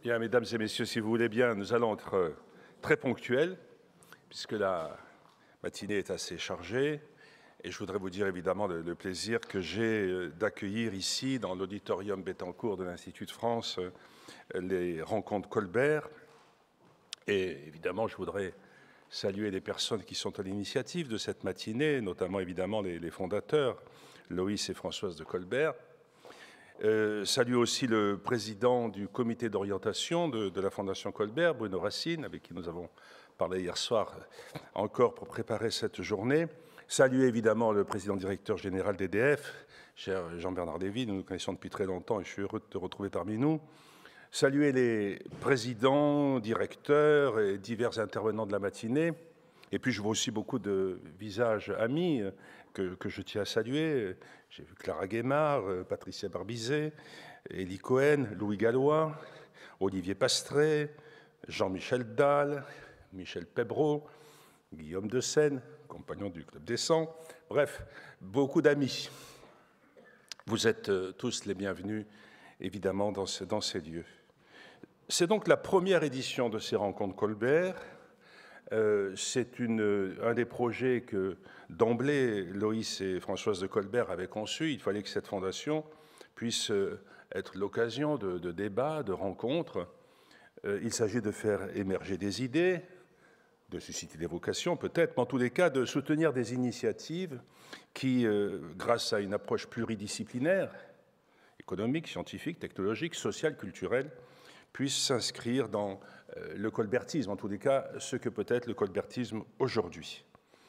Bien, mesdames et messieurs, si vous voulez bien, nous allons être très ponctuels, puisque la matinée est assez chargée. Et je voudrais vous dire évidemment le plaisir que j'ai d'accueillir ici, dans l'auditorium Bettencourt de l'Institut de France, les rencontres Colbert. Et évidemment, je voudrais saluer les personnes qui sont à l'initiative de cette matinée, notamment évidemment les fondateurs, Loïs et Françoise de Colbert. Saluer aussi le président du comité d'orientation de la Fondation Colbert, Bruno Racine, avec qui nous avons parlé hier soir encore pour préparer cette journée. Saluer évidemment le président directeur général d'EDF, cher Jean-Bernard Lévy, nous nous connaissons depuis très longtemps et je suis heureux de te retrouver parmi nous. Saluer les présidents, directeurs et divers intervenants de la matinée. Et puis je vois aussi beaucoup de visages amis que je tiens à saluer. J'ai vu Clara Guémard, Patricia Barbizet, Élie Cohen, Louis Gallois, Olivier Pastré, Jean-Michel Dalle, Michel Pebreau, Guillaume de Seine, compagnon du Club des 100. Bref, beaucoup d'amis. Vous êtes tous les bienvenus, évidemment, dans ces lieux. C'est donc la première édition de ces rencontres Colbert. C'est un des projets que d'emblée Loïs et Françoise de Colbert avaient conçu. Il fallait que cette fondation puisse être l'occasion de débats, de rencontres. Il s'agit de faire émerger des idées, de susciter des vocations peut-être, mais en tous les cas de soutenir des initiatives qui, grâce à une approche pluridisciplinaire, économique, scientifique, technologique, sociale, culturelle, puissent s'inscrire dans le colbertisme, en tous les cas, ce que peut être le colbertisme aujourd'hui.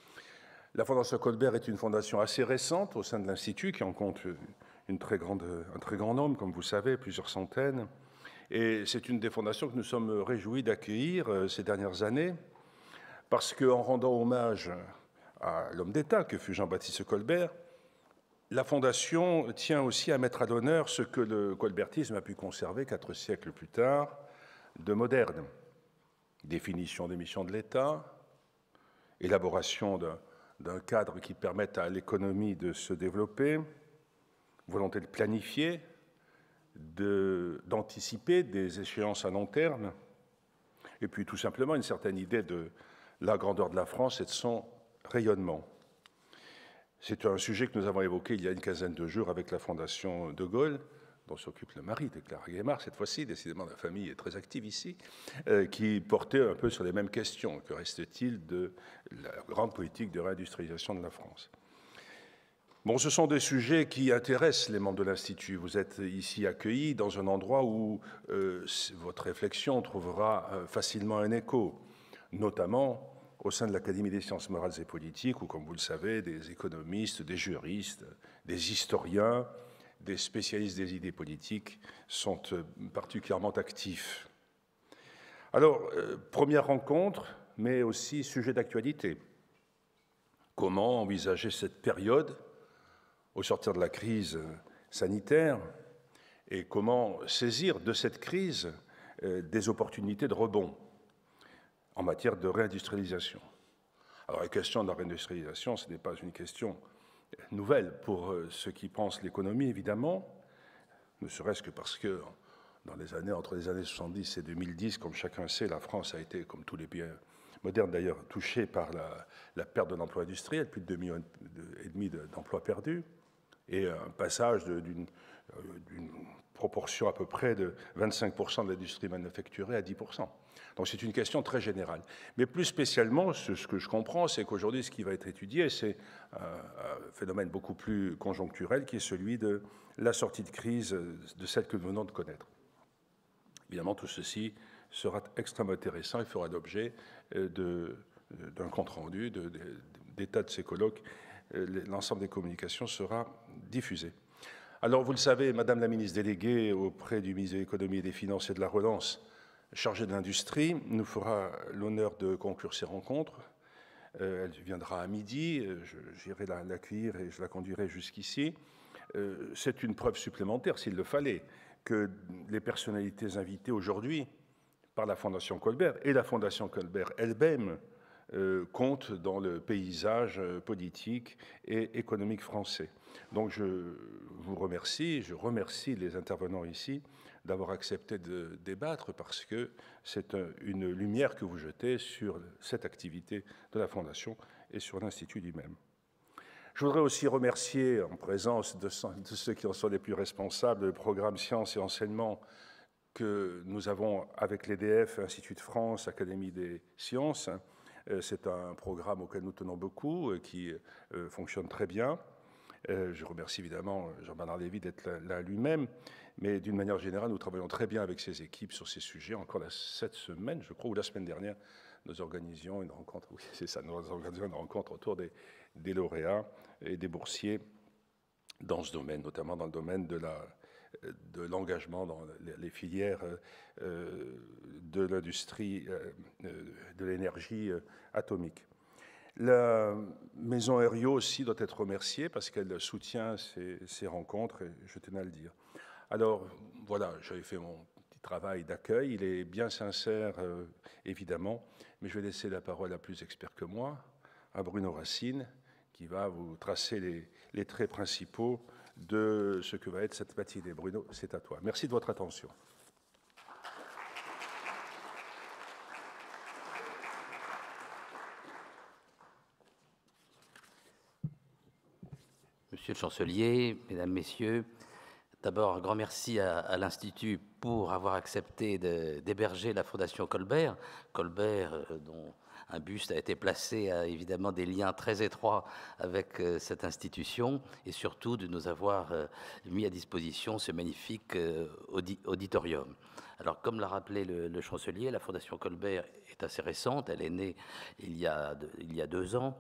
La Fondation Colbert est une fondation assez récente au sein de l'Institut, qui en compte un très grand nombre, comme vous savez, plusieurs centaines. Et c'est une des fondations que nous sommes réjouis d'accueillir ces dernières années, parce qu'en rendant hommage à l'homme d'État que fut Jean-Baptiste Colbert, la Fondation tient aussi à mettre à l'honneur ce que le colbertisme a pu conserver 4 siècles plus tard de moderne. Définition des missions de l'État, élaboration d'un cadre qui permette à l'économie de se développer, volonté de planifier, d'anticiper des échéances à long terme, et puis tout simplement une certaine idée de la grandeur de la France et de son rayonnement. C'est un sujet que nous avons évoqué il y a une quinzaine de jours avec la Fondation de Gaulle, dont s'occupe le mari de Clara Guémard, cette fois-ci, décidément la famille est très active ici, qui portait un peu sur les mêmes questions. Que reste-t-il de la grande politique de réindustrialisation de la France? Bon, ce sont des sujets qui intéressent les membres de l'Institut. Vous êtes ici accueillis dans un endroit où votre réflexion trouvera facilement un écho, notamment au sein de l'Académie des sciences morales et politiques, où, comme vous le savez, des économistes, des juristes, des historiens, des spécialistes des idées politiques sont particulièrement actifs. Alors, première rencontre, mais aussi sujet d'actualité. Comment envisager cette période au sortir de la crise sanitaire et comment saisir de cette crise des opportunités de rebond en matière de réindustrialisation. Alors la question de la réindustrialisation, ce n'est pas une question nouvelle pour ceux qui pensent l'économie, évidemment, ne serait-ce que parce que entre les années 70 et 2010, comme chacun sait, la France a été, comme tous les pays modernes d'ailleurs, touchée par la perte de l'emploi industriel, plus de 2,5 millions d'emplois perdus, et un passage d'une proportion à peu près de 25% de l'industrie manufacturée à 10%. Donc c'est une question très générale. Mais plus spécialement, ce que je comprends, c'est qu'aujourd'hui, ce qui va être étudié, c'est un phénomène beaucoup plus conjoncturel, qui est celui de la sortie de crise de celle que nous venons de connaître. Évidemment, tout ceci sera extrêmement intéressant et fera l'objet d'un compte-rendu, d'état de ces colloques. L'ensemble des communications sera diffusé. Alors, vous le savez, Madame la ministre déléguée auprès du ministre de l'Économie et des Finances et de la Relance, chargée de l'industrie, nous fera l'honneur de conclure ces rencontres. Elle viendra à midi, j'irai l'accueillir et je la conduirai jusqu'ici. C'est une preuve supplémentaire, s'il le fallait, que les personnalités invitées aujourd'hui par la Fondation Colbert et la Fondation Colbert elle-même compte dans le paysage politique et économique français. Donc je vous remercie, je remercie les intervenants ici d'avoir accepté de débattre parce que c'est une lumière que vous jetez sur cette activité de la Fondation et sur l'Institut lui-même. Je voudrais aussi remercier, en présence de ceux qui en sont les plus responsables, le programme Sciences et Enseignement que nous avons avec l'EDF, Institut de France, Académie des Sciences. C'est un programme auquel nous tenons beaucoup, qui fonctionne très bien. Je remercie évidemment Jean-Bernard Lévy d'être là lui-même, mais d'une manière générale, nous travaillons très bien avec ces équipes sur ces sujets. Encore cette semaine, je crois, ou la semaine dernière, nous organisions une rencontre, oui, c'est ça, nous organisions une rencontre autour des lauréats et des boursiers dans ce domaine, notamment dans le domaine de l'engagement dans les filières de l'industrie de l'énergie atomique. La maison Herriot aussi doit être remerciée parce qu'elle soutient ces rencontres, et je tenais à le dire. Alors, voilà, j'avais fait mon petit travail d'accueil. Il est bien sincère, évidemment, mais je vais laisser la parole à plus expert que moi, à Bruno Racine, qui va vous tracer les traits principaux de ce que va être cette matinée. Bruno, c'est à toi. Merci de votre attention. Monsieur le chancelier, mesdames, messieurs, d'abord un grand merci à l'Institut pour avoir accepté d'héberger la Fondation Colbert. Colbert, dont un buste a été placé, a évidemment des liens très étroits avec cette institution, et surtout de nous avoir mis à disposition ce magnifique auditorium. Alors, comme l'a rappelé le chancelier, la Fondation Colbert est assez récente. Elle est née il y a 2 ans.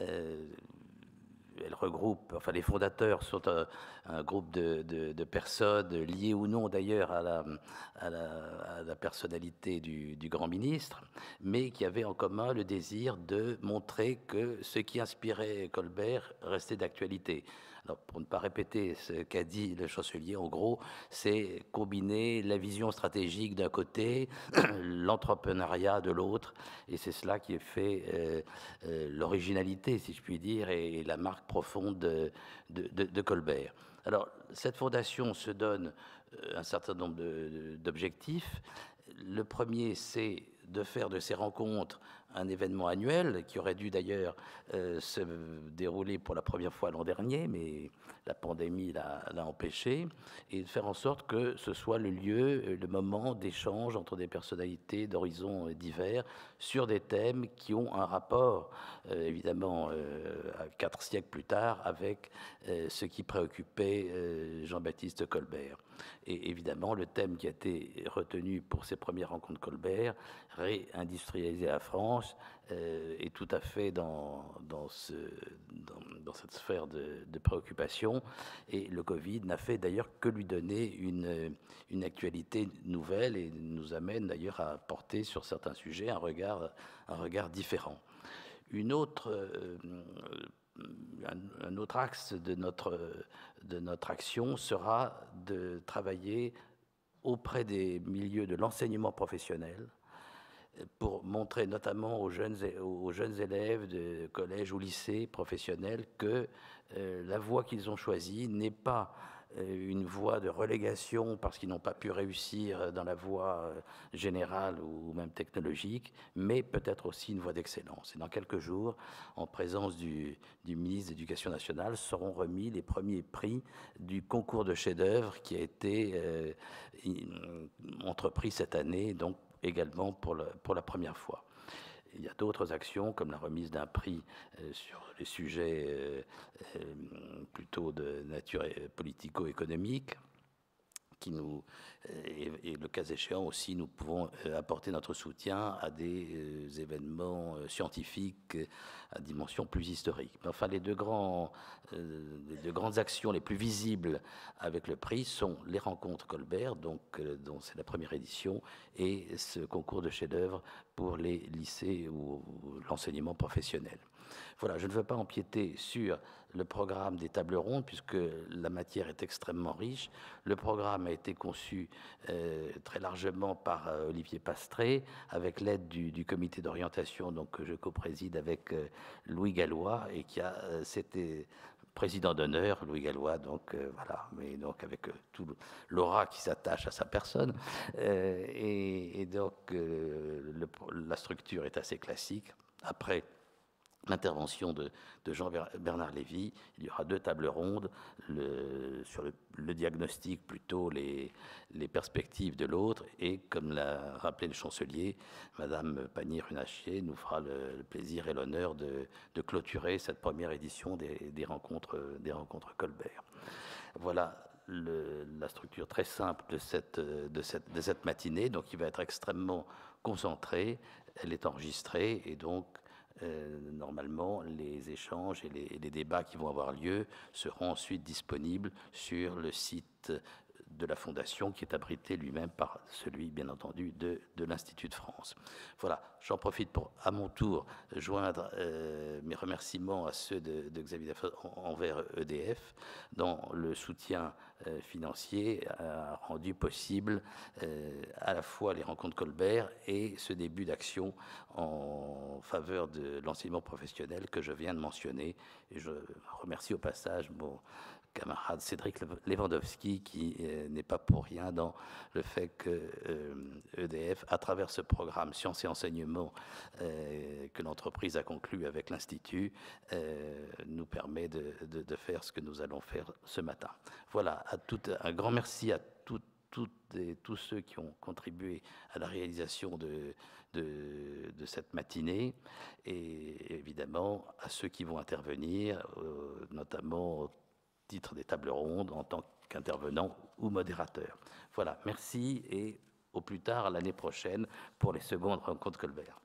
Elle regroupe, enfin les fondateurs sont un groupe de personnes liées ou non d'ailleurs à la personnalité du grand ministre, mais qui avaient en commun le désir de montrer que ce qui inspirait Colbert restait d'actualité. Alors, pour ne pas répéter ce qu'a dit le chancelier, en gros, c'est combiner la vision stratégique d'un côté, l'entrepreneuriat de l'autre, et c'est cela qui fait l'originalité, si je puis dire, et la marque profonde de Colbert. Alors, cette fondation se donne un certain nombre d'objectifs. Le premier, c'est de faire de ces rencontres un événement annuel qui aurait dû d'ailleurs se dérouler pour la première fois l'an dernier, mais la pandémie l'a empêché, et de faire en sorte que ce soit le lieu, le moment d'échange entre des personnalités d'horizons divers sur des thèmes qui ont un rapport, évidemment, 4 siècles plus tard, avec ce qui préoccupait Jean-Baptiste Colbert. Et évidemment, le thème qui a été retenu pour ces premières rencontres Colbert, réindustrialiser la France, est tout à fait dans cette sphère de préoccupation. Et le Covid n'a fait d'ailleurs que lui donner une actualité nouvelle et nous amène d'ailleurs à porter sur certains sujets un regard différent. Un autre axe de notre action sera de travailler auprès des milieux de l'enseignement professionnel pour montrer notamment aux jeunes élèves de collège ou lycée professionnel que la voie qu'ils ont choisie n'est pas une voie de relégation parce qu'ils n'ont pas pu réussir dans la voie générale ou même technologique, mais peut-être aussi une voie d'excellence. Et dans quelques jours, en présence du ministre de l'Éducation nationale, seront remis les premiers prix du concours de chef-d'œuvre qui a été entrepris cette année, donc également pour la première fois. Il y a d'autres actions comme la remise d'un prix sur les sujets plutôt de nature politico-économique et le cas échéant aussi, nous pouvons apporter notre soutien à des événements scientifiques à dimension plus historique. Enfin, les deux grandes actions les plus visibles avec le prix sont les rencontres Colbert, dont c'est la première édition, et ce concours de chef-d'œuvre pour les lycées ou l'enseignement professionnel. Voilà, je ne veux pas empiéter sur le programme des tables rondes, puisque la matière est extrêmement riche. Le programme a été conçu très largement par Olivier Pastré, avec l'aide du comité d'orientation que je co-préside avec Louis Gallois, et qui a c'était président d'honneur, Louis Gallois, donc voilà, mais donc avec tout l'aura qui s'attache à sa personne. Et donc la structure est assez classique. Après l'intervention de Jean-Bernard Lévy, il y aura 2 tables rondes, sur le diagnostic, plutôt les perspectives de l'autre, et comme l'a rappelé le chancelier, Madame Pannier-Runacher nous fera le plaisir et l'honneur de clôturer cette première édition des rencontres Colbert. Voilà la structure très simple de cette matinée, donc qui va être extrêmement concentrée. Elle est enregistrée, et donc normalement, les échanges et les débats qui vont avoir lieu seront ensuite disponibles sur le site de la Fondation, qui est abrité lui-même par celui, bien entendu, de l'Institut de France. Voilà, j'en profite pour, à mon tour, joindre mes remerciements à ceux de Xavier envers EDF, dont le soutien financier a rendu possible à la fois les rencontres Colbert et ce début d'action en faveur de l'enseignement professionnel que je viens de mentionner. Et je remercie au passage mon camarade Cédric Lewandowski, qui n'est pas pour rien dans le fait que EDF, à travers ce programme Sciences et Enseignement que l'entreprise a conclu avec l'Institut, nous permet de faire ce que nous allons faire ce matin. Voilà, un grand merci à tous ceux qui ont contribué à la réalisation de cette matinée, et évidemment à ceux qui vont intervenir, notamment au titre des tables rondes en tant qu'intervenant ou modérateur. Voilà, merci, et au plus tard l'année prochaine pour les secondes rencontres Colbert.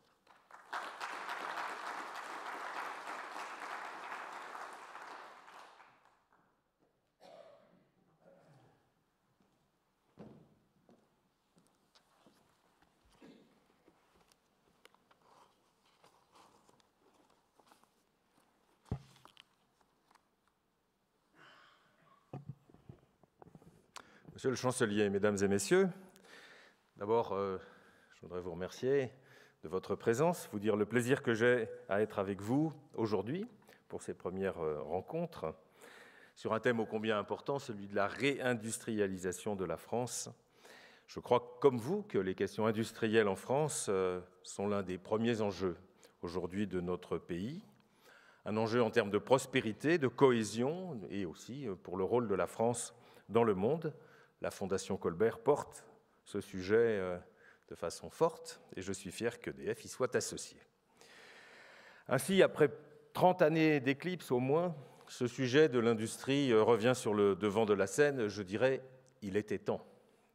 Monsieur le chancelier, mesdames et messieurs, d'abord, je voudrais vous remercier de votre présence, vous dire le plaisir que j'ai à être avec vous aujourd'hui pour ces premières rencontres sur un thème ô combien important, celui de la réindustrialisation de la France. Je crois, comme vous, que les questions industrielles en France sont l'un des premiers enjeux aujourd'hui de notre pays, un enjeu en termes de prospérité, de cohésion, et aussi pour le rôle de la France dans le monde. La Fondation Colbert porte ce sujet de façon forte, et je suis fier qu'EDF y soit associé. Ainsi, après 30 années d'éclipse au moins, ce sujet de l'industrie revient sur le devant de la scène. Je dirais, il était temps.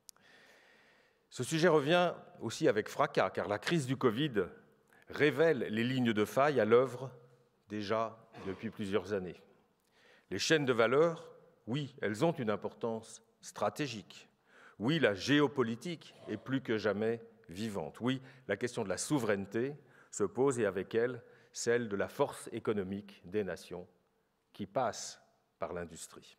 Ce sujet revient aussi avec fracas, car la crise du Covid révèle les lignes de faille à l'œuvre déjà depuis plusieurs années. Les chaînes de valeur, oui, elles ont une importance stratégique. Oui, la géopolitique est plus que jamais vivante. Oui, la question de la souveraineté se pose, et avec elle, celle de la force économique des nations qui passe par l'industrie.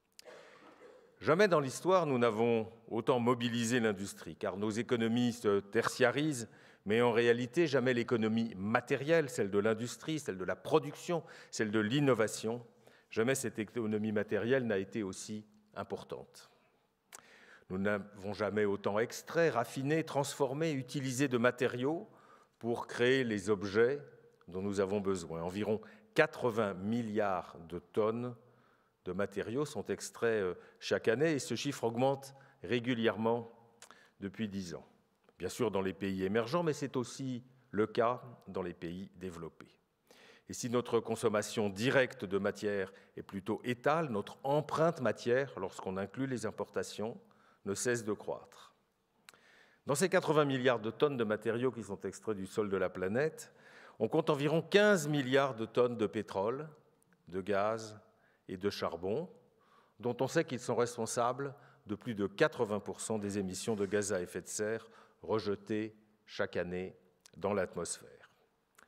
Jamais dans l'histoire nous n'avons autant mobilisé l'industrie, car nos économies se tertiarisent, mais en réalité, jamais l'économie matérielle, celle de l'industrie, celle de la production, celle de l'innovation, jamais cette économie matérielle n'a été aussi importante. Nous n'avons jamais autant extrait, raffiné, transformé, utilisé de matériaux pour créer les objets dont nous avons besoin. Environ 80 milliards de tonnes de matériaux sont extraits chaque année, et ce chiffre augmente régulièrement depuis 10 ans. Bien sûr dans les pays émergents, mais c'est aussi le cas dans les pays développés. Et si notre consommation directe de matière est plutôt étale, notre empreinte matière, lorsqu'on inclut les importations, ne cesse de croître. Dans ces 80 milliards de tonnes de matériaux qui sont extraits du sol de la planète, on compte environ 15 milliards de tonnes de pétrole, de gaz et de charbon, dont on sait qu'ils sont responsables de plus de 80% des émissions de gaz à effet de serre rejetées chaque année dans l'atmosphère.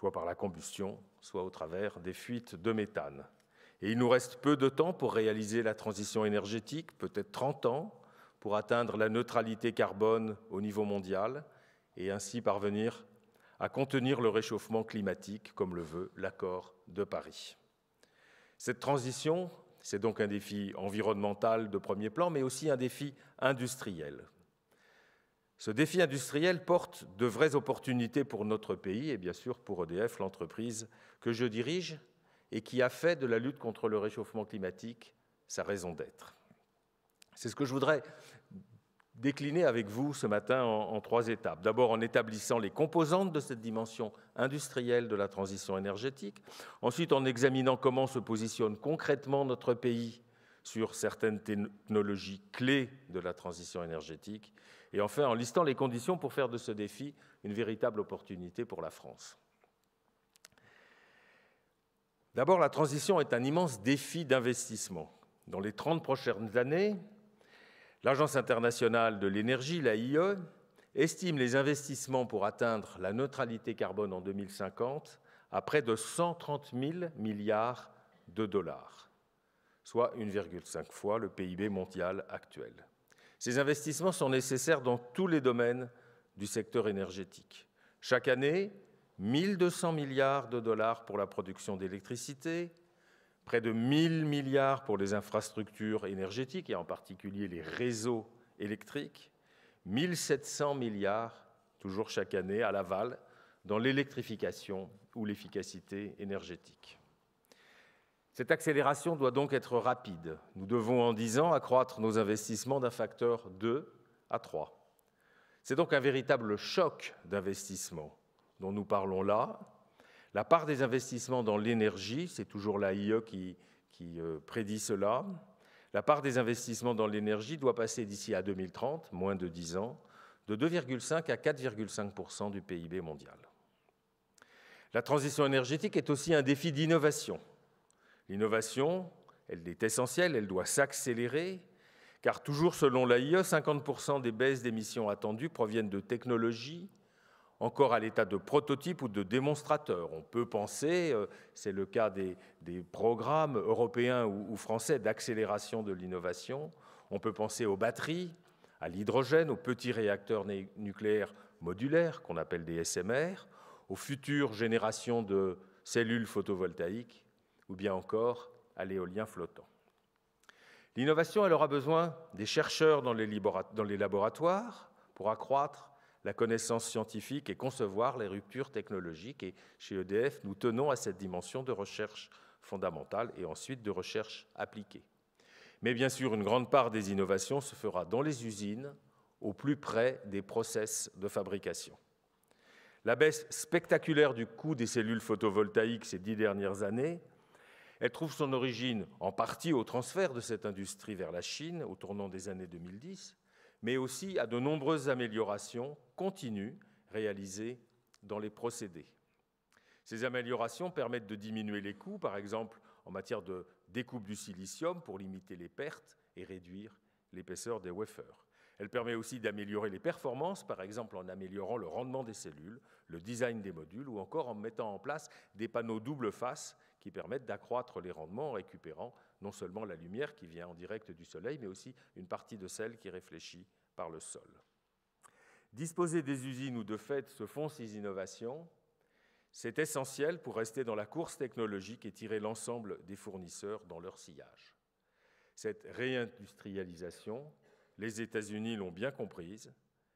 soit par la combustion, soit au travers des fuites de méthane. Et il nous reste peu de temps pour réaliser la transition énergétique, peut-être 30 ans, pour atteindre la neutralité carbone au niveau mondial et ainsi parvenir à contenir le réchauffement climatique, comme le veut l'accord de Paris. Cette transition, c'est donc un défi environnemental de premier plan, mais aussi un défi industriel. Ce défi industriel porte de vraies opportunités pour notre pays et bien sûr pour EDF, l'entreprise que je dirige et qui a fait de la lutte contre le réchauffement climatique sa raison d'être. C'est ce que je voudrais décliner avec vous ce matin en 3 étapes. D'abord en établissant les composantes de cette dimension industrielle de la transition énergétique. Ensuite en examinant comment se positionne concrètement notre pays sur certaines technologies clés de la transition énergétique. Et enfin en listant les conditions pour faire de ce défi une véritable opportunité pour la France. D'abord, la transition est un immense défi d'investissement. Dans les 30 prochaines années, l'Agence internationale de l'énergie, l'AIE, estime les investissements pour atteindre la neutralité carbone en 2050 à près de 130 000 milliards de dollars, soit 1,5 fois le PIB mondial actuel. Ces investissements sont nécessaires dans tous les domaines du secteur énergétique. Chaque année, 1 200 milliards de dollars pour la production d'électricité, près de 1 000 milliards pour les infrastructures énergétiques, et en particulier les réseaux électriques, 1 700 milliards, toujours chaque année, à l'aval, dans l'électrification ou l'efficacité énergétique. Cette accélération doit donc être rapide. Nous devons, en 10 ans, accroître nos investissements d'un facteur 2 à 3. C'est donc un véritable choc d'investissement dont nous parlons là. La part des investissements dans l'énergie, c'est toujours l'AIE qui prédit cela, la part des investissements dans l'énergie doit passer d'ici à 2030, moins de 10 ans, de 2,5 à 4,5% du PIB mondial. La transition énergétique est aussi un défi d'innovation. L'innovation, elle est essentielle, elle doit s'accélérer, car toujours selon l'AIE, 50% des baisses d'émissions attendues proviennent de technologies encore à l'état de prototype ou de démonstrateur. On peut penser, c'est le cas des programmes européens ou français d'accélération de l'innovation, on peut penser aux batteries, à l'hydrogène, aux petits réacteurs nucléaires modulaires, qu'on appelle des SMR, aux futures générations de cellules photovoltaïques, ou bien encore à l'éolien flottant. L'innovation, elle aura besoin des chercheurs dans les laboratoires pour accroître la connaissance scientifique et concevoir les ruptures technologiques. Et chez EDF, nous tenons à cette dimension de recherche fondamentale et ensuite de recherche appliquée. Mais bien sûr, une grande part des innovations se fera dans les usines, au plus près des process de fabrication. La baisse spectaculaire du coût des cellules photovoltaïques ces 10 dernières années, elle trouve son origine en partie au transfert de cette industrie vers la Chine au tournant des années 2010, mais aussi à de nombreuses améliorations continues réalisées dans les procédés. Ces améliorations permettent de diminuer les coûts, par exemple en matière de découpe du silicium pour limiter les pertes et réduire l'épaisseur des wafers. Elle permet aussi d'améliorer les performances, par exemple en améliorant le rendement des cellules, le design des modules ou encore en mettant en place des panneaux double face qui permettent d'accroître les rendements en récupérant non seulement la lumière qui vient en direct du soleil, mais aussi une partie de celle qui est réfléchie par le sol. Disposer des usines où de fait se font ces innovations, c'est essentiel pour rester dans la course technologique et tirer l'ensemble des fournisseurs dans leur sillage. Cette réindustrialisation, les États-Unis l'ont bien comprise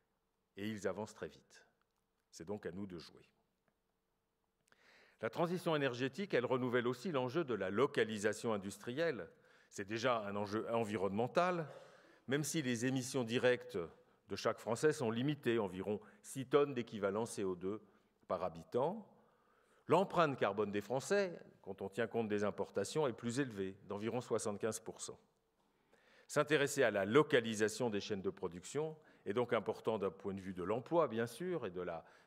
et ils avancent très vite. C'est donc à nous de jouer. La transition énergétique, elle renouvelle aussi l'enjeu de la localisation industrielle. C'est déjà un enjeu environnemental, même si les émissions directes de chaque Français sont limitées, environ 6 tonnes d'équivalent CO2 par habitant. L'empreinte carbone des Français, quand on tient compte des importations, est plus élevée, d'environ 75%. S'intéresser à la localisation des chaînes de production est donc important d'un point de vue de l'emploi, bien sûr, et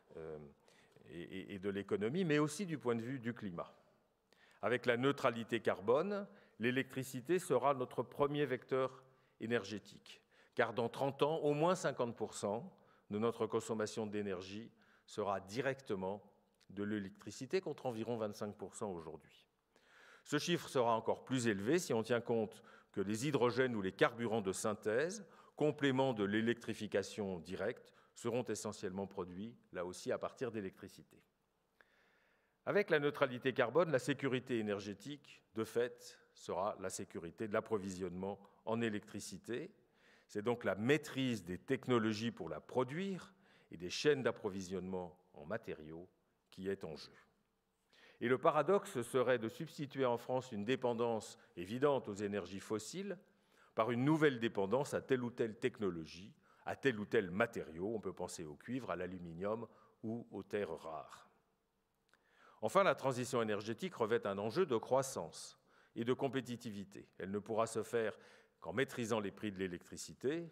de l'économie, mais aussi du point de vue du climat. Avec la neutralité carbone, l'électricité sera notre premier vecteur énergétique, car dans 30 ans, au moins 50% de notre consommation d'énergie sera directement de l'électricité contre environ 25% aujourd'hui. Ce chiffre sera encore plus élevé si on tient compte que les hydrogènes ou les carburants de synthèse, complément de l'électrification directe, seront essentiellement produits, là aussi, à partir d'électricité. Avec la neutralité carbone, la sécurité énergétique, de fait, sera la sécurité de l'approvisionnement en électricité. C'est donc la maîtrise des technologies pour la produire et des chaînes d'approvisionnement en matériaux qui est en jeu. Et le paradoxe serait de substituer en France une dépendance évidente aux énergies fossiles par une nouvelle dépendance à telle ou telle technologie, à tel ou tel matériau. On peut penser au cuivre, à l'aluminium ou aux terres rares. Enfin, la transition énergétique revêt un enjeu de croissance et de compétitivité. Elle ne pourra se faire qu'en maîtrisant les prix de l'électricité.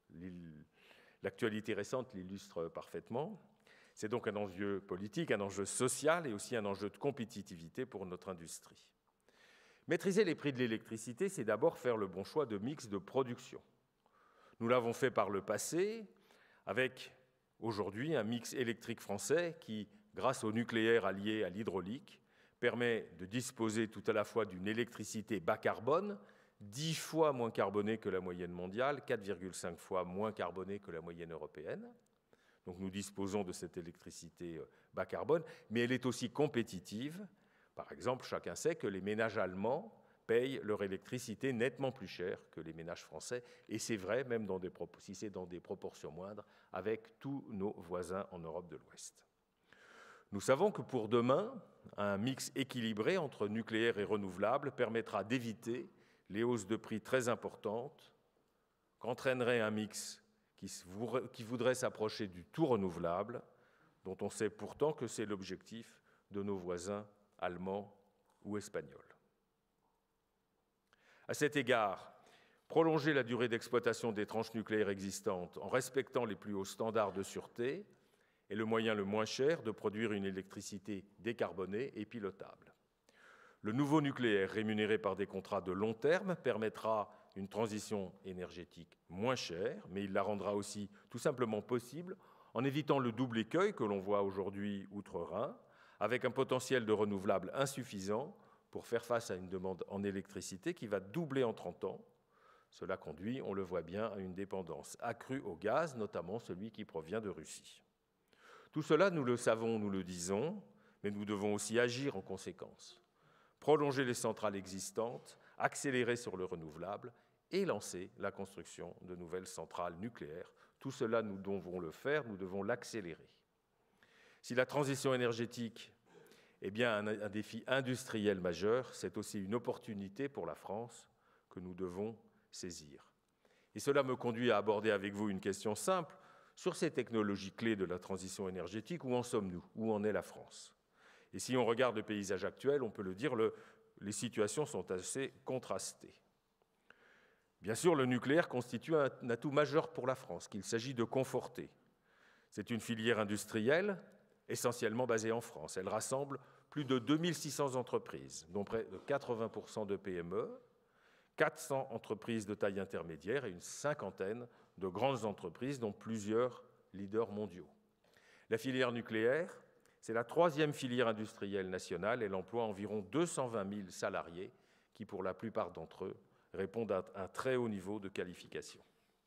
L'actualité récente l'illustre parfaitement. C'est donc un enjeu politique, un enjeu social et aussi un enjeu de compétitivité pour notre industrie. Maîtriser les prix de l'électricité, c'est d'abord faire le bon choix de mix de production. Nous l'avons fait par le passé, avec aujourd'hui un mix électrique français qui, grâce au nucléaire allié à l'hydraulique, permet de disposer tout à la fois d'une électricité bas carbone, 10 fois moins carbonée que la moyenne mondiale, 4,5 fois moins carbonée que la moyenne européenne. Donc nous disposons de cette électricité bas carbone, mais elle est aussi compétitive. Par exemple, chacun sait que les ménages allemands payent leur électricité nettement plus cher que les ménages français, et c'est vrai, même si c'est dans des proportions moindres, avec tous nos voisins en Europe de l'Ouest. Nous savons que pour demain, un mix équilibré entre nucléaire et renouvelable permettra d'éviter les hausses de prix très importantes qu'entraînerait un mix qui voudrait s'approcher du tout renouvelable, dont on sait pourtant que c'est l'objectif de nos voisins allemands ou espagnols. À cet égard, prolonger la durée d'exploitation des tranches nucléaires existantes en respectant les plus hauts standards de sûreté est le moyen le moins cher de produire une électricité décarbonée et pilotable. Le nouveau nucléaire, rémunéré par des contrats de long terme, permettra une transition énergétique moins chère, mais il la rendra aussi tout simplement possible en évitant le double écueil que l'on voit aujourd'hui outre-Rhin, avec un potentiel de renouvelable insuffisant pour faire face à une demande en électricité qui va doubler en 30 ans. Cela conduit, on le voit bien, à une dépendance accrue au gaz, notamment celui qui provient de Russie. Tout cela, nous le savons, nous le disons, mais nous devons aussi agir en conséquence. Prolonger les centrales existantes, accélérer sur le renouvelable et lancer la construction de nouvelles centrales nucléaires. Tout cela, nous devons le faire, nous devons l'accélérer. Si la transition énergétique est bien un défi industriel majeur, c'est aussi une opportunité pour la France que nous devons saisir. Et cela me conduit à aborder avec vous une question simple. Sur ces technologies clés de la transition énergétique, où en sommes-nous? Où en est la France? Et si on regarde le paysage actuel, on peut le dire, les situations sont assez contrastées. Bien sûr, le nucléaire constitue un atout majeur pour la France, qu'il s'agit de conforter. C'est une filière industrielle essentiellement basée en France. Elle rassemble plus de 2600 entreprises, dont près de 80% de PME, 400 entreprises de taille intermédiaire et une cinquantaine de grandes entreprises, dont plusieurs leaders mondiaux. La filière nucléaire, c'est la troisième filière industrielle nationale. Elle emploie environ 220 000 salariés qui, pour la plupart d'entre eux, répondent à un très haut niveau de qualification.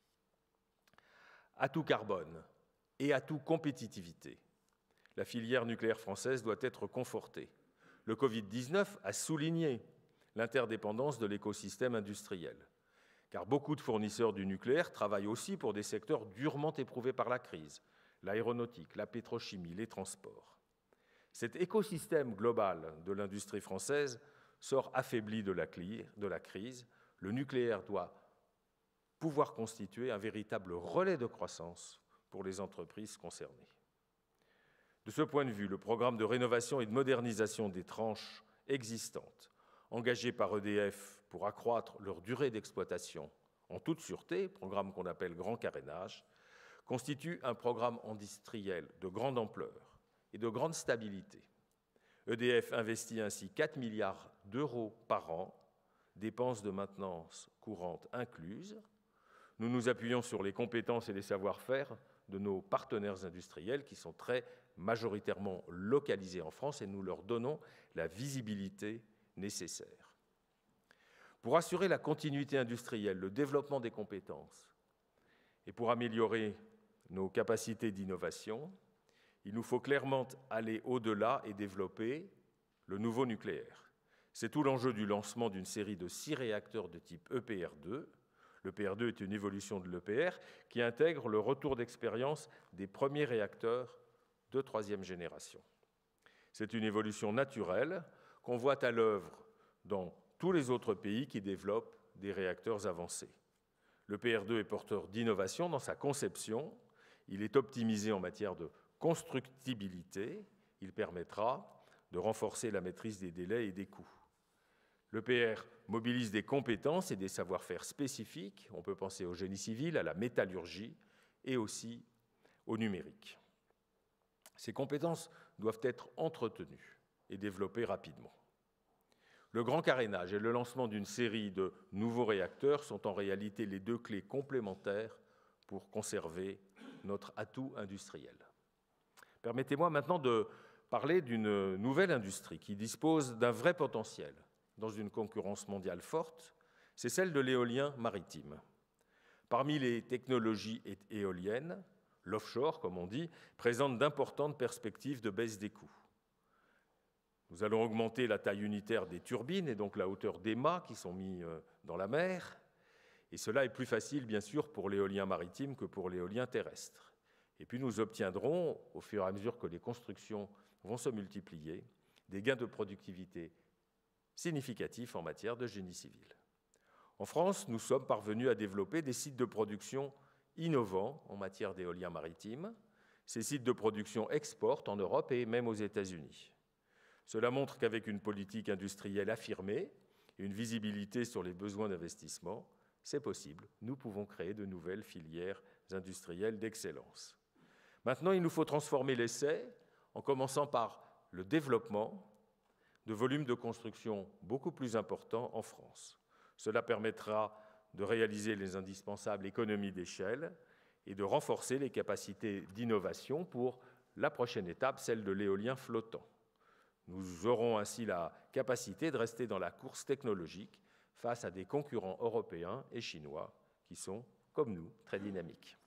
Atout carbone et atout compétitivité. La filière nucléaire française doit être confortée. Le Covid-19 a souligné l'interdépendance de l'écosystème industriel, car beaucoup de fournisseurs du nucléaire travaillent aussi pour des secteurs durement éprouvés par la crise, l'aéronautique, la pétrochimie, les transports. Cet écosystème global de l'industrie française sort affaibli de la crise. Le nucléaire doit pouvoir constituer un véritable relais de croissance pour les entreprises concernées. De ce point de vue, le programme de rénovation et de modernisation des tranches existantes, engagé par EDF pour accroître leur durée d'exploitation en toute sûreté, programme qu'on appelle Grand Carénage, constitue un programme industriel de grande ampleur et de grande stabilité. EDF investit ainsi 4 milliards d'euros par an, dépenses de maintenance courante incluses. Nous nous appuyons sur les compétences et les savoir-faire de nos partenaires industriels qui sont très majoritairement localisés en France et nous leur donnons la visibilité nécessaire. Pour assurer la continuité industrielle, le développement des compétences et pour améliorer nos capacités d'innovation, il nous faut clairement aller au-delà et développer le nouveau nucléaire. C'est tout l'enjeu du lancement d'une série de 6 réacteurs de type EPR2. L'EPR2 est une évolution de l'EPR qui intègre le retour d'expérience des premiers réacteurs de 3e génération. C'est une évolution naturelle qu'on voit à l'œuvre dans tous les autres pays qui développent des réacteurs avancés. L'EPR2 est porteur d'innovation dans sa conception. Il est optimisé en matière de constructibilité. Il permettra de renforcer la maîtrise des délais et des coûts. L'EPR mobilise des compétences et des savoir-faire spécifiques. On peut penser au génie civil, à la métallurgie et aussi au numérique. Ces compétences doivent être entretenues et développées rapidement. Le grand carénage et le lancement d'une série de nouveaux réacteurs sont en réalité les 2 clés complémentaires pour conserver notre atout industriel. Permettez-moi maintenant de parler d'une nouvelle industrie qui dispose d'un vrai potentiel dans une concurrence mondiale forte, c'est celle de l'éolien maritime. Parmi les technologies éoliennes, l'offshore, comme on dit, présente d'importantes perspectives de baisse des coûts. Nous allons augmenter la taille unitaire des turbines et donc la hauteur des mâts qui sont mis dans la mer. Et cela est plus facile, bien sûr, pour l'éolien maritime que pour l'éolien terrestre. Et puis nous obtiendrons, au fur et à mesure que les constructions vont se multiplier, des gains de productivité significatifs en matière de génie civil. En France, nous sommes parvenus à développer des sites de production innovants en matière d'éolien maritime. Ces sites de production exportent en Europe et même aux États-Unis. Cela montre qu'avec une politique industrielle affirmée et une visibilité sur les besoins d'investissement, c'est possible. Nous pouvons créer de nouvelles filières industrielles d'excellence. Maintenant, il nous faut transformer l'essai en commençant par le développement de volumes de construction beaucoup plus importants en France. Cela permettra de réaliser les indispensables économies d'échelle et de renforcer les capacités d'innovation pour la prochaine étape, celle de l'éolien flottant. Nous aurons ainsi la capacité de rester dans la course technologique face à des concurrents européens et chinois qui sont, comme nous, très dynamiques.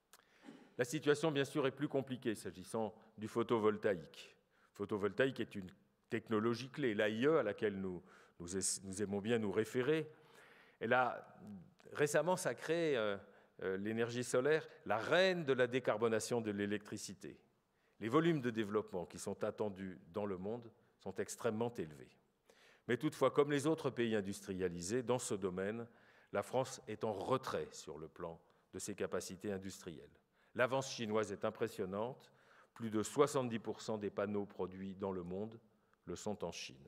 La situation, bien sûr, est plus compliquée s'agissant du photovoltaïque. Le photovoltaïque est une technologie clé, l'AIE, à laquelle nous aimons bien nous référer. Elle a récemment sacré l'énergie solaire la reine de la décarbonation de l'électricité. Les volumes de développement qui sont attendus dans le monde sont extrêmement élevés. Mais toutefois, comme les autres pays industrialisés, dans ce domaine, la France est en retrait sur le plan de ses capacités industrielles. L'avance chinoise est impressionnante. Plus de 70% des panneaux produits dans le monde le sont en Chine.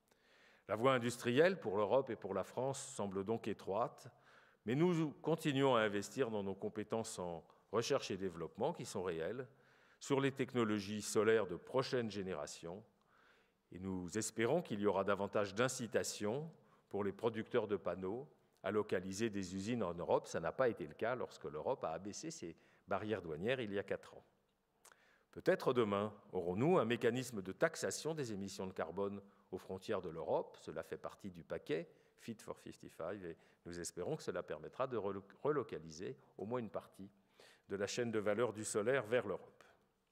La voie industrielle pour l'Europe et pour la France semble donc étroite, mais nous continuons à investir dans nos compétences en recherche et développement qui sont réelles, sur les technologies solaires de prochaine génération, et nous espérons qu'il y aura davantage d'incitations pour les producteurs de panneaux à localiser des usines en Europe. Ça n'a pas été le cas lorsque l'Europe a abaissé ses barrières douanières il y a 4 ans. Peut-être demain aurons-nous un mécanisme de taxation des émissions de carbone aux frontières de l'Europe. Cela fait partie du paquet Fit for 55 et nous espérons que cela permettra de relocaliser au moins une partie de la chaîne de valeur du solaire vers l'Europe.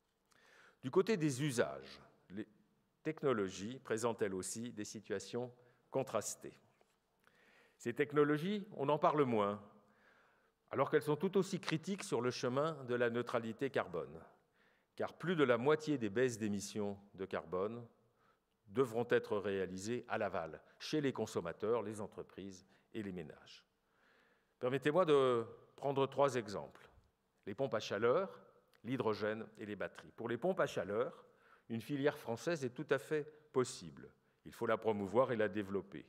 Du côté des usages, les technologies présentent elles aussi des situations contrastées. Ces technologies, on en parle moins, alors qu'elles sont tout aussi critiques sur le chemin de la neutralité carbone, car plus de la moitié des baisses d'émissions de carbone devront être réalisées à l'aval, chez les consommateurs, les entreprises et les ménages. Permettez-moi de prendre 3 exemples. Les pompes à chaleur, l'hydrogène et les batteries. Pour les pompes à chaleur, une filière française est tout à fait possible. Il faut la promouvoir et la développer.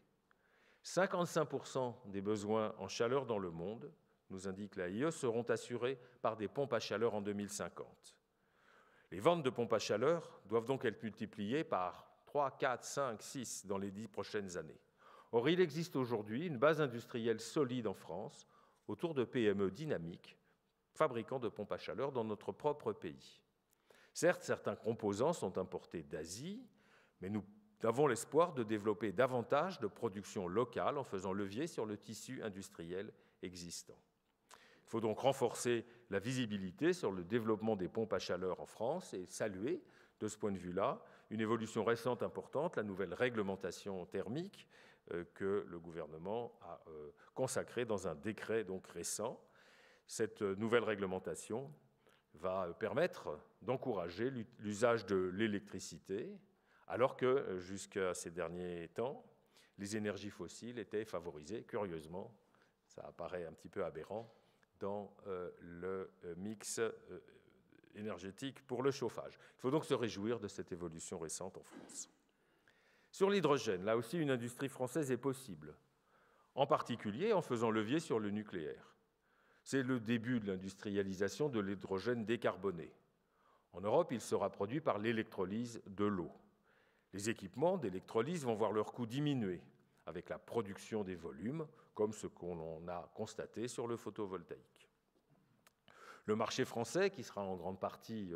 55% des besoins en chaleur dans le monde, nous indique l'AIE, seront assurés par des pompes à chaleur en 2050. Les ventes de pompes à chaleur doivent donc être multipliées par 3, 4, 5, 6 dans les 10 prochaines années. Or, il existe aujourd'hui une base industrielle solide en France autour de PME dynamiques, fabricants de pompes à chaleur dans notre propre pays. Certes, certains composants sont importés d'Asie, mais nous avons l'espoir de développer davantage de production locale en faisant levier sur le tissu industriel existant. Il faut donc renforcer la visibilité sur le développement des pompes à chaleur en France et saluer, de ce point de vue-là, une évolution récente importante, la nouvelle réglementation thermique que le gouvernement a consacrée dans un décret donc récent. Cette nouvelle réglementation va permettre d'encourager l'usage de l'électricité, alors que jusqu'à ces derniers temps, les énergies fossiles étaient favorisées, curieusement, ça apparaît un petit peu aberrant, dans le mix énergétique pour le chauffage. Il faut donc se réjouir de cette évolution récente en France. Sur l'hydrogène, là aussi, une industrie française est possible, en particulier en faisant levier sur le nucléaire. C'est le début de l'industrialisation de l'hydrogène décarboné. En Europe, il sera produit par l'électrolyse de l'eau. Les équipements d'électrolyse vont voir leur coût diminuer avec la production des volumes, comme ce qu'on a constaté sur le photovoltaïque. Le marché français, qui sera en grande partie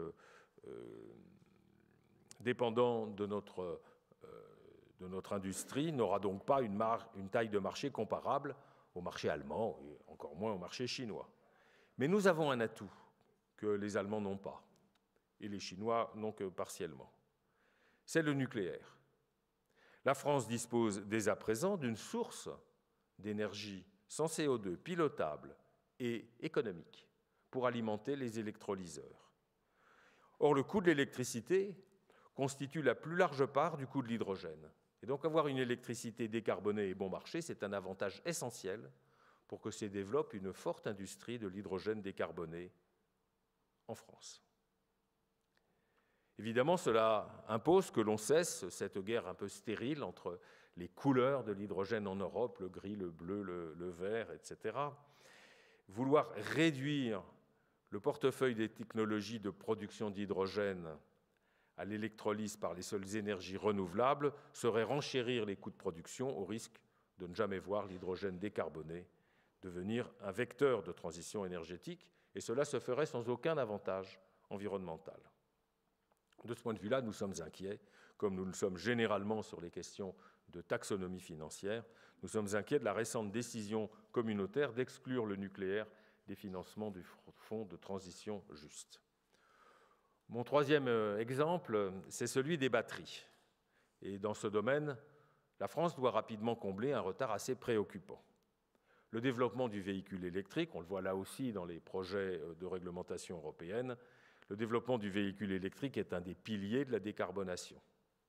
dépendant de notre industrie, n'aura donc pas une taille de marché comparable au marché allemand et encore moins au marché chinois. Mais nous avons un atout que les Allemands n'ont pas et les Chinois n'ont que partiellement. C'est le nucléaire. La France dispose dès à présent d'une source d'énergie sans CO2 pilotable et économique pour alimenter les électrolyseurs. Or, le coût de l'électricité constitue la plus large part du coût de l'hydrogène. Et donc avoir une électricité décarbonée et bon marché, c'est un avantage essentiel pour que se développe une forte industrie de l'hydrogène décarboné en France. Évidemment, cela impose que l'on cesse cette guerre un peu stérile entre les couleurs de l'hydrogène en Europe, le gris, le bleu, le vert, etc. Vouloir réduire le portefeuille des technologies de production d'hydrogène à l'électrolyse par les seules énergies renouvelables serait renchérir les coûts de production au risque de ne jamais voir l'hydrogène décarboné devenir un vecteur de transition énergétique, et cela se ferait sans aucun avantage environnemental. De ce point de vue-là, nous sommes inquiets, comme nous le sommes généralement sur les questions de taxonomie financière. Nous sommes inquiets de la récente décision communautaire d'exclure le nucléaire des financements du Fonds de transition juste. Mon troisième exemple, c'est celui des batteries. Et dans ce domaine, la France doit rapidement combler un retard assez préoccupant. Le développement du véhicule électrique, on le voit là aussi dans les projets de réglementation européenne, le développement du véhicule électrique est un des piliers de la décarbonation.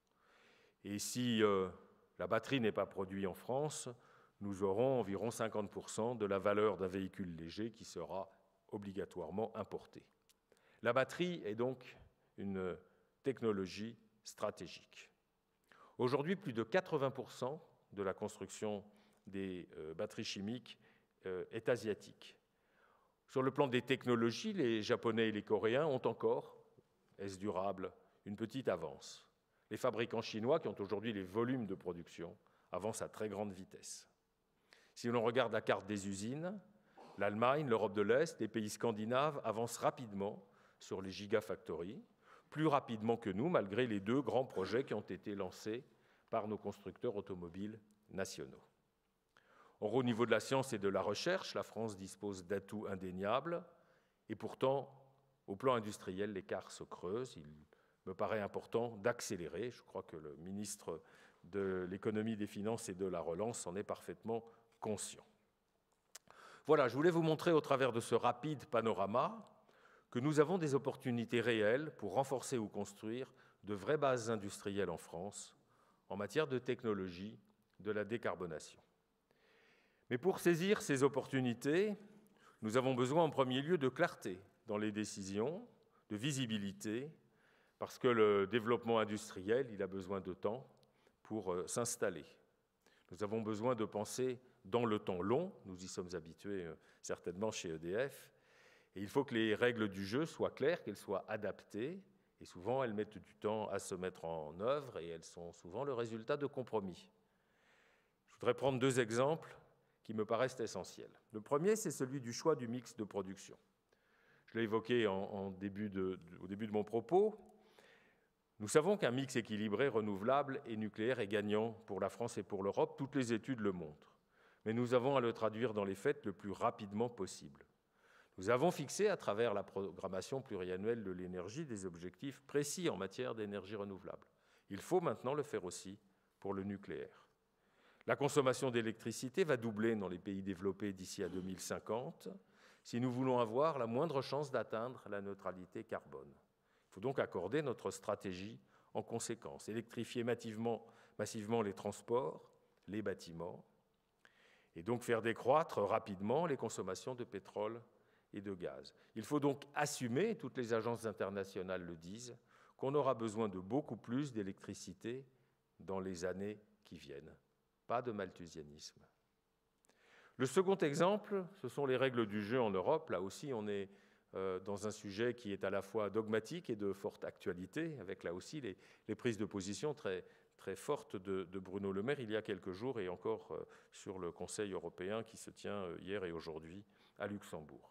Et si la batterie n'est pas produite en France, nous aurons environ 50% de la valeur d'un véhicule léger qui sera obligatoirement importé. La batterie est donc une technologie stratégique. Aujourd'hui, plus de 80% de la construction des batteries chimiques est asiatique. Sur le plan des technologies, les Japonais et les Coréens ont encore, est-ce durable, une petite avance. Les fabricants chinois, qui ont aujourd'hui les volumes de production, avancent à très grande vitesse. Si l'on regarde la carte des usines, l'Allemagne, l'Europe de l'Est, les pays scandinaves avancent rapidement sur les gigafactories, plus rapidement que nous, malgré les 2 grands projets qui ont été lancés par nos constructeurs automobiles nationaux. Or, au niveau de la science et de la recherche, la France dispose d'atouts indéniables, et pourtant, au plan industriel, l'écart se creuse. Il me paraît important d'accélérer. Je crois que le ministre de l'Économie, des Finances et de la Relance en est parfaitement conscient. Voilà, je voulais vous montrer au travers de ce rapide panorama que nous avons des opportunités réelles pour renforcer ou construire de vraies bases industrielles en France en matière de technologie de la décarbonation. Mais pour saisir ces opportunités, nous avons besoin en premier lieu de clarté dans les décisions, de visibilité, parce que le développement industriel, il a besoin de temps pour s'installer. Nous avons besoin de penser dans le temps long, nous y sommes habitués certainement chez EDF, et il faut que les règles du jeu soient claires, qu'elles soient adaptées, et souvent elles mettent du temps à se mettre en œuvre, et elles sont souvent le résultat de compromis. Je voudrais prendre 2 exemples qui me paraissent essentiels. Le premier, c'est celui du choix du mix de production. l'ai évoqué au début de mon propos, nous savons qu'un mix équilibré, renouvelable et nucléaire est gagnant pour la France et pour l'Europe. Toutes les études le montrent. Mais nous avons à le traduire dans les faits le plus rapidement possible. Nous avons fixé, à travers la programmation pluriannuelle de l'énergie, des objectifs précis en matière d'énergie renouvelable. Il faut maintenant le faire aussi pour le nucléaire. La consommation d'électricité va doubler dans les pays développés d'ici à 2050 si nous voulons avoir la moindre chance d'atteindre la neutralité carbone. Il faut donc accorder notre stratégie en conséquence, électrifier massivement les transports, les bâtiments, et donc faire décroître rapidement les consommations de pétrole et de gaz. Il faut donc assumer, toutes les agences internationales le disent, qu'on aura besoin de beaucoup plus d'électricité dans les années qui viennent. Pas de malthusianisme. Le second exemple, ce sont les règles du jeu en Europe. Là aussi, on est dans un sujet qui est à la fois dogmatique et de forte actualité, avec là aussi les prises de position très, très fortes de Bruno Le Maire il y a quelques jours et encore sur le Conseil européen qui se tient hier et aujourd'hui à Luxembourg.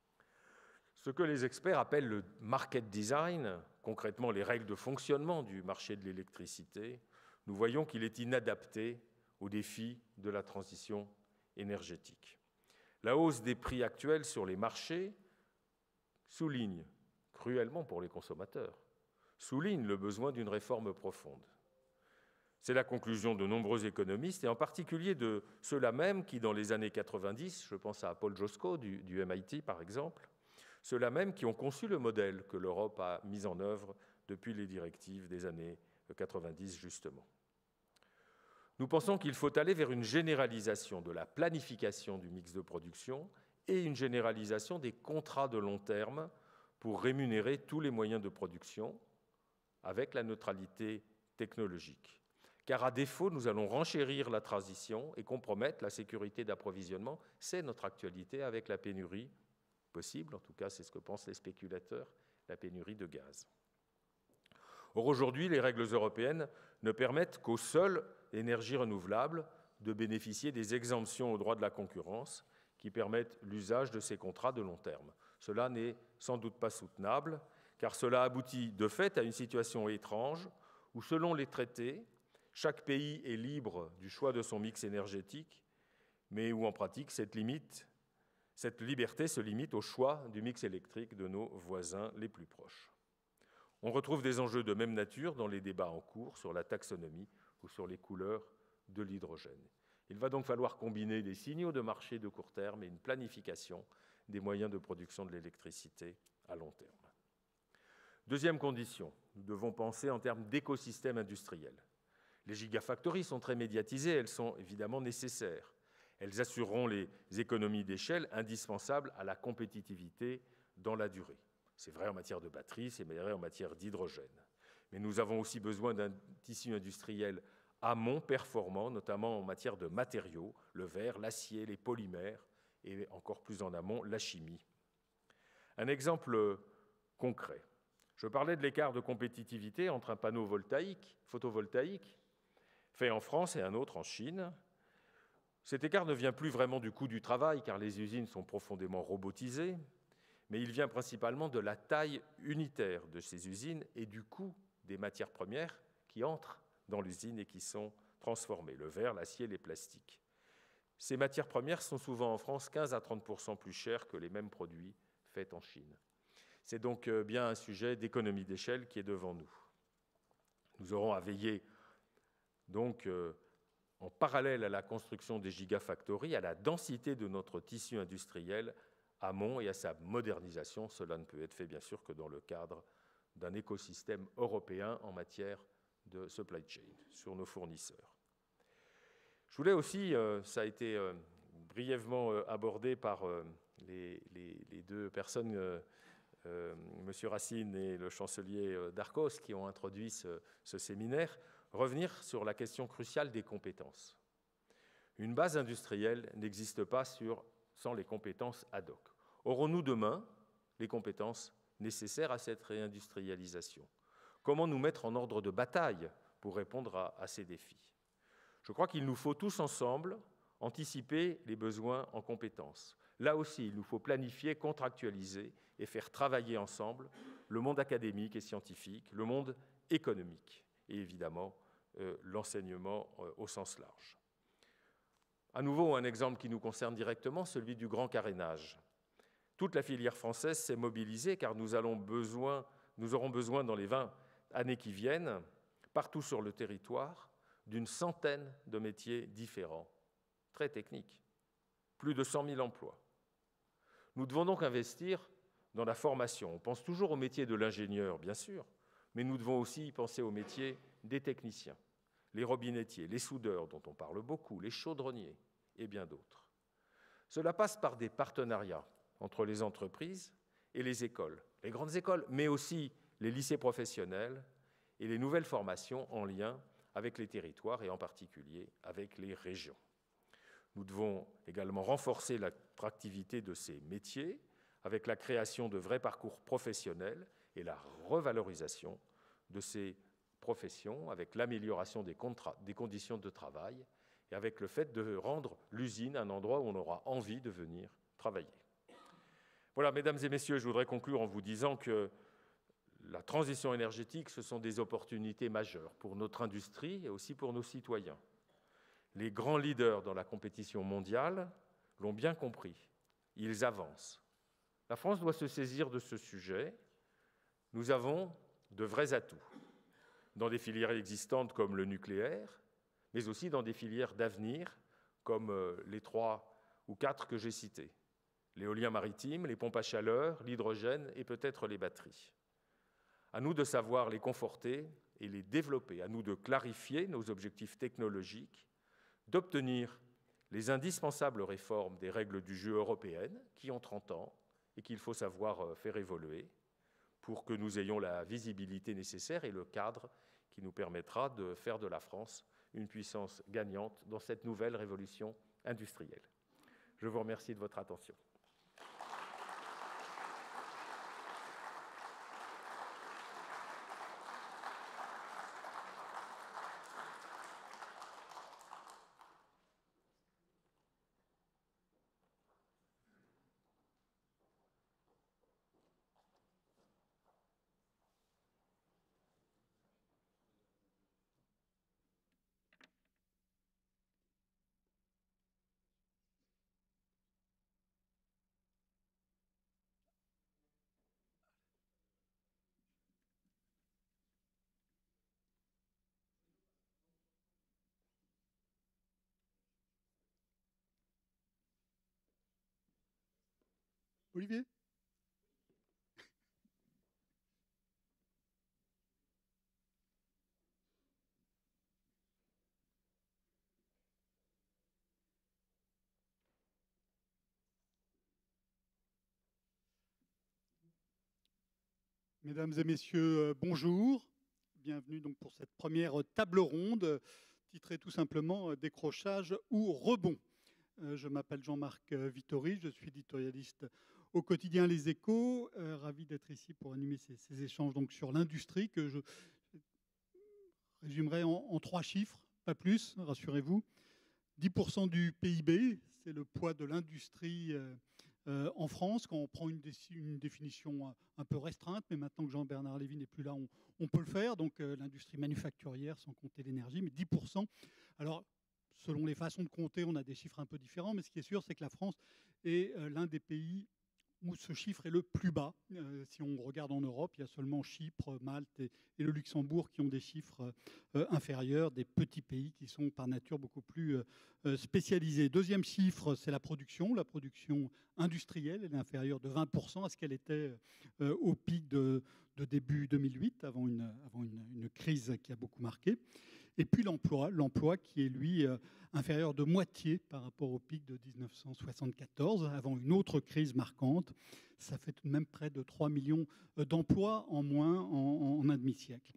Ce que les experts appellent le market design, concrètement les règles de fonctionnement du marché de l'électricité, nous voyons qu'il est inadapté aux défis de la transition énergétique. La hausse des prix actuels sur les marchés souligne, cruellement pour les consommateurs, souligne le besoin d'une réforme profonde. C'est la conclusion de nombreux économistes, et en particulier de ceux-là même qui, dans les années 90, je pense à Paul Josko du MIT par exemple, ceux-là même qui ont conçu le modèle que l'Europe a mis en œuvre depuis les directives des années 90 justement. Nous pensons qu'il faut aller vers une généralisation de la planification du mix de production et une généralisation des contrats de long terme pour rémunérer tous les moyens de production avec la neutralité technologique. Car à défaut, nous allons renchérir la transition et compromettre la sécurité d'approvisionnement. C'est notre actualité avec la pénurie possible, en tout cas c'est ce que pensent les spéculateurs, la pénurie de gaz. Or, aujourd'hui, les règles européennes ne permettent qu'aux seules énergies renouvelables de bénéficier des exemptions au droit de la concurrence qui permettent l'usage de ces contrats de long terme. Cela n'est sans doute pas soutenable, car cela aboutit de fait à une situation étrange où, selon les traités, chaque pays est libre du choix de son mix énergétique, mais où en pratique cette liberté se limite au choix du mix électrique de nos voisins les plus proches. On retrouve des enjeux de même nature dans les débats en cours sur la taxonomie ou sur les couleurs de l'hydrogène. Il va donc falloir combiner des signaux de marché de court terme et une planification des moyens de production de l'électricité à long terme. Deuxième condition, nous devons penser en termes d'écosystème industriel. Les gigafactories sont très médiatisées, elles sont évidemment nécessaires. Elles assureront les économies d'échelle indispensables à la compétitivité dans la durée. C'est vrai en matière de batterie, c'est vrai en matière d'hydrogène. Mais nous avons aussi besoin d'un tissu industriel amont performant, notamment en matière de matériaux, le verre, l'acier, les polymères et encore plus en amont, la chimie. Un exemple concret. Je parlais de l'écart de compétitivité entre un panneau photovoltaïque fait en France et un autre en Chine. Cet écart ne vient plus vraiment du coût du travail, car les usines sont profondément robotisées, mais il vient principalement de la taille unitaire de ces usines et du coût des matières premières qui entrent dans l'usine et qui sont transformées, le verre, l'acier, les plastiques. Ces matières premières sont souvent en France 15 à 30% plus chères que les mêmes produits faits en Chine. C'est donc bien un sujet d'économie d'échelle qui est devant nous. Nous aurons à veiller donc en parallèle à la construction des gigafactories, à la densité de notre tissu industriel amont et à sa modernisation. Cela ne peut être fait bien sûr que dans le cadre d'un écosystème européen en matière de supply chain sur nos fournisseurs. Je voulais aussi, ça a été brièvement abordé par les deux personnes, M. Racine et le chancelier Darcos, qui ont introduit ce séminaire, revenir sur la question cruciale des compétences. Une base industrielle n'existe pas sans les compétences ad hoc. Aurons-nous demain les compétences nécessaires à cette réindustrialisation? Comment nous mettre en ordre de bataille pour répondre à ces défis? Je crois qu'il nous faut tous ensemble anticiper les besoins en compétences. Là aussi, il nous faut planifier, contractualiser et faire travailler ensemble le monde académique et scientifique, le monde économique et évidemment l'enseignement au sens large. À nouveau, un exemple qui nous concerne directement, celui du grand carénage. Toute la filière française s'est mobilisée car nous aurons besoin dans les 20 années qui viennent, partout sur le territoire, d'une centaine de métiers différents, très techniques, plus de 100 000 emplois. Nous devons donc investir dans la formation. On pense toujours au métier de l'ingénieur, bien sûr, mais nous devons aussi penser au métier des techniciens, les robinettiers, les soudeurs, dont on parle beaucoup, les chaudronniers et bien d'autres. Cela passe par des partenariats entre les entreprises et les écoles, les grandes écoles, mais aussi les lycées professionnels et les nouvelles formations en lien avec les territoires et en particulier avec les régions. Nous devons également renforcer l'attractivité de ces métiers avec la création de vrais parcours professionnels et la revalorisation de ces professions, avec l'amélioration des conditions de travail et avec le fait de rendre l'usine un endroit où on aura envie de venir travailler. Voilà, mesdames et messieurs, je voudrais conclure en vous disant que la transition énergétique, ce sont des opportunités majeures pour notre industrie et aussi pour nos citoyens. Les grands leaders dans la compétition mondiale l'ont bien compris. Ils avancent. La France doit se saisir de ce sujet. Nous avons de vrais atouts dans des filières existantes comme le nucléaire, mais aussi dans des filières d'avenir comme les 3 ou 4 que j'ai citées. L'éolien maritime, les pompes à chaleur, l'hydrogène et peut-être les batteries. À nous de savoir les conforter et les développer, à nous de clarifier nos objectifs technologiques, d'obtenir les indispensables réformes des règles du jeu européennes qui ont 30 ans et qu'il faut savoir faire évoluer pour que nous ayons la visibilité nécessaire et le cadre qui nous permettra de faire de la France une puissance gagnante dans cette nouvelle révolution industrielle. Je vous remercie de votre attention. Olivier ? Mesdames et messieurs, bonjour. Bienvenue donc pour cette première table ronde titrée tout simplement « Décrochage ou rebond ». Je m'appelle Jean-Marc Vittori, je suis éditorialiste au quotidien Les Échos. Ravi d'être ici pour animer ces échanges donc, sur l'industrie que je résumerai en 3 chiffres, pas plus, rassurez-vous. 10% du PIB, c'est le poids de l'industrie en France. Quand on prend une définition un peu restreinte, mais maintenant que Jean-Bernard Lévy n'est plus là, on peut le faire. Donc l'industrie manufacturière, sans compter l'énergie, mais 10%. Alors, selon les façons de compter, on a des chiffres un peu différents, mais ce qui est sûr, c'est que la France est l'un des pays où ce chiffre est le plus bas. Si on regarde en Europe, il y a seulement Chypre, Malte et le Luxembourg qui ont des chiffres inférieurs, des petits pays qui sont par nature beaucoup plus spécialisés. Deuxième chiffre, c'est la production. La production industrielle, elle est inférieure de 20% à ce qu'elle était au pic de début 2008, avant une crise qui a beaucoup marqué. Et puis l'emploi qui est lui inférieur de moitié par rapport au pic de 1974, avant une autre crise marquante. Ça fait tout de même près de 3 millions d'emplois en moins en un demi-siècle.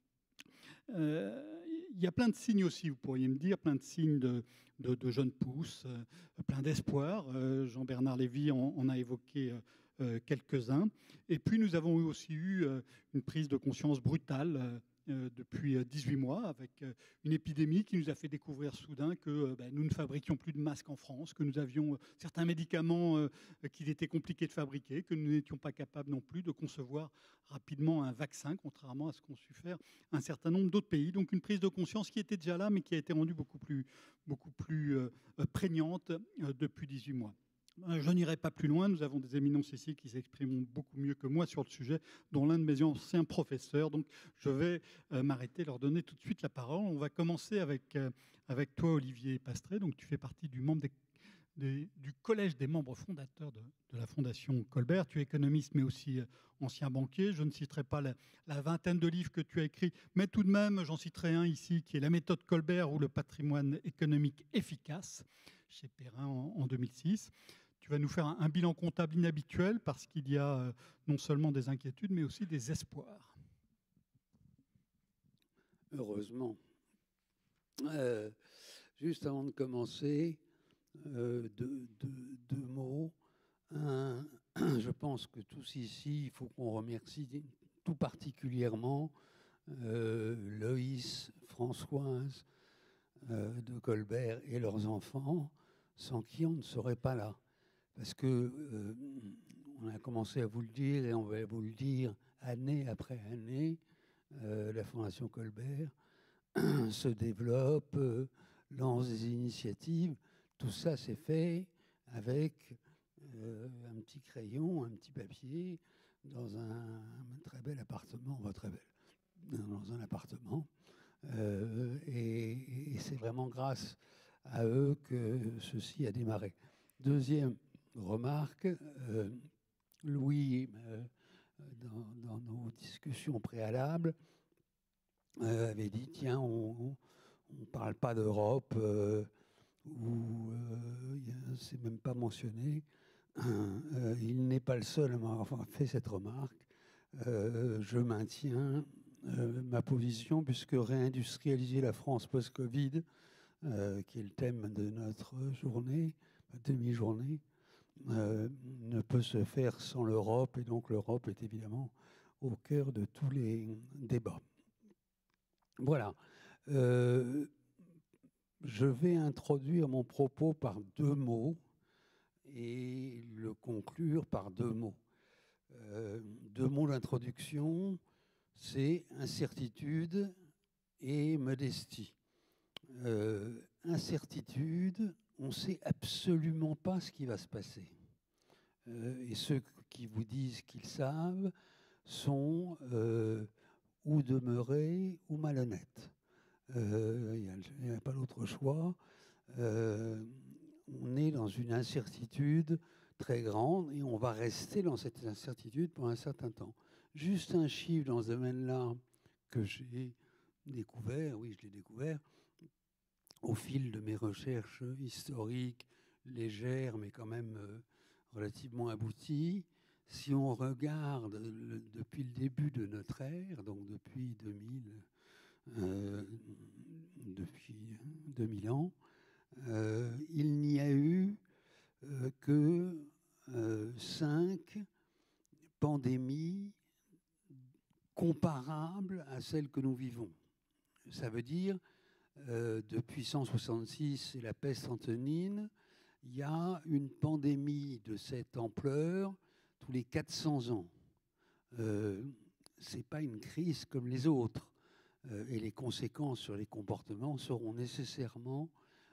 Il y a plein de signes aussi, vous pourriez me dire, plein de signes de jeunes pousses, plein d'espoir. Jean-Bernard Lévy en a évoqué quelques-uns. Et puis nous avons aussi eu une prise de conscience brutale depuis 18 mois, avec une épidémie qui nous a fait découvrir soudain que nous ne fabriquions plus de masques en France, que nous avions certains médicaments qu'il était compliqué de fabriquer, que nous n'étions pas capables non plus de concevoir rapidement un vaccin, contrairement à ce qu'ont su faire un certain nombre d'autres pays. Donc une prise de conscience qui était déjà là, mais qui a été rendue beaucoup plus prégnante depuis 18 mois. Je n'irai pas plus loin, nous avons des éminences ici qui s'expriment beaucoup mieux que moi sur le sujet, dont l'un de mes anciens professeurs. Donc je vais m'arrêter, leur donner tout de suite la parole. On va commencer avec toi, Olivier Pastré. Donc tu fais partie du collège des membres fondateurs de la Fondation Colbert. Tu es économiste, mais aussi ancien banquier. Je ne citerai pas la vingtaine de livres que tu as écrits, mais tout de même, j'en citerai un ici, qui est La méthode Colbert ou le patrimoine économique efficace, chez Perrin en 2006. Tu vas nous faire un bilan comptable inhabituel parce qu'il y a non seulement des inquiétudes, mais aussi des espoirs. Heureusement. Juste avant de commencer, deux mots. Je pense que tous ici, il faut qu'on remercie tout particulièrement Loïs, Françoise de Colbert et leurs enfants, sans qui on ne serait pas là. Parce que on a commencé à vous le dire et on va vous le dire année après année, la Fondation Colbert se développe, lance des initiatives. Tout ça s'est fait avec un petit crayon, un petit papier, dans un très bel appartement, dans un appartement. Et c'est vraiment grâce à eux que ceci a démarré. Deuxième remarque, Louis, dans nos discussions préalables, avait dit, tiens, on ne parle pas d'Europe, ou c'est même pas mentionné. Il n'est pas le seul à m'avoir fait cette remarque. Je maintiens ma position, puisque réindustrialiser la France post-Covid, qui est le thème de notre journée, demi-journée, ne peut se faire sans l'Europe, et donc l'Europe est évidemment au cœur de tous les débats. Voilà. Je vais introduire mon propos par deux mots et le conclure par deux mots. Deux mots d'introduction, c'est incertitude et modestie. Incertitude, on ne sait absolument pas ce qui va se passer. Et ceux qui vous disent qu'ils savent sont ou demeurés ou malhonnêtes. Il n'y a pas d'autre choix. On est dans une incertitude très grande et on va rester dans cette incertitude pour un certain temps. Juste un chiffre dans ce domaine-là que j'ai découvert, oui, je l'ai découvert, au fil de mes recherches historiques, légères, mais quand même relativement abouties. Si on regarde depuis le début de notre ère, donc depuis 2000 ans, il n'y a eu que 5 pandémies comparables à celles que nous vivons. Ça veut dire, depuis 166 et la peste antonine, il y a une pandémie de cette ampleur tous les 400 ans. Ce n'est pas une crise comme les autres. Et les conséquences sur les comportements seront nécessairement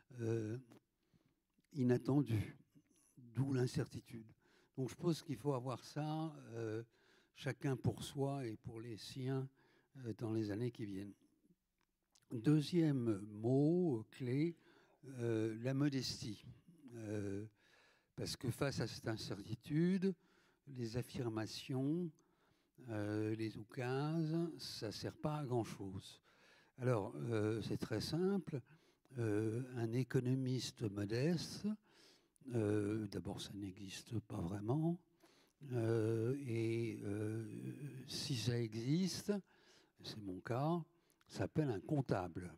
inattendues, d'où l'incertitude. Donc je pense qu'il faut avoir ça, chacun pour soi et pour les siens, dans les années qui viennent. Deuxième mot clé, la modestie. Parce que face à cette incertitude, les affirmations, les oukases, ça ne sert pas à grand-chose. Alors, c'est très simple. Un économiste modeste, d'abord, ça n'existe pas vraiment. Si ça existe, c'est mon cas, ça s'appelle un comptable.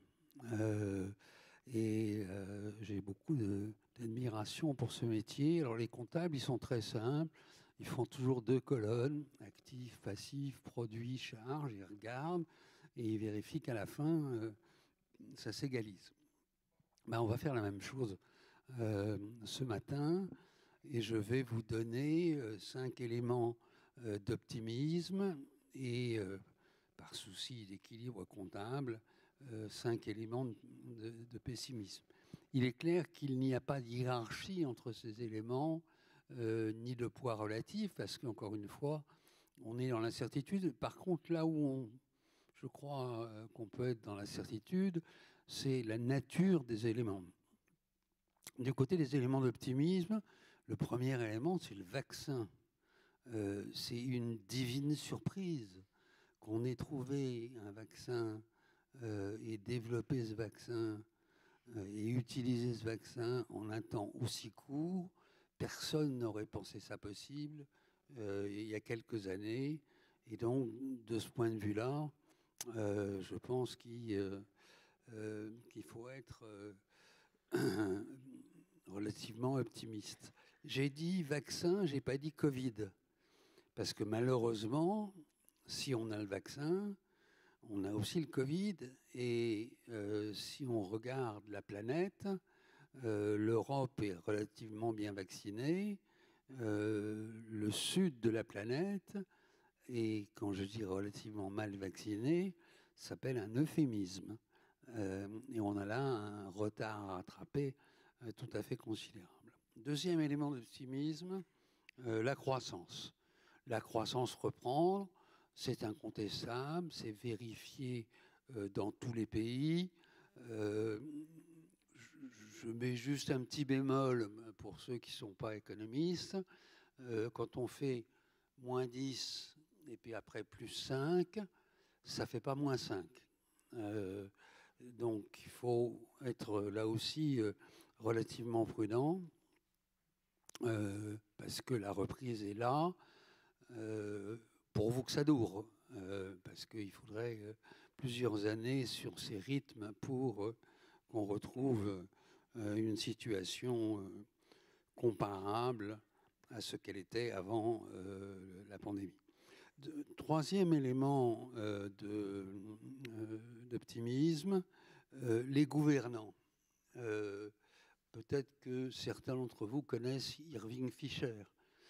J'ai beaucoup d'admiration pour ce métier. Alors, les comptables, ils sont très simples. Ils font toujours 2 colonnes, actifs, passifs, produits, charges, ils regardent et il vérifie qu'à la fin, ça s'égalise. Ben, on va faire la même chose ce matin, et je vais vous donner 5 éléments d'optimisme et, par souci d'équilibre comptable, 5 éléments de pessimisme. Il est clair qu'il n'y a pas de hiérarchie entre ces éléments, ni de poids relatif, parce qu'encore une fois, on est dans l'incertitude. Par contre, là où je crois qu'on peut être dans l'incertitude, c'est la nature des éléments. Du côté des éléments d'optimisme, le premier élément, c'est le vaccin. C'est une divine surprise qu'on ait trouvé un vaccin et développé ce vaccin et utilisé ce vaccin en un temps aussi court. Personne n'aurait pensé ça possible il y a quelques années. Et donc, de ce point de vue-là, je pense qu'il faut être relativement optimiste. J'ai dit vaccin, je n'ai pas dit Covid. Parce que malheureusement, si on a le vaccin, on a aussi le Covid. Et si on regarde la planète, l'Europe est relativement bien vaccinée. Le sud de la planète, et quand je dis relativement mal vacciné, s'appelle un euphémisme. Et on a là un retard à rattraper tout à fait considérable. Deuxième élément d'optimisme, la croissance. La croissance reprend, c'est incontestable, c'est vérifié dans tous les pays. Je mets juste un petit bémol pour ceux qui ne sont pas économistes. Quand on fait moins 10 et puis après plus 5, ça ne fait pas moins 5. Donc il faut être là aussi relativement prudent parce que la reprise est là. Pourvu que ça dure, parce qu'il faudrait plusieurs années sur ces rythmes pour qu'on retrouve une situation comparable à ce qu'elle était avant la pandémie. Troisième élément d'optimisme, les gouvernants. Peut-être que certains d'entre vous connaissent Irving Fisher.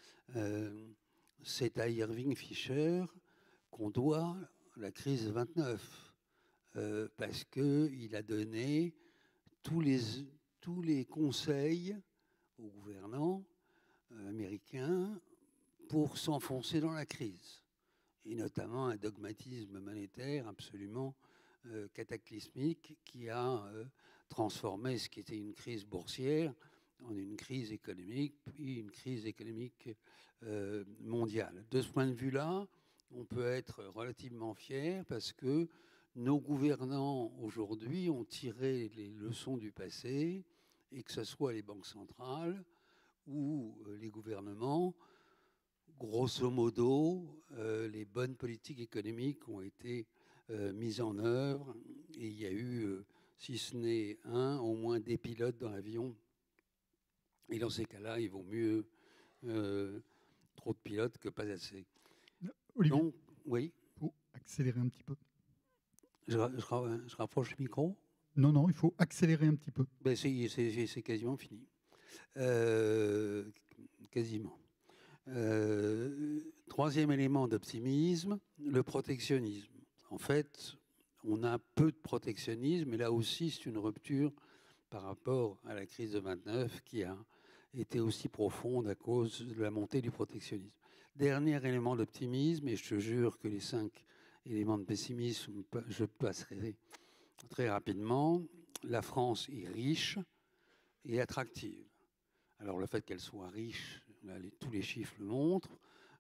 C'est à Irving Fisher qu'on doit la crise de 29, parce qu'il a donné tous les conseils aux gouvernants américains pour s'enfoncer dans la crise, et notamment un dogmatisme monétaire absolument cataclysmique qui a transformé ce qui était une crise boursière en une crise économique, puis une crise économique mondiale. De ce point de vue-là, on peut être relativement fier parce que nos gouvernants aujourd'hui ont tiré les leçons du passé, et que ce soit les banques centrales ou les gouvernements, grosso modo, les bonnes politiques économiques ont été mises en œuvre, et il y a eu, si ce n'est au moins des pilotes dans l'avion. Et dans ces cas-là, il vaut mieux trop de pilotes que pas assez. Olivier, donc, oui. Il faut accélérer un petit peu. Je rapproche le micro. Non, il faut accélérer un petit peu. Ben, c'est quasiment fini. Quasiment. Troisième élément d'optimisme, le protectionnisme. En fait, on a peu de protectionnisme, et là aussi, c'est une rupture par rapport à la crise de 29 qui a été aussi profonde à cause de la montée du protectionnisme. Dernier élément d'optimisme, et je te jure que les 5 éléments de pessimisme, je passerai très rapidement. La France est riche et attractive. Alors le fait qu'elle soit riche, là, tous les chiffres le montrent,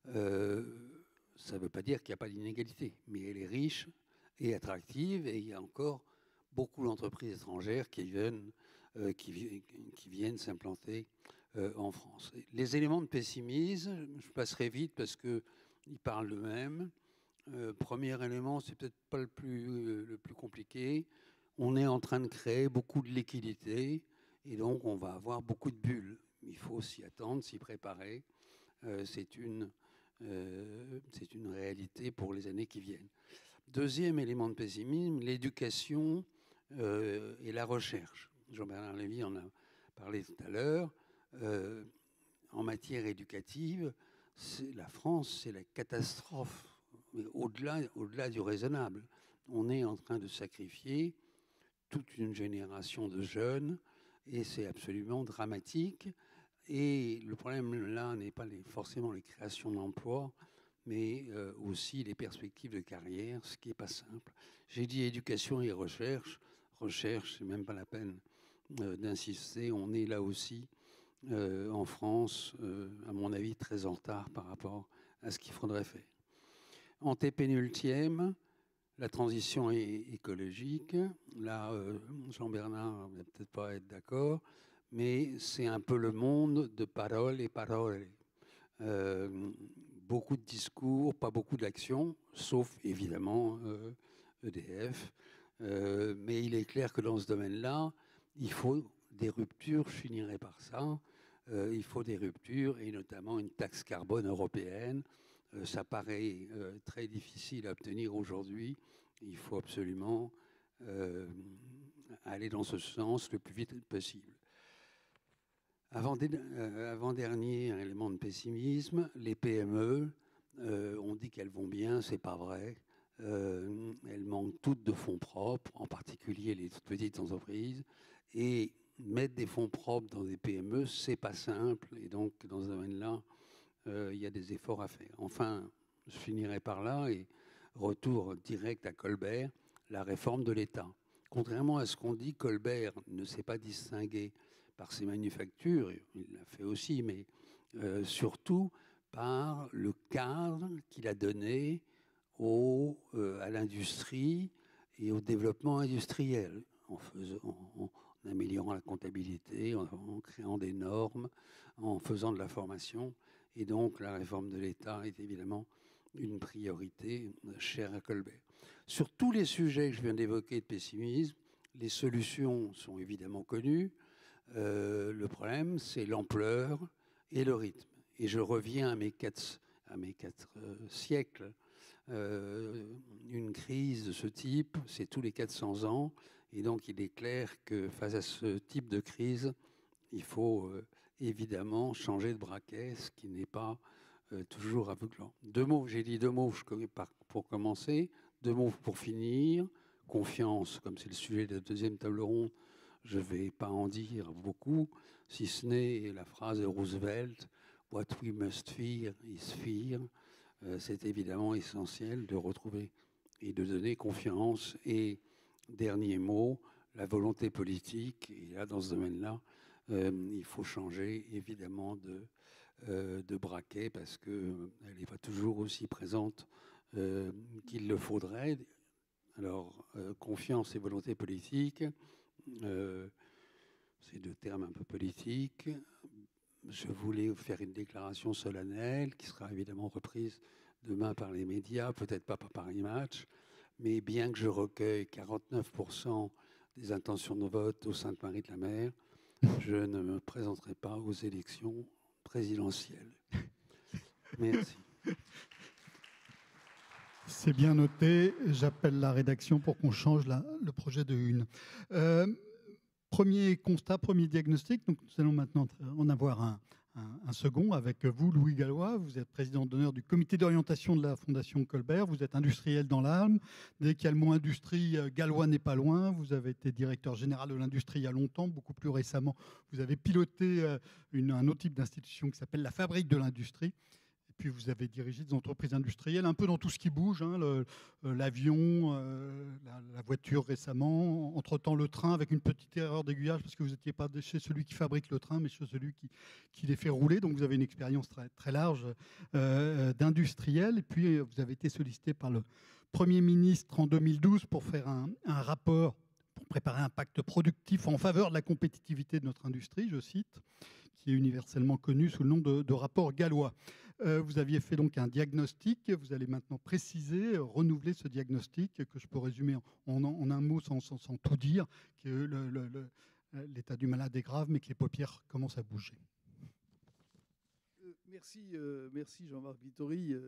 ça ne veut pas dire qu'il n'y a pas d'inégalité, mais elle est riche et attractive, et il y a encore beaucoup d'entreprises étrangères qui viennent s'implanter en France. Les éléments de pessimisme, je passerai vite parce qu'ils parlent d'eux-mêmes. Premier élément, c'est peut-être pas le plus compliqué. On est en train de créer beaucoup de liquidités, et donc on va avoir beaucoup de bulles. Il faut s'y attendre, s'y préparer. C'est une réalité pour les années qui viennent. Deuxième élément de pessimisme, l'éducation et la recherche. Jean-Bernard Lévy en a parlé tout à l'heure. En matière éducative, la France, c'est la catastrophe, mais au-delà du raisonnable. On est en train de sacrifier toute une génération de jeunes et c'est absolument dramatique. Et le problème là n'est pas forcément les créations d'emplois, mais aussi les perspectives de carrière, ce qui n'est pas simple. J'ai dit éducation et recherche. Recherche, c'est même pas la peine d'insister. On est là aussi, en France, à mon avis, très en retard par rapport à ce qu'il faudrait faire. Antépénultième, la transition écologique. Là, Jean-Bernard ne va peut-être pas être d'accord, mais c'est un peu le monde de paroles et paroles. Beaucoup de discours, pas beaucoup d'actions, sauf évidemment EDF. Mais il est clair que dans ce domaine-là, il faut des ruptures, je finirai par ça. Il faut des ruptures et notamment une taxe carbone européenne. Ça paraît très difficile à obtenir aujourd'hui. Il faut absolument aller dans ce sens le plus vite possible. Avant-dernier élément de pessimisme, les PME, on dit qu'elles vont bien, c'est pas vrai. Elles manquent toutes de fonds propres, en particulier les toutes petites entreprises. Et mettre des fonds propres dans des PME, c'est pas simple. Et donc, dans ce domaine-là, il y a des efforts à faire. Enfin, je finirai par là et retour direct à Colbert, la réforme de l'État. Contrairement à ce qu'on dit, Colbert ne s'est pas distingué par ses manufactures, il l'a fait aussi, mais surtout par le cadre qu'il a donné à l'industrie et au développement industriel, en améliorant la comptabilité, en créant des normes, en faisant de la formation. Et donc la réforme de l'État est évidemment une priorité chère à Colbert. Sur tous les sujets que je viens d'évoquer de pessimisme, les solutions sont évidemment connues. Le problème, c'est l'ampleur et le rythme. Et je reviens à mes quatre siècles. Une crise de ce type, c'est tous les 400 ans. Et donc, il est clair que face à ce type de crise, il faut évidemment changer de braquet, ce qui n'est pas toujours aveuglant. Deux mots, j'ai dit deux mots pour commencer, deux mots pour finir. Confiance, comme c'est le sujet de la deuxième table ronde, je ne vais pas en dire beaucoup, si ce n'est la phrase de Roosevelt, « What we must fear is fear ». C'est évidemment essentiel de retrouver et de donner confiance. Et dernier mot, la volonté politique. Et là, dans ce domaine-là, il faut changer évidemment de braquet parce qu'elle n'est pas toujours aussi présente qu'il le faudrait. Alors, confiance et volonté politique, c'est deux termes un peu politiques. Je voulais faire une déclaration solennelle qui sera évidemment reprise demain par les médias, peut-être pas par Paris Match, mais bien que je recueille 49% des intentions de vote au Sainte-Marie-de-la-Mer, je ne me présenterai pas aux élections présidentielles. Merci. C'est bien noté. J'appelle la rédaction pour qu'on change le projet de une. Premier constat, premier diagnostic. Donc, nous allons maintenant en avoir un second avec vous, Louis Gallois. Vous êtes président d'honneur du comité d'orientation de la Fondation Colbert. Vous êtes industriel dans l'âme. Dès qu'il y a le mot industrie, Gallois n'est pas loin. Vous avez été directeur général de l'industrie il y a longtemps. Beaucoup plus récemment, vous avez piloté un autre type d'institution qui s'appelle la Fabrique de l'industrie. Puis vous avez dirigé des entreprises industrielles un peu dans tout ce qui bouge, hein, l'avion, la voiture récemment, entre-temps le train avec une petite erreur d'aiguillage parce que vous n'étiez pas chez celui qui fabrique le train mais chez celui qui les fait rouler. Donc vous avez une expérience très, très large d'industriel. Et puis vous avez été sollicité par le Premier ministre en 2012 pour faire un rapport, pour préparer un pacte productif en faveur de la compétitivité de notre industrie, je cite, qui est universellement connu sous le nom de rapport Gallois. Vous aviez fait donc un diagnostic, vous allez maintenant préciser, renouveler ce diagnostic que je peux résumer en un mot sans tout dire, que l'état du malade est grave mais que les paupières commencent à bouger. Merci Jean-Marc Vittori.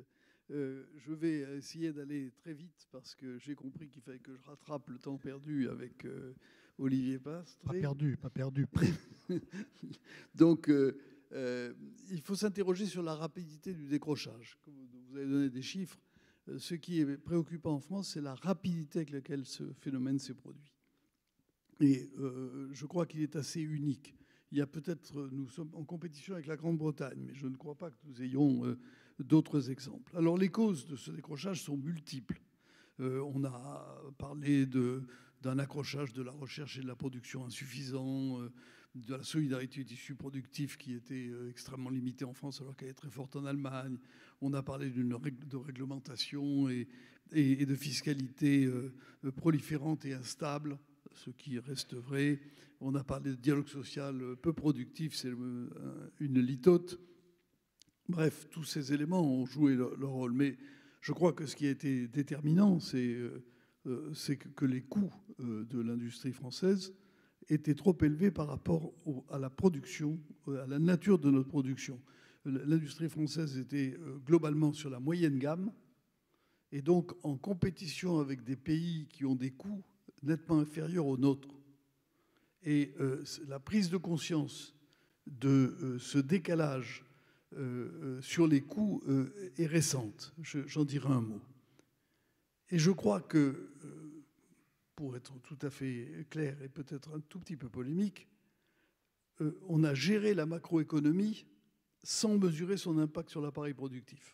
Je vais essayer d'aller très vite parce que j'ai compris qu'il fallait que je rattrape le temps perdu avec Olivier Pastre. Pas perdu, pas perdu. Donc, il faut s'interroger sur la rapidité du décrochage. Vous avez donné des chiffres. Ce qui est préoccupant en France, c'est la rapidité avec laquelle ce phénomène s'est produit. Et je crois qu'il est assez unique. Il y a peut-être, nous sommes en compétition avec la Grande-Bretagne, mais je ne crois pas que nous ayons d'autres exemples. Alors les causes de ce décrochage sont multiples. On a parlé d'un accrochage de la recherche et de la production insuffisant, de la solidarité du tissu productif qui était extrêmement limitée en France alors qu'elle est très forte en Allemagne. On a parlé de réglementation et de fiscalité proliférante et instable, ce qui reste vrai. On a parlé de dialogue social peu productif, c'est une litote. Bref, tous ces éléments ont joué leur rôle. Mais je crois que ce qui a été déterminant, c'est que les coûts de l'industrie française étaient trop élevés par rapport à la production, à la nature de notre production. L'industrie française était globalement sur la moyenne gamme et donc en compétition avec des pays qui ont des coûts nettement inférieurs aux nôtres. Et la prise de conscience de ce décalage sur les coûts est récente. J'en dirai un mot. Et je crois que, pour être tout à fait clair et peut-être un tout petit peu polémique, on a géré la macroéconomie sans mesurer son impact sur l'appareil productif.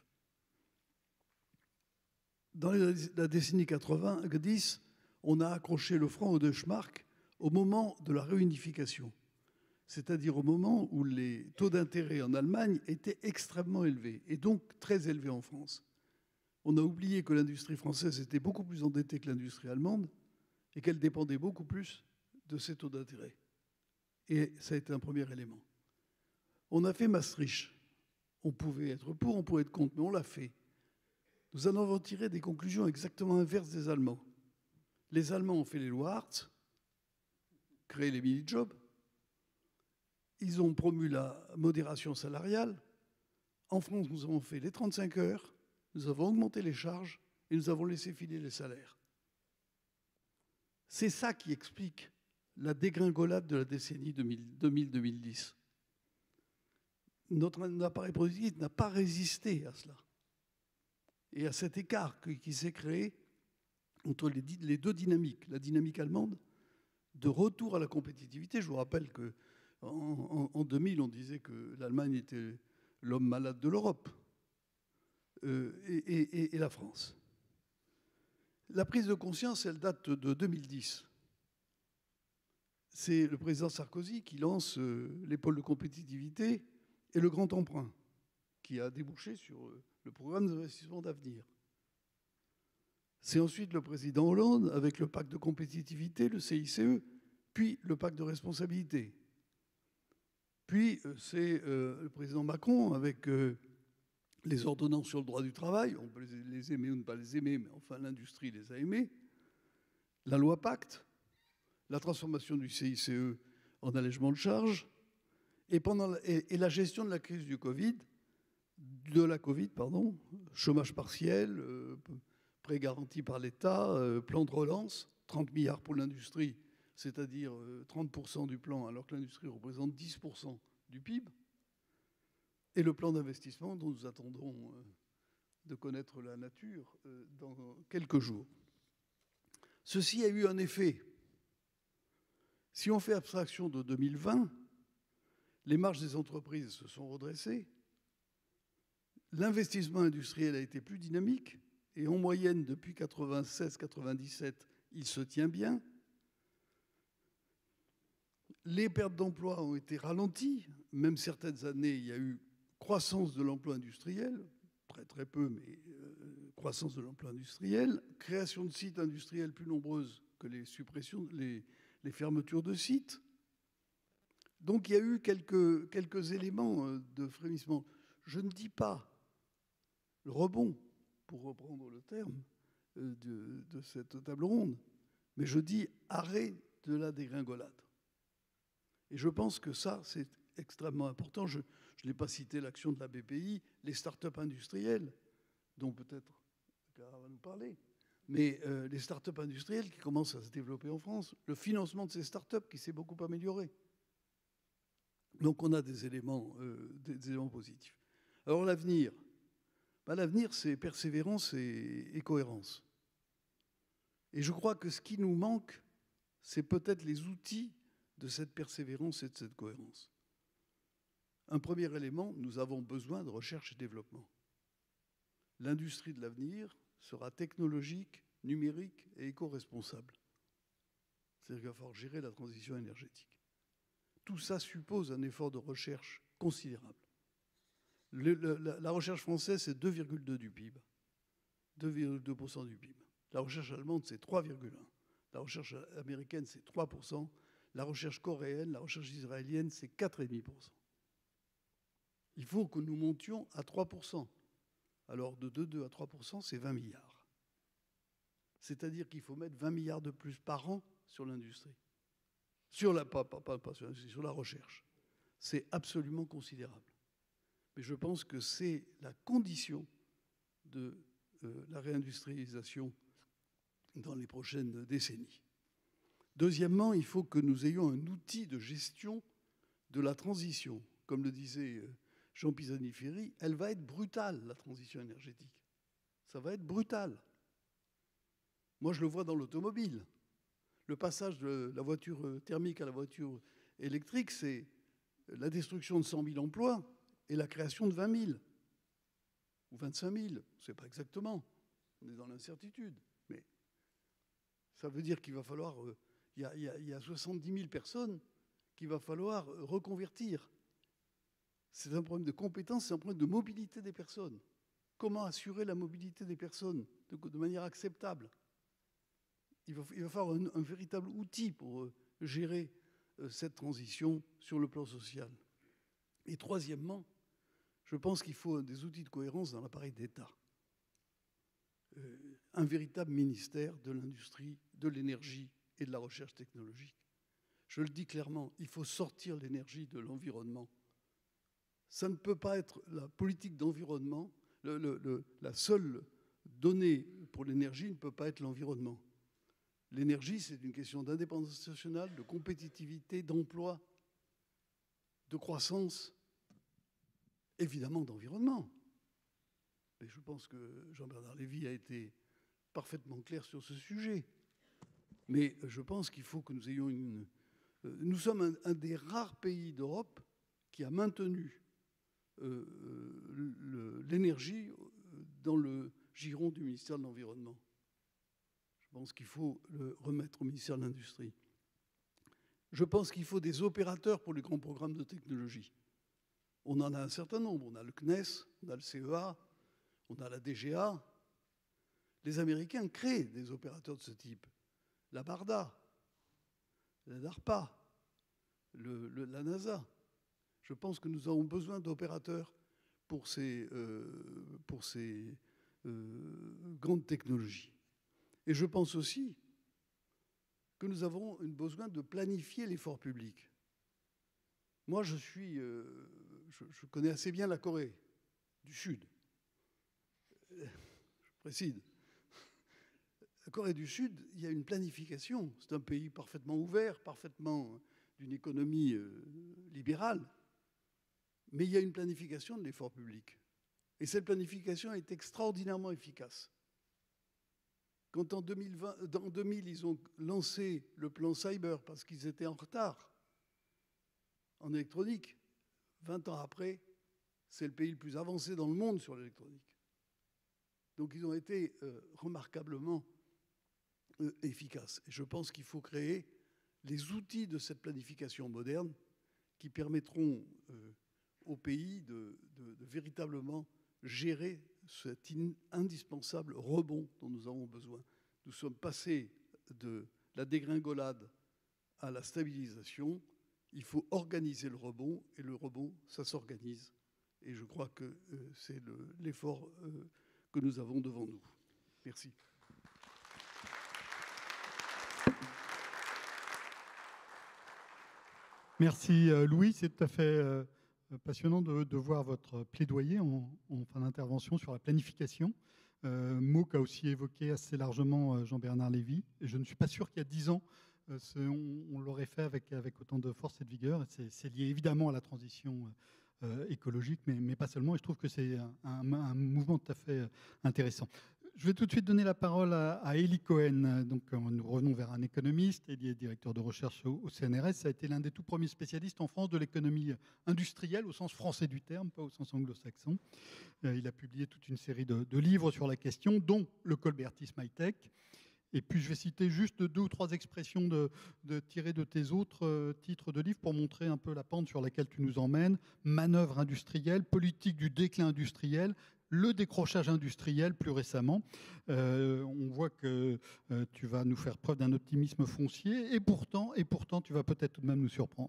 Dans la décennie 90, on a accroché le franc au Deutschmark au moment de la réunification, c'est-à-dire au moment où les taux d'intérêt en Allemagne étaient extrêmement élevés, et donc très élevés en France. On a oublié que l'industrie française était beaucoup plus endettée que l'industrie allemande et qu'elle dépendait beaucoup plus de ces taux d'intérêt. Et ça a été un premier élément. On a fait Maastricht. On pouvait être pour, on pouvait être contre, mais on l'a fait. Nous en avons tiré des conclusions exactement inverses des Allemands. Les Allemands ont fait les lois Hartz, créé les mini-jobs. Ils ont promu la modération salariale. En France, nous avons fait les 35 heures, nous avons augmenté les charges et nous avons laissé filer les salaires. C'est ça qui explique la dégringolade de la décennie 2000-2010. Notre appareil productif n'a pas résisté à cela. Et à cet écart qui s'est créé entre les deux dynamiques, la dynamique allemande de retour à la compétitivité. Je vous rappelle qu'en 2000, on disait que l'Allemagne était l'homme malade de l'Europe et la France. La prise de conscience, elle date de 2010. C'est le président Sarkozy qui lance les pôles de compétitivité et le grand emprunt, qui a débouché sur le programme d'investissement d'avenir. C'est ensuite le président Hollande avec le pacte de compétitivité, le CICE, puis le pacte de responsabilité. Puis c'est le président Macron avec les ordonnances sur le droit du travail, on peut les aimer ou ne pas les aimer, mais enfin l'industrie les a aimées, la loi Pacte, la transformation du CICE en allègement de charges, et la gestion de la crise du Covid, chômage partiel, prêts garantis par l'État, plan de relance, 30 milliards pour l'industrie, c'est-à-dire 30% du plan, alors que l'industrie représente 10% du PIB, et le plan d'investissement dont nous attendrons de connaître la nature dans quelques jours. Ceci a eu un effet. Si on fait abstraction de 2020, les marges des entreprises se sont redressées, l'investissement industriel a été plus dynamique, et en moyenne, depuis 1996-1997, il se tient bien. Les pertes d'emploi ont été ralenties. Même certaines années, il y a eu croissance de l'emploi industriel, très peu, mais croissance de l'emploi industriel, création de sites industriels plus nombreuses que les suppressions, les fermetures de sites. Donc il y a eu quelques éléments de frémissement. Je ne dis pas le rebond, pour reprendre le terme de cette table ronde, mais je dis arrêt de la dégringolade. Et je pense que ça, c'est extrêmement important. Je n'ai pas cité l'action de la BPI, les start-up industrielles. dont peut-être Clara va nous parler, mais les start-up industrielles qui commencent à se développer en France, le financement de ces start-up qui s'est beaucoup amélioré. Donc on a des éléments positifs. Alors l'avenir, l'avenir c'est persévérance et cohérence. Et je crois que ce qui nous manque, c'est peut-être les outils de cette persévérance et de cette cohérence. Un premier élément, nous avons besoin de recherche et développement. L'industrie de l'avenir sera technologique, numérique et éco-responsable. C'est-à-dire qu'il va falloir gérer la transition énergétique. Tout ça suppose un effort de recherche considérable. La recherche française, c'est 2,2 du PIB. 2,2% du PIB. La recherche allemande, c'est 3,1. La recherche américaine, c'est 3%. La recherche coréenne, la recherche israélienne, c'est 4,5%. Il faut que nous montions à 3%. Alors de 2,2 à 3%, c'est 20 milliards. C'est-à-dire qu'il faut mettre 20 milliards de plus par an sur l'industrie. Sur la recherche. C'est absolument considérable. Mais je pense que c'est la condition de la réindustrialisation dans les prochaines décennies. Deuxièmement, il faut que nous ayons un outil de gestion de la transition. Comme le disait Jean Pisani-Ferry, elle va être brutale, la transition énergétique. Ça va être brutal. Moi, je le vois dans l'automobile. Le passage de la voiture thermique à la voiture électrique, c'est la destruction de 100 000 emplois et la création de 20 000 ou 25 000. On ne sait pas exactement. On est dans l'incertitude. Mais ça veut dire qu'il va falloir... Il y a 70 000 personnes qu'il va falloir reconvertir. C'est un problème de compétence, c'est un problème de mobilité des personnes. Comment assurer la mobilité des personnes de manière acceptable ? Il va falloir un véritable outil pour gérer cette transition sur le plan social. Et troisièmement, je pense qu'il faut des outils de cohérence dans l'appareil d'État. Un véritable ministère de l'industrie, de l'énergie et de la recherche technologique. Je le dis clairement, il faut sortir l'énergie de l'environnement. Ça ne peut pas être la politique d'environnement, la seule donnée pour l'énergie ne peut pas être l'environnement. L'énergie, c'est une question d'indépendance nationale, de compétitivité, d'emploi, de croissance, évidemment d'environnement. Mais je pense que Jean-Bernard Lévy a été parfaitement clair sur ce sujet. Mais je pense qu'il faut que nous ayons une... Nous sommes un des rares pays d'Europe qui a maintenu l'énergie dans le giron du ministère de l'Environnement. Je pense qu'il faut le remettre au ministère de l'Industrie. Je pense qu'il faut des opérateurs pour les grands programmes de technologie. On en a un certain nombre. On a le CNES, on a le CEA, on a la DGA. Les Américains créent des opérateurs de ce type. La BARDA, la DARPA, la NASA. Je pense que nous avons besoin d'opérateurs pour ces grandes technologies. Et je pense aussi que nous avons besoin de planifier l'effort public. Moi, je connais assez bien la Corée du Sud. Je précise. La Corée du Sud, il y a une planification. C'est un pays parfaitement ouvert, parfaitement d'une économie libérale. Mais il y a une planification de l'effort public. Et cette planification est extraordinairement efficace. Quand en 2000, ils ont lancé le plan Cyber parce qu'ils étaient en retard en électronique, 20 ans après, c'est le pays le plus avancé dans le monde sur l'électronique. Donc ils ont été remarquablement efficaces. Et je pense qu'il faut créer les outils de cette planification moderne qui permettront au pays de véritablement gérer cet indispensable rebond dont nous avons besoin. Nous sommes passés de la dégringolade à la stabilisation. Il faut organiser le rebond, et le rebond, ça s'organise. Et je crois que c'est l'effort que nous avons devant nous. Merci. Merci Louis, c'est tout à fait passionnant de voir votre plaidoyer en fin d'intervention sur la planification, mot qu'a aussi évoqué assez largement Jean-Bernard Lévy. Et je ne suis pas sûr qu'il y a 10 ans, on l'aurait fait avec autant de force et de vigueur. C'est lié évidemment à la transition écologique, mais pas seulement. Et je trouve que c'est un mouvement tout à fait intéressant. Je vais tout de suite donner la parole à Élie Cohen. Donc, nous revenons vers un économiste. Élie est directeur de recherche au CNRS. Ça a été l'un des tout premiers spécialistes en France de l'économie industrielle, au sens français du terme, pas au sens anglo-saxon. Il a publié toute une série de livres sur la question, dont le colbertisme high-tech. Et puis, je vais citer juste 2 ou 3 expressions tirées de tes autres titres de livres pour montrer un peu la pente sur laquelle tu nous emmènes. Manœuvre industrielle, politique du déclin industriel, le décrochage industriel plus récemment. On voit que tu vas nous faire preuve d'un optimisme foncier et pourtant, tu vas peut-être tout de même nous surprendre.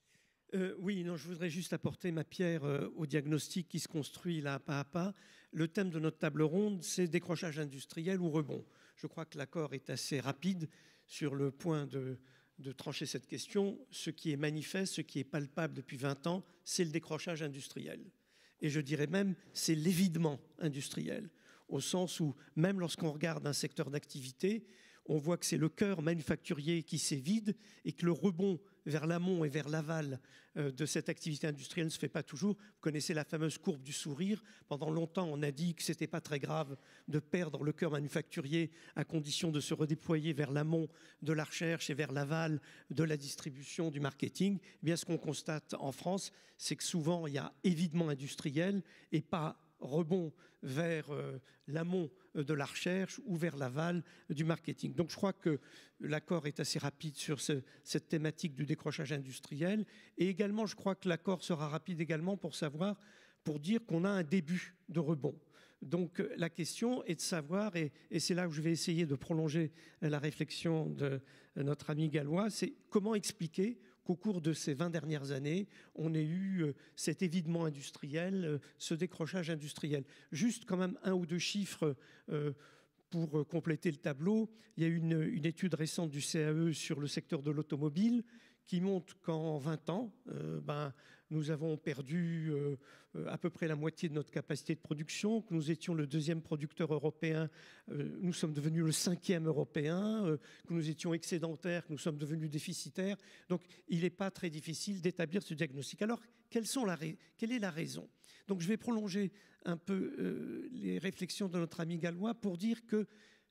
Oui, non, je voudrais juste apporter ma pierre au diagnostic qui se construit là pas à pas. Le thème de notre table ronde, c'est décrochage industriel ou rebond. Je crois que l'accord est assez rapide sur le point de trancher cette question. Ce qui est manifeste, ce qui est palpable depuis 20 ans, c'est le décrochage industriel. Et je dirais même, c'est l'évidement industriel, au sens où, même lorsqu'on regarde un secteur d'activité, on voit que c'est le cœur manufacturier qui s'évide et que le rebond vers l'amont et vers l'aval de cette activité industrielle ne se fait pas toujours. Vous connaissez la fameuse courbe du sourire. Pendant longtemps, on a dit que ce n'était pas très grave de perdre le cœur manufacturier à condition de se redéployer vers l'amont de la recherche et vers l'aval de la distribution, du marketing. Eh bien, ce qu'on constate en France, c'est que souvent, il y a évidement industriel et pas rebond vers l'amont de la recherche ou vers l'aval du marketing. Donc je crois que l'accord est assez rapide sur cette thématique du décrochage industriel. Et également, je crois que l'accord sera rapide également pour dire qu'on a un début de rebond. Donc la question est de savoir, et c'est là où je vais essayer de prolonger la réflexion de notre ami gallois, c'est comment expliquer qu'au cours de ces 20 dernières années, on ait eu cet évidement industriel, ce décrochage industriel. Juste quand même 1 ou 2 chiffres pour compléter le tableau. Il y a une étude récente du CAE sur le secteur de l'automobile qui montre qu'en 20 ans, nous avons perdu à peu près la moitié de notre capacité de production, que nous étions le 2e producteur européen, nous sommes devenus le 5e européen, que nous étions excédentaires, que nous sommes devenus déficitaires. Donc il n'est pas très difficile d'établir ce diagnostic. Alors, quelle est la raison? Donc je vais prolonger un peu les réflexions de notre ami gallois pour dire que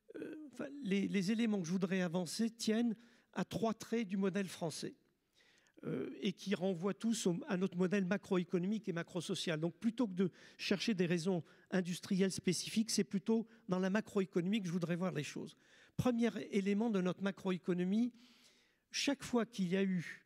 les éléments que je voudrais avancer tiennent à 3 traits du modèle français. Et qui renvoient tous à notre modèle macroéconomique et macrosocial. Donc plutôt que de chercher des raisons industrielles spécifiques, c'est plutôt dans la macroéconomie que je voudrais voir les choses. Premier élément de notre macroéconomie, chaque fois qu'il y a eu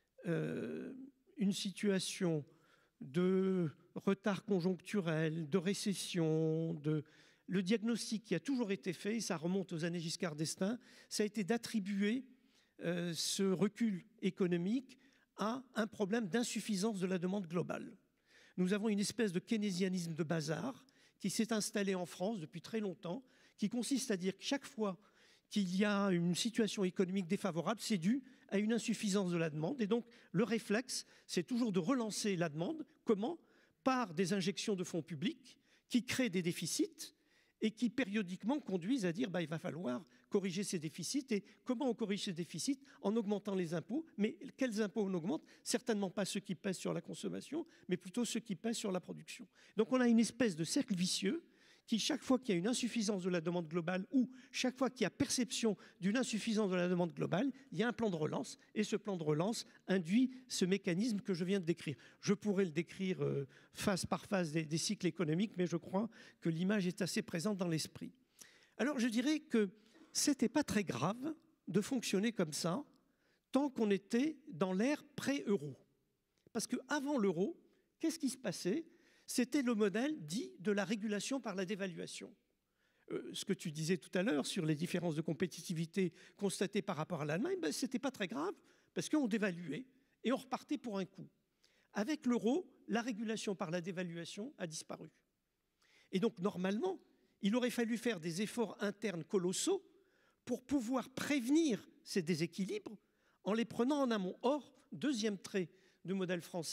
une situation de retard conjoncturel, de récession, le diagnostic qui a toujours été fait, et ça remonte aux années Giscard d'Estaing, ça a été d'attribuer ce recul économique à un problème d'insuffisance de la demande globale. Nous avons une espèce de keynésianisme de bazar qui s'est installé en France depuis très longtemps, qui consiste à dire que chaque fois qu'il y a une situation économique défavorable, c'est dû à une insuffisance de la demande. Et donc, le réflexe, c'est toujours de relancer la demande. Comment? Par des injections de fonds publics qui créent des déficits et qui périodiquement conduisent à dire il va falloir corriger ces déficits. Et comment on corrige ces déficits? En augmentant les impôts. Mais quels impôts on augmente? Certainement pas ceux qui pèsent sur la consommation, mais plutôt ceux qui pèsent sur la production. Donc on a une espèce de cercle vicieux qui, chaque fois qu'il y a une insuffisance de la demande globale ou chaque fois qu'il y a perception d'une insuffisance de la demande globale, il y a un plan de relance. Et ce plan de relance induit ce mécanisme que je viens de décrire. Je pourrais le décrire phase par phase des cycles économiques, mais je crois que l'image est assez présente dans l'esprit. Alors je dirais que ce n'était pas très grave de fonctionner comme ça tant qu'on était dans l'ère pré-euro. Parce qu'avant l'euro, qu'est-ce qui se passait? C'était le modèle dit de la régulation par la dévaluation. Ce que tu disais tout à l'heure sur les différences de compétitivité constatées par rapport à l'Allemagne, ce n'était pas très grave parce qu'on dévaluait et on repartait pour un coup. Avec l'euro, la régulation par la dévaluation a disparu. Et donc, normalement, il aurait fallu faire des efforts internes colossaux pour pouvoir prévenir ces déséquilibres en les prenant en amont. Or, deuxième trait du modèle français,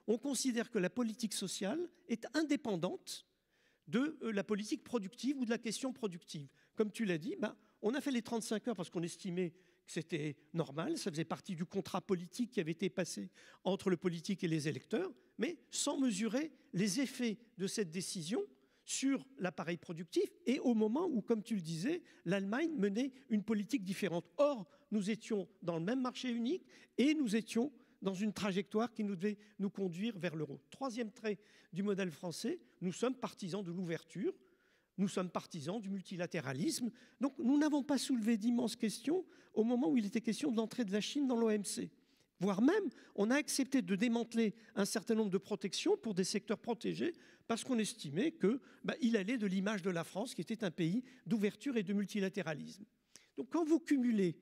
On considère que la politique sociale est indépendante de la politique productive ou de la question productive. Comme tu l'as dit, on a fait les 35 heures parce qu'on estimait que c'était normal, ça faisait partie du contrat politique qui avait été passé entre le politique et les électeurs, mais sans mesurer les effets de cette décision sur l'appareil productif et au moment où, comme tu le disais, l'Allemagne menait une politique différente. Or, nous étions dans le même marché unique et nous étions dans une trajectoire qui nous devait nous conduire vers l'euro. Troisième trait du modèle français, nous sommes partisans de l'ouverture, nous sommes partisans du multilatéralisme. Donc nous n'avons pas soulevé d'immenses questions au moment où il était question de l'entrée de la Chine dans l'OMC. Voire même, on a accepté de démanteler un certain nombre de protections pour des secteurs protégés parce qu'on estimait qu'il allait de l'image de la France, qui était un pays d'ouverture et de multilatéralisme. Donc quand vous cumulez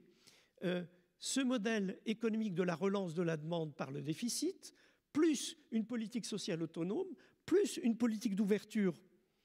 ce modèle économique de la relance de la demande par le déficit, plus une politique sociale autonome, plus une politique d'ouverture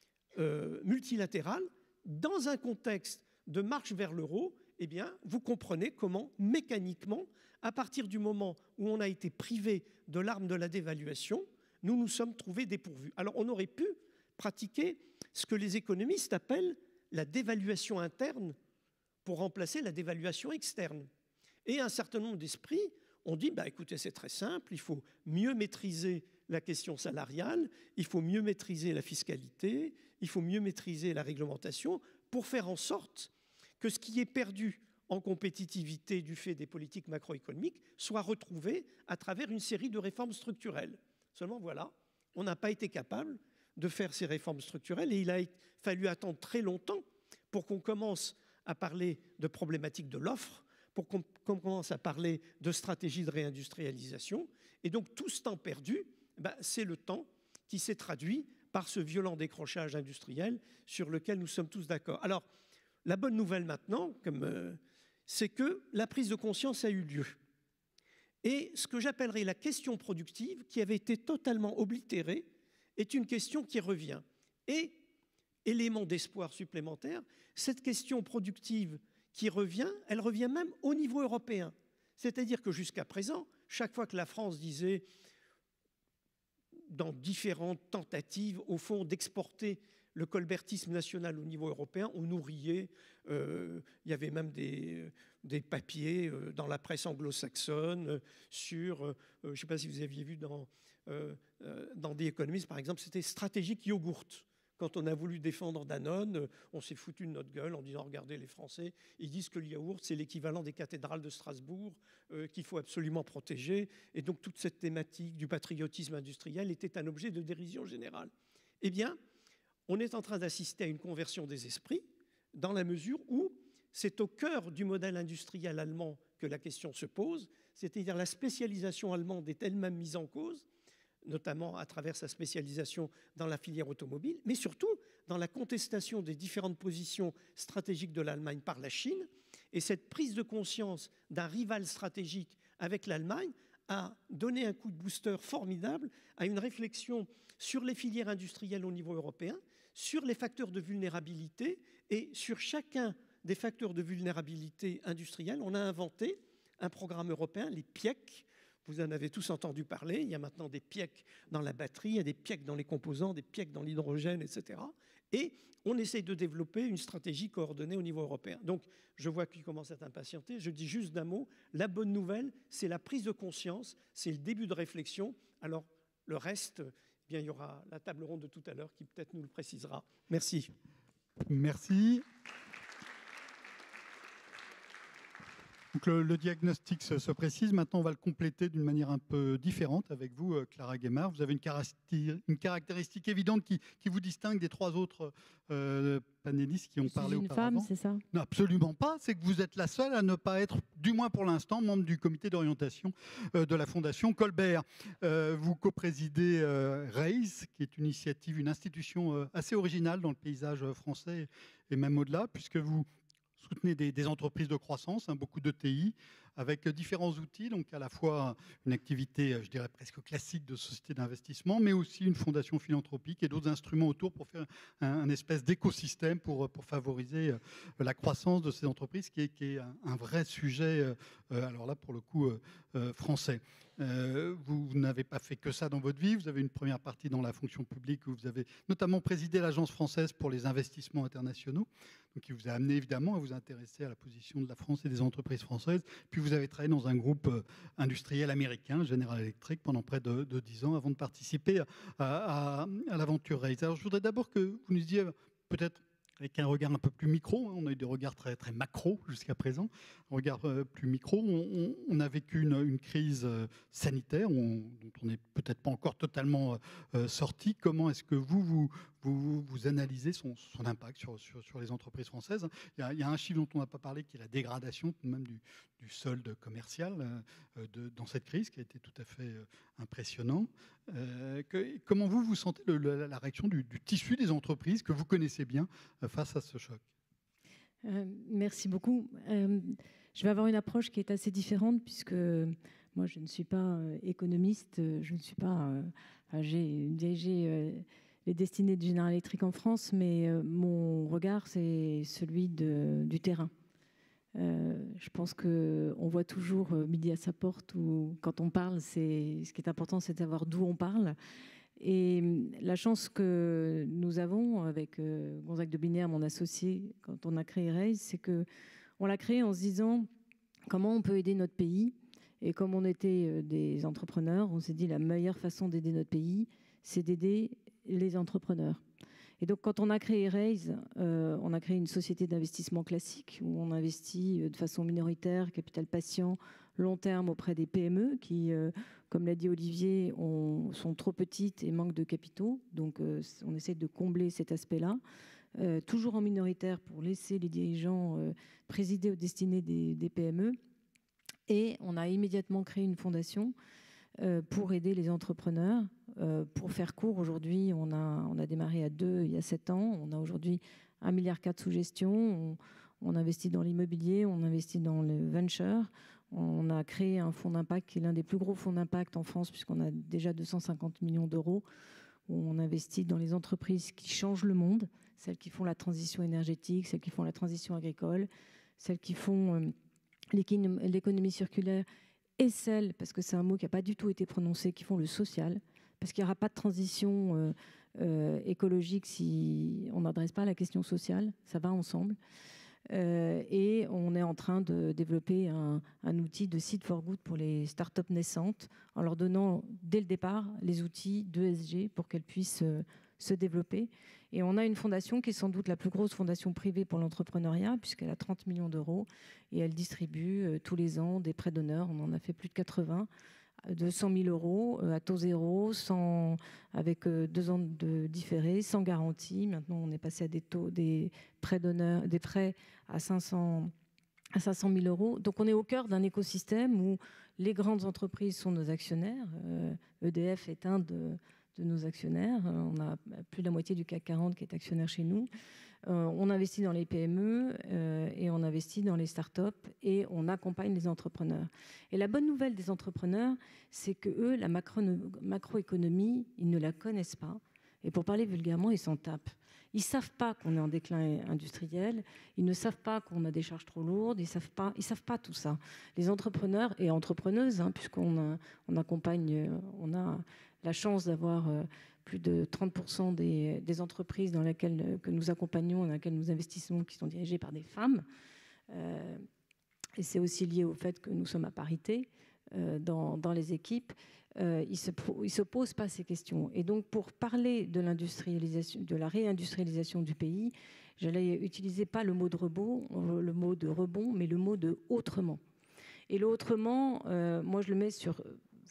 multilatérale, dans un contexte de marche vers l'euro, eh bien, vous comprenez comment, mécaniquement, à partir du moment où on a été privé de l'arme de la dévaluation, nous nous sommes trouvés dépourvus. Alors, on aurait pu pratiquer ce que les économistes appellent la dévaluation interne pour remplacer la dévaluation externe. Et un certain nombre d'esprits ont dit, écoutez, c'est très simple, il faut mieux maîtriser la question salariale, il faut mieux maîtriser la fiscalité, il faut mieux maîtriser la réglementation pour faire en sorte que ce qui est perdu en compétitivité du fait des politiques macroéconomiques soit retrouvé à travers une série de réformes structurelles. Seulement, voilà, on n'a pas été capable de faire ces réformes structurelles et il a fallu attendre très longtemps pour qu'on commence à parler de problématiques de l'offre, pour qu'on commence à parler de stratégie de réindustrialisation. Et donc, tout ce temps perdu, c'est le temps qui s'est traduit par ce violent décrochage industriel sur lequel nous sommes tous d'accord. Alors, la bonne nouvelle maintenant, c'est que la prise de conscience a eu lieu. Et ce que j'appellerais la question productive, qui avait été totalement oblitérée, est une question qui revient. Et, élément d'espoir supplémentaire, cette question productive qui revient, elle revient même au niveau européen. C'est-à-dire que jusqu'à présent, chaque fois que la France disait, dans différentes tentatives, au fond, d'exporter le colbertisme national au niveau européen, on nous riait. Il y avait même des papiers dans la presse anglo-saxonne sur, je ne sais pas si vous aviez vu dans The Economist, par exemple, c'était stratégique yogourt. Quand on a voulu défendre Danone, on s'est foutu de notre gueule en disant « Regardez les Français, ils disent que le yaourt, c'est l'équivalent des cathédrales de Strasbourg, qu'il faut absolument protéger. » Et donc toute cette thématique du patriotisme industriel était un objet de dérision générale. Eh bien, on est en train d'assister à une conversion des esprits dans la mesure où c'est au cœur du modèle industriel allemand que la question se pose, c'est-à-dire la spécialisation allemande est elle-même mise en cause, notamment à travers sa spécialisation dans la filière automobile, mais surtout dans la contestation des différentes positions stratégiques de l'Allemagne par la Chine. Et cette prise de conscience d'un rival stratégique avec l'Allemagne a donné un coup de booster formidable à une réflexion sur les filières industrielles au niveau européen, sur les facteurs de vulnérabilité, et sur chacun des facteurs de vulnérabilité industrielle, on a inventé un programme européen, les PIEC. Vous en avez tous entendu parler. Il y a maintenant des PIEC dans la batterie, il y a des PIEC dans les composants, des PIEC dans l'hydrogène, etc. Et on essaye de développer une stratégie coordonnée au niveau européen. Donc, je vois qu'il commence à être impatienté. Je dis juste d'un mot. La bonne nouvelle, c'est la prise de conscience, c'est le début de réflexion. Alors, le reste, eh bien, il y aura la table ronde de tout à l'heure qui peut-être nous le précisera. Merci. Merci. Donc le diagnostic se précise. Maintenant, on va le compléter d'une manière un peu différente avec vous, Clara Guémard. Vous avez une caractéristique évidente qui vous distingue des trois autres panélistes qui ont parlé auparavant. Je suis une femme, c'est ça? Non, absolument pas. C'est que vous êtes la seule à ne pas être, du moins pour l'instant, membre du comité d'orientation de la Fondation Colbert. Vous coprésidez RAISE, qui est une initiative, une institution assez originale dans le paysage français et même au-delà, puisque vous soutenez des entreprises de croissance, beaucoup d'ETI, avec différents outils, donc à la fois une activité, je dirais presque classique de société d'investissement, mais aussi une fondation philanthropique et d'autres instruments autour pour faire un espèce d'écosystème pour favoriser la croissance de ces entreprises, qui est un vrai sujet, alors là pour le coup français. Vous n'avez pas fait que ça dans votre vie, vous avez une première partie dans la fonction publique où vous avez notamment présidé l'Agence française pour les investissements internationaux, donc qui vous a amené évidemment à vous intéresser à la position de la France et des entreprises françaises. Puis vous avez travaillé dans un groupe industriel américain, General Electric, pendant près de 10 ans avant de participer à l'aventure Raise. Alors je voudrais d'abord que vous nous disiez, peut-être avec un regard un peu plus micro, on a eu des regards très, très macro jusqu'à présent, un regard plus micro, on a vécu une crise sanitaire dont on n'est peut-être pas encore totalement sorti. Comment est-ce que vous analysez son impact sur les entreprises françaises? Il y a un chiffre dont on n'a pas parlé, qui est la dégradation même du solde commercial dans cette crise, qui a été tout à fait impressionnant. Comment vous sentez la réaction du tissu des entreprises que vous connaissez bien face à ce choc? Merci beaucoup. Je vais avoir une approche qui est assez différente, puisque moi je ne suis pas économiste, je ne suis pas... j'ai dirigé les destinées de General Electric en France, mais mon regard c'est celui du terrain. Je pense qu'on voit toujours midi à sa porte, où quand on parle, ce qui est important, c'est de savoir d'où on parle. Et la chance que nous avons avec Gonzague de Binaire, mon associé, quand on a créé Raise, c'est qu'on l'a créé en se disant comment on peut aider notre pays. Et comme on était des entrepreneurs, on s'est dit la meilleure façon d'aider notre pays, c'est d'aider les entrepreneurs. Et donc, quand on a créé Raise, on a créé une société d'investissement classique où on investit de façon minoritaire, capital patient, long terme auprès des PME qui, comme l'a dit Olivier, sont trop petites et manquent de capitaux. Donc, on essaie de combler cet aspect-là. Toujours en minoritaire pour laisser les dirigeants présider aux destinées des PME. Et on a immédiatement créé une fondation pour aider les entrepreneurs. Pour faire court, aujourd'hui, on a démarré à 2 il y a 7 ans. On a aujourd'hui 1,4 milliard sous gestion. On investit dans l'immobilier, on investit dans le venture. On a créé un fonds d'impact qui est l'un des plus gros fonds d'impact en France, puisqu'on a déjà 250 millions d'euros, où on investit dans les entreprises qui changent le monde, celles qui font la transition énergétique, celles qui font la transition agricole, celles qui font l'économie circulaire, et celles, parce que c'est un mot qui n'a pas du tout été prononcé, qui font le social, parce qu'il n'y aura pas de transition écologique si on n'adresse pas la question sociale, ça va ensemble. Et on est en train de développer un outil de Seed for Good pour les startups naissantes, en leur donnant dès le départ les outils d'ESG pour qu'elles puissent se développer. Et on a une fondation qui est sans doute la plus grosse fondation privée pour l'entrepreneuriat, puisqu'elle a 30 millions d'euros et elle distribue tous les ans des prêts d'honneur. On en a fait plus de 80, de 100 000 euros à taux zéro, avec 2 ans de différé, sans garantie. Maintenant, on est passé à des prêts d'honneur, des prêts à 500 000 euros. Donc, on est au cœur d'un écosystème où les grandes entreprises sont nos actionnaires. EDF est un de nos actionnaires. On a plus de la moitié du CAC 40 qui est actionnaire chez nous. On investit dans les PME et on investit dans les startups et on accompagne les entrepreneurs. Et la bonne nouvelle des entrepreneurs, c'est que eux, la macroéconomie, ils ne la connaissent pas. Et pour parler vulgairement, ils s'en tapent. Ils ne savent pas qu'on est en déclin industriel, ils ne savent pas qu'on a des charges trop lourdes, ils ne savent pas tout ça. Les entrepreneurs et entrepreneuses, puisqu'on accompagne, on a la chance d'avoir plus de 30% des entreprises que nous accompagnons, dans lesquelles nous investissons, qui sont dirigées par des femmes. Et c'est aussi lié au fait que nous sommes à parité dans les équipes. Ils ne se posent pas ces questions. Et donc, pour parler de l'industrialisation, de la réindustrialisation du pays, j'allais utiliser pas le mot de rebond, mais le mot de autrement. Et le autrement, moi, je le mets sur...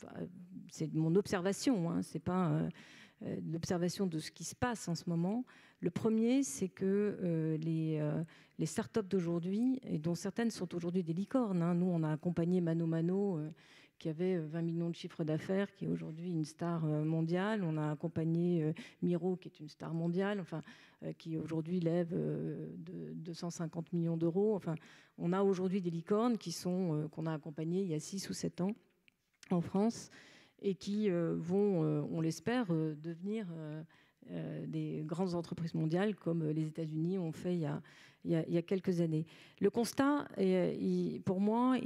c'est mon observation, c'est pas l'observation de ce qui se passe en ce moment. Le premier, c'est que les startups d'aujourd'hui, et dont certaines sont aujourd'hui des licornes, hein. Nous, on a accompagné Mano Mano, qui avait 20 millions de chiffres d'affaires, qui est aujourd'hui une star mondiale. On a accompagné Miro, qui est une star mondiale, enfin, qui aujourd'hui lève de 250 millions d'euros. Enfin, on a aujourd'hui des licornes qu'on a accompagnées il y a 6 ou 7 ans en France et qui vont, on l'espère, devenir des grandes entreprises mondiales comme les États-Unis ont fait il y a quelques années. Le constat, pour moi,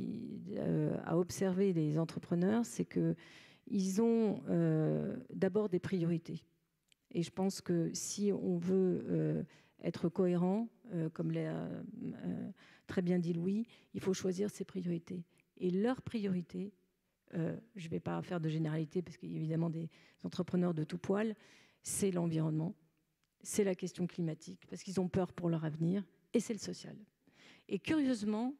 à observer les entrepreneurs, c'est qu'ils ont d'abord des priorités. Et je pense que si on veut être cohérent, comme l'a très bien dit Louis, il faut choisir ses priorités. Et leurs priorités, je ne vais pas faire de généralité parce qu'il y a évidemment des entrepreneurs de tout poil, c'est l'environnement, c'est la question climatique, parce qu'ils ont peur pour leur avenir, et c'est le social. Et curieusement,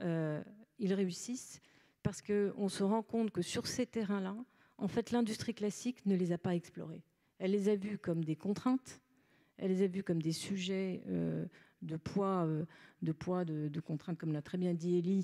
ils réussissent parce qu'on se rend compte que sur ces terrains-là, en fait, l'industrie classique ne les a pas explorés. Elle les a vus comme des contraintes, elle les a vus comme des sujets de poids, de contraintes, comme l'a très bien dit Élie,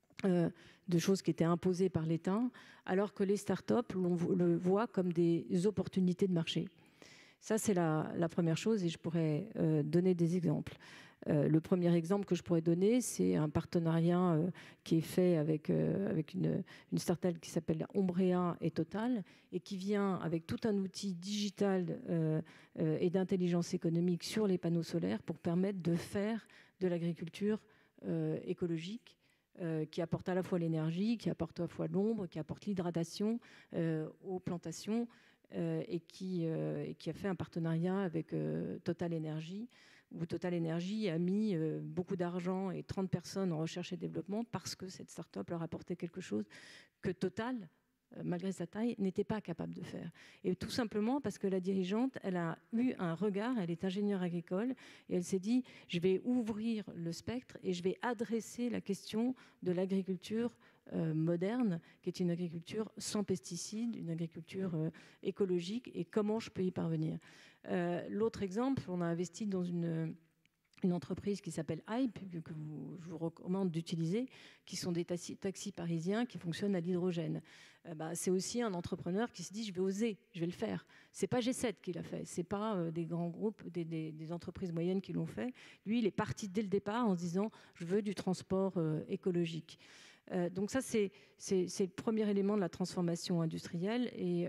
de choses qui étaient imposées par l'État, alors que les startups le voient comme des opportunités de marché. Ça, c'est la première chose, et je pourrais donner des exemples. Le premier exemple que je pourrais donner, c'est un partenariat qui est fait avec une start-up qui s'appelle Ombrea et Total, et qui vient avec tout un outil digital et d'intelligence économique sur les panneaux solaires pour permettre de faire de l'agriculture écologique, qui apporte à la fois l'énergie, qui apporte à la fois l'ombre, qui apporte l'hydratation aux plantations, et qui a fait un partenariat avec Total Energy, où Total Energy a mis beaucoup d'argent et 30 personnes en recherche et développement parce que cette start-up leur apportait quelque chose que Total, malgré sa taille, n'était pas capable de faire. Et tout simplement parce que la dirigeante, elle a eu un regard, elle est ingénieure agricole, et elle s'est dit, je vais ouvrir le spectre et je vais adresser la question de l'agriculture moderne, qui est une agriculture sans pesticides, une agriculture écologique, et comment je peux y parvenir. L'autre exemple, on a investi dans une entreprise qui s'appelle Hype, que je vous recommande d'utiliser, qui sont des taxis parisiens qui fonctionnent à l'hydrogène. C'est aussi un entrepreneur qui se dit, je vais oser, je vais le faire. C'est pas G7 qui l'a fait, c'est pas des grands groupes, des entreprises moyennes qui l'ont fait. Lui, il est parti dès le départ en se disant, je veux du transport écologique. Donc ça, c'est le premier élément de la transformation industrielle. Et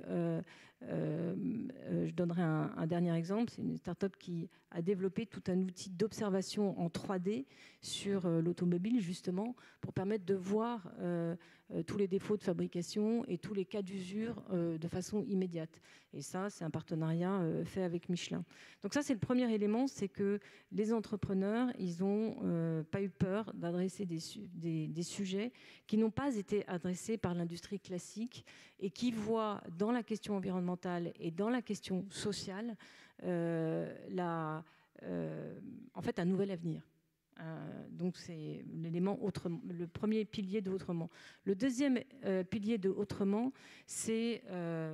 je donnerai un dernier exemple. C'est une start-up qui a développé tout un outil d'observation en 3D sur l'automobile, justement, pour permettre de voir tous les défauts de fabrication et tous les cas d'usure de façon immédiate. Et ça, c'est un partenariat fait avec Michelin. Donc ça, c'est le premier élément, c'est que les entrepreneurs, ils n'ont pas eu peur d'adresser des sujets qui n'ont pas été adressés par l'industrie classique et qui voient dans la question environnementale et dans la question sociale en fait un nouvel avenir. Donc c'est l'élément autrement, le premier pilier de autrement. Le deuxième pilier de autrement, c'est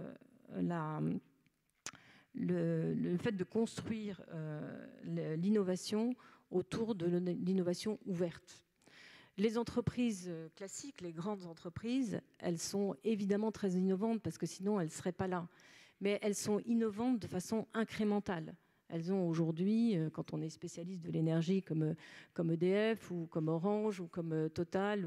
le fait de construire l'innovation autour de l'innovation ouverte. Les entreprises classiques, les grandes entreprises, elles sont évidemment très innovantes parce que sinon elles ne seraient pas là. Mais elles sont innovantes de façon incrémentale. Elles ont aujourd'hui, quand on est spécialiste de l'énergie comme EDF ou comme Orange ou comme Total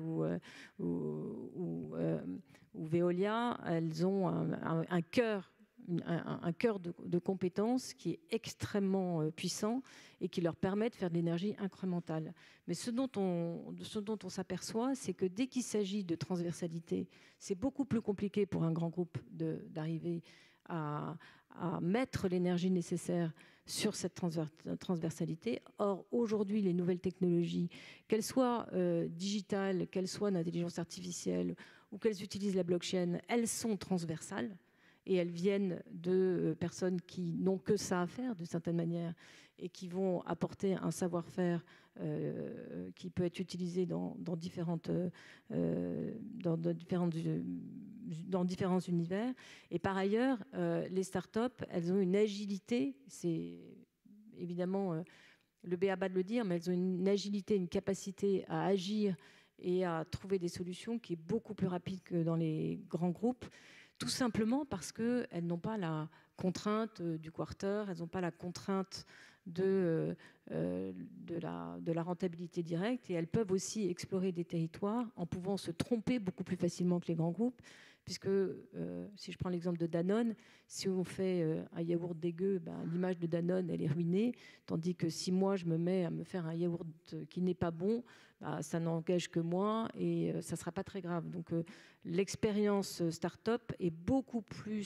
ou Veolia, elles ont un cœur de compétences qui est extrêmement puissant et qui leur permet de faire de l'énergie incrémentale. Mais ce dont on s'aperçoit, c'est que dès qu'il s'agit de transversalité, c'est beaucoup plus compliqué pour un grand groupe d'arriver à mettre l'énergie nécessaire sur cette transversalité. Or, aujourd'hui, les nouvelles technologies, qu'elles soient digitales, qu'elles soient d'intelligence artificielle ou qu'elles utilisent la blockchain, elles sont transversales. Et elles viennent de personnes qui n'ont que ça à faire, d'une certaine manière, et qui vont apporter un savoir-faire qui peut être utilisé dans différents univers. Et par ailleurs, les startups, elles ont une agilité, c'est évidemment le b.a.-ba de le dire, mais elles ont une agilité, une capacité à agir et à trouver des solutions qui est beaucoup plus rapide que dans les grands groupes, tout simplement parce qu'elles n'ont pas la contrainte du quarter, elles n'ont pas la contrainte de la rentabilité directe, et elles peuvent aussi explorer des territoires en pouvant se tromper beaucoup plus facilement que les grands groupes, puisque si je prends l'exemple de Danone, si on fait un yaourt dégueu, l'image de Danone elle est ruinée, tandis que si moi je me mets à me faire un yaourt qui n'est pas bon, ça n'engage que moi et ça ne sera pas très grave. Donc l'expérience start-up est beaucoup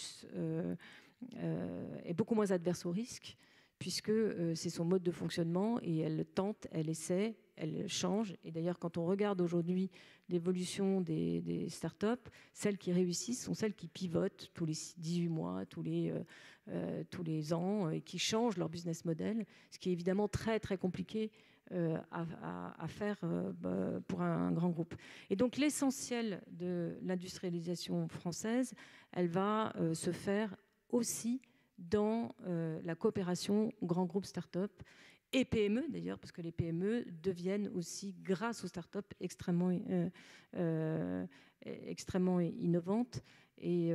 moins adverse au risque, puisque c'est son mode de fonctionnement et elle tente, elle essaie, elle change. Et d'ailleurs, quand on regarde aujourd'hui l'évolution des startups, celles qui réussissent sont celles qui pivotent tous les 18 mois, tous les ans, et qui changent leur business model, ce qui est évidemment très, très compliqué à faire pour un grand groupe. Et donc, l'essentiel de l'industrialisation française, elle va se faire aussi dans la coopération grands groupes start-up et PME d'ailleurs, parce que les PME deviennent aussi, grâce aux start-up, extrêmement innovantes. Et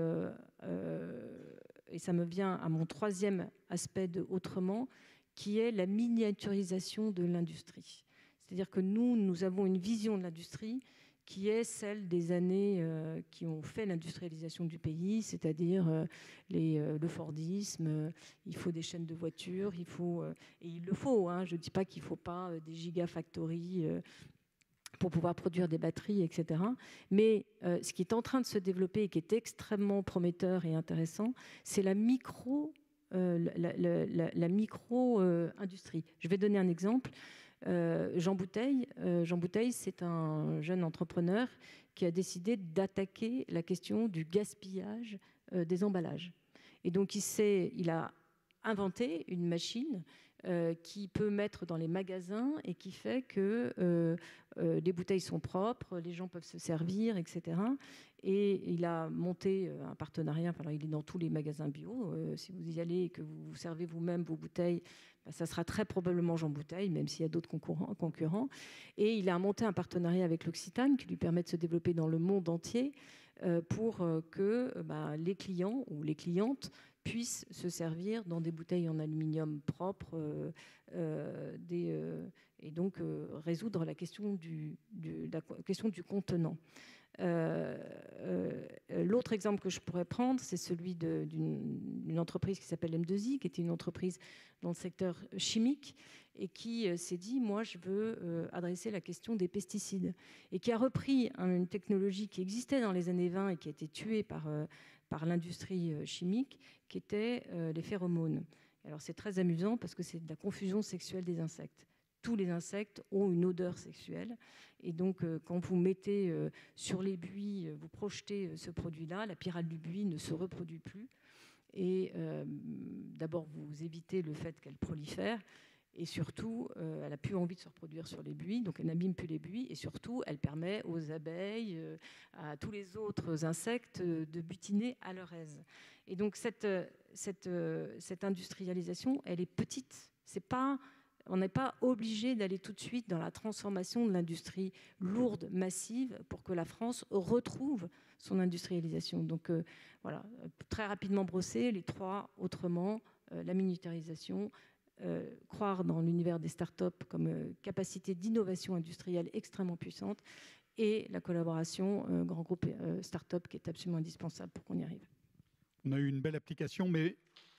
ça me vient à mon troisième aspect de Autrement, qui est la miniaturisation de l'industrie. C'est-à-dire que nous avons une vision de l'industrie qui est celle des années qui ont fait l'industrialisation du pays, c'est-à-dire le Fordisme, il faut des chaînes de voitures, et il le faut, je ne dis pas qu'il ne faut pas des gigafactories pour pouvoir produire des batteries, etc. Mais ce qui est en train de se développer et qui est extrêmement prometteur et intéressant, c'est la micro-industrie. Je vais donner un exemple. Jean Bouteille, c'est un jeune entrepreneur qui a décidé d'attaquer la question du gaspillage des emballages. Et donc, il a inventé une machine qui peut mettre dans les magasins et qui fait que les bouteilles sont propres, les gens peuvent se servir, etc. Et il a monté un partenariat, alors il est dans tous les magasins bio. Si vous y allez et que vous servez vous-même vos bouteilles, ça sera très probablement Jean Bouteille, même s'il y a d'autres concurrents. Et il a monté un partenariat avec l'Occitane qui lui permet de se développer dans le monde entier pour que les clients ou les clientes puissent se servir dans des bouteilles en aluminium propres et donc résoudre la question du contenant. L'autre exemple que je pourrais prendre, c'est celui d'une entreprise qui s'appelle M2I, qui était une entreprise dans le secteur chimique et qui s'est dit, moi, je veux adresser la question des pesticides, et qui a repris une technologie qui existait dans les années 20 et qui a été tuée par l'industrie chimique, qui était les phéromones. Alors c'est très amusant parce que c'est de la confusion sexuelle des insectes. Tous les insectes ont une odeur sexuelle. Et donc, quand vous mettez sur les buis, vous projetez ce produit-là, la pyrale du buis ne se reproduit plus. Et d'abord, vous évitez le fait qu'elle prolifère. Et surtout, elle n'a plus envie de se reproduire sur les buis, donc elle n'abîme plus les buis. Et surtout, elle permet aux abeilles, à tous les autres insectes, de butiner à leur aise. Et donc, cette industrialisation, elle est petite. On n'est pas obligé d'aller tout de suite dans la transformation de l'industrie lourde, massive, pour que la France retrouve son industrialisation. Donc voilà, très rapidement brossé, les trois autrement, la miniaturisation, croire dans l'univers des startups comme capacité d'innovation industrielle extrêmement puissante, et la collaboration grand groupe startup qui est absolument indispensable pour qu'on y arrive. On a eu une belle application, mais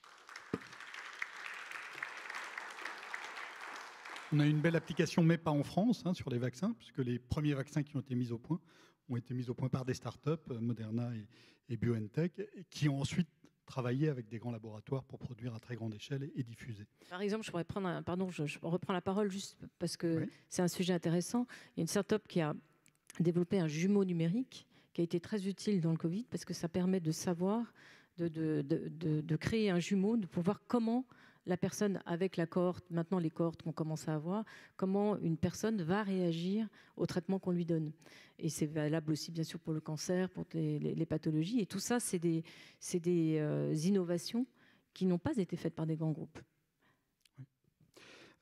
pas en France, sur les vaccins, puisque les premiers vaccins qui ont été mis au point par des startups, Moderna et BioNTech, qui ont ensuite travaillé avec des grands laboratoires pour produire à très grande échelle et diffuser. Par exemple, je pourrais prendre je reprends la parole juste parce que c'est un sujet intéressant. Il y a une startup qui a développé un jumeau numérique qui a été très utile dans le Covid parce que ça permet de savoir, de créer un jumeau, de pouvoir comment la personne avec la cohorte, maintenant les cohortes qu'on commence à avoir, comment une personne va réagir au traitement qu'on lui donne. Et c'est valable aussi bien sûr pour le cancer, pour les pathologies. Et tout ça, c'est des innovations qui n'ont pas été faites par des grands groupes.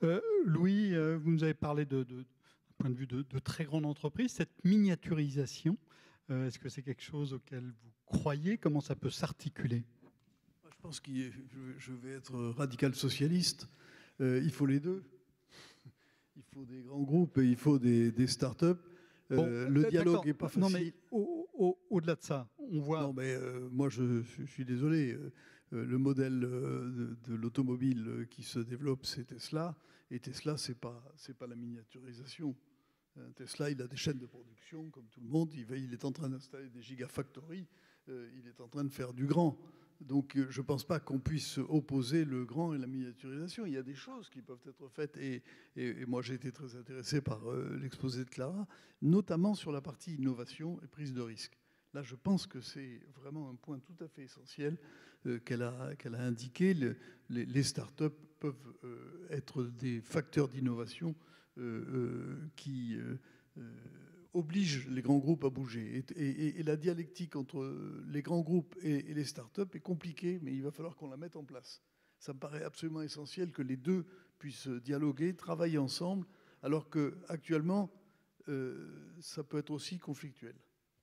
Louis, vous nous avez parlé d'un point de vue de très grande entreprise, cette miniaturisation, est-ce que c'est quelque chose auquel vous croyez? Comment ça peut s'articuler? Je pense que je vais être radical socialiste. Il faut les deux. Il faut des grands groupes et il faut des start-up. Bon, le dialogue n'est pas facile. Non, mais au-delà de ça, on voit... Non, mais moi, je suis désolé. Le modèle de l'automobile qui se développe, c'est Tesla. Et Tesla, c'est pas la miniaturisation. Tesla, il a des chaînes de production, comme tout le monde. Il est en train d'installer des gigafactories. Il est en train de faire du grand. Donc, je ne pense pas qu'on puisse opposer le grand et la miniaturisation. Il y a des choses qui peuvent être faites. Et moi, j'ai été très intéressé par l'exposé de Clara, notamment sur la partie innovation et prise de risque. Là, je pense que c'est vraiment un point tout à fait essentiel qu'elle a indiqué. Les start-up peuvent être des facteurs d'innovation qui obligent les grands groupes à bouger. Et la dialectique entre les grands groupes et les start-up est compliquée, mais il va falloir qu'on la mette en place. Ça me paraît absolument essentiel que les deux puissent dialoguer, travailler ensemble, alors qu'actuellement, ça peut être aussi conflictuel.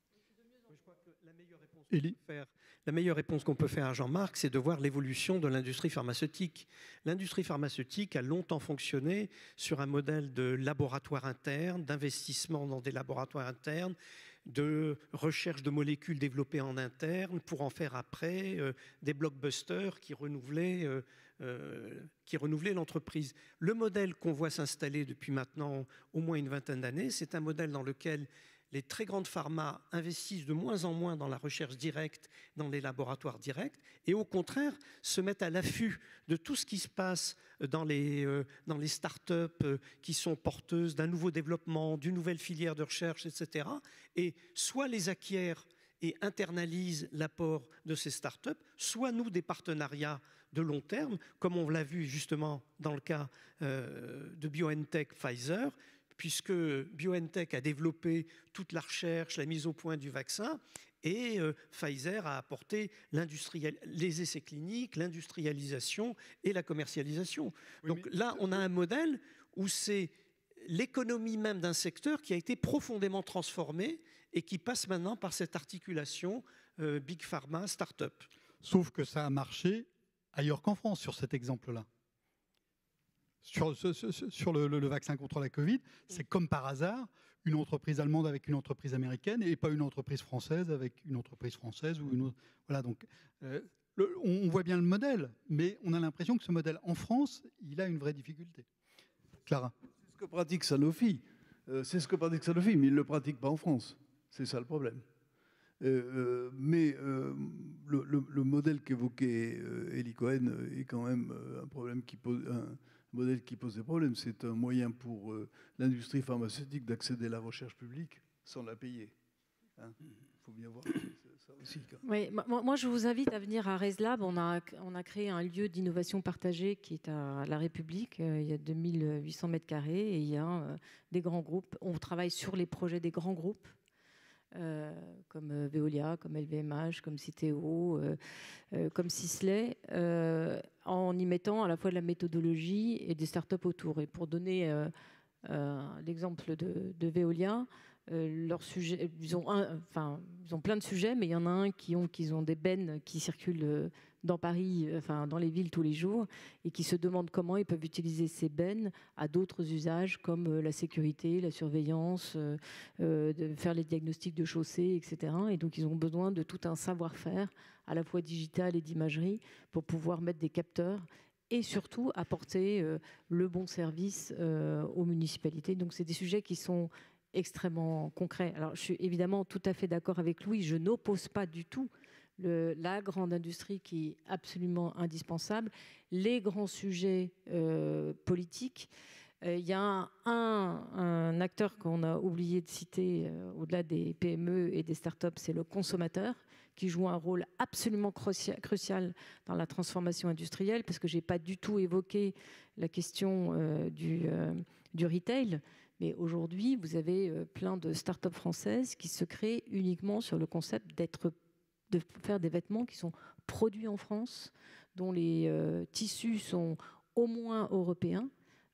La meilleure réponse qu'on peut faire à Jean-Marc, c'est de voir l'évolution de l'industrie pharmaceutique. L'industrie pharmaceutique a longtemps fonctionné sur un modèle de laboratoire interne, d'investissement dans des laboratoires internes, de recherche de molécules développées en interne pour en faire après des blockbusters qui renouvelaient l'entreprise. Le modèle qu'on voit s'installer depuis maintenant au moins une vingtaine d'années, c'est un modèle dans lequel les très grandes pharma investissent de moins en moins dans la recherche directe, dans les laboratoires directs, et au contraire se mettent à l'affût de tout ce qui se passe dans les start-up qui sont porteuses d'un nouveau développement, d'une nouvelle filière de recherche, etc. Et soit les acquièrent et internalisent l'apport de ces start-up, soit nouent des partenariats de long terme, comme on l'a vu justement dans le cas de BioNTech Pfizer, puisque BioNTech a développé toute la recherche, la mise au point du vaccin, et Pfizer a apporté les essais cliniques, l'industrialisation et la commercialisation. Oui, donc là, on a un modèle où c'est l'économie même d'un secteur qui a été profondément transformée et qui passe maintenant par cette articulation Big Pharma, Start-up. Sauf que ça a marché ailleurs qu'en France sur cet exemple-là. Sur le vaccin contre la Covid, c'est comme par hasard une entreprise allemande avec une entreprise américaine et pas une entreprise française avec une entreprise française ou une autre. Voilà, donc on voit bien le modèle, mais on a l'impression que ce modèle en France, il a une vraie difficulté. Clara. C'est ce que pratique Sanofi. Mais il ne le pratique pas en France. C'est ça le problème. Mais le modèle qu'évoquait Eli Cohen est quand même un problème qui pose un modèle qui pose des problèmes. C'est un moyen pour l'industrie pharmaceutique d'accéder à la recherche publique sans la payer. Il faut bien voir ça aussi. Oui, moi, je vous invite à venir à ResLab. On a créé un lieu d'innovation partagée qui est à La République. Il y a 2800 mètres carrés et il y a des grands groupes. On travaille sur les projets des grands groupes. Comme Veolia, comme LVMH, comme Citeo, comme Sisley, en y mettant à la fois de la méthodologie et des startups autour. Et pour donner l'exemple de Veolia, leur sujet, ils ont plein de sujets, mais il y en a un qui ont des bennes qui circulent dans Paris, dans les villes tous les jours, et qui se demandent comment ils peuvent utiliser ces bennes à d'autres usages comme la sécurité, la surveillance, de faire les diagnostics de chaussées, etc. Et donc ils ont besoin de tout un savoir-faire, à la fois digital et d'imagerie, pour pouvoir mettre des capteurs et surtout apporter le bon service aux municipalités. Donc c'est des sujets qui sont extrêmement concrets. Alors je suis évidemment tout à fait d'accord avec Louis, je n'oppose pas du tout la grande industrie qui est absolument indispensable, les grands sujets politiques. Il y a un acteur qu'on a oublié de citer au-delà des PME et des startups, c'est le consommateur, qui joue un rôle absolument crucial dans la transformation industrielle, parce que je n'ai pas du tout évoqué la question du retail. Mais aujourd'hui, vous avez plein de startups françaises qui se créent uniquement sur le concept de faire des vêtements qui sont produits en France, dont les tissus sont au moins européens,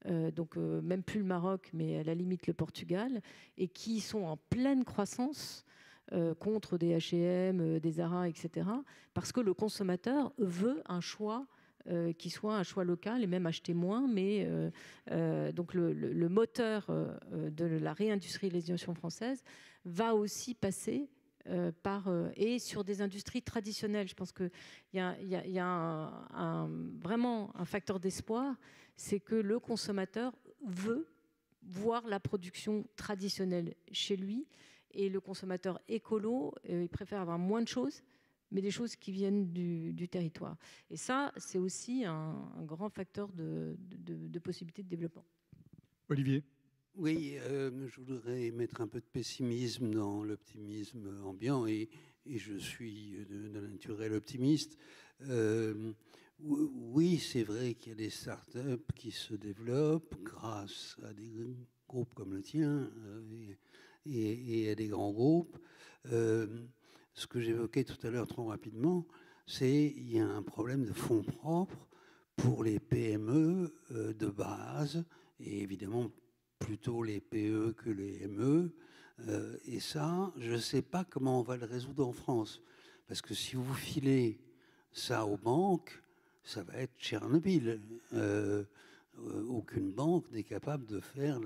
donc même plus le Maroc, mais à la limite le Portugal, et qui sont en pleine croissance contre des H&M, des Zara, etc. Parce que le consommateur veut un choix qui soit un choix local et même acheter moins. Mais donc le moteur de la réindustrialisation française va aussi passer et sur des industries traditionnelles. Je pense qu'il y a vraiment un facteur d'espoir, c'est que le consommateur veut voir la production traditionnelle chez lui, et le consommateur écolo, il préfère avoir moins de choses, mais des choses qui viennent du territoire. Et ça, c'est aussi un grand facteur de possibilité de développement. Olivier. Oui, je voudrais mettre un peu de pessimisme dans l'optimisme ambiant, et je suis de naturel optimiste. Oui, c'est vrai qu'il y a des startups qui se développent grâce à des groupes comme le tien et à des grands groupes. Ce que j'évoquais tout à l'heure trop rapidement, c'est qu'il y a un problème de fonds propres pour les PME de base, et évidemment plutôt les PE que les ME. Et ça, je ne sais pas comment on va le résoudre en France. Parce que si vous filez ça aux banques, ça va être Tchernobyl. Aucune banque n'est capable de faire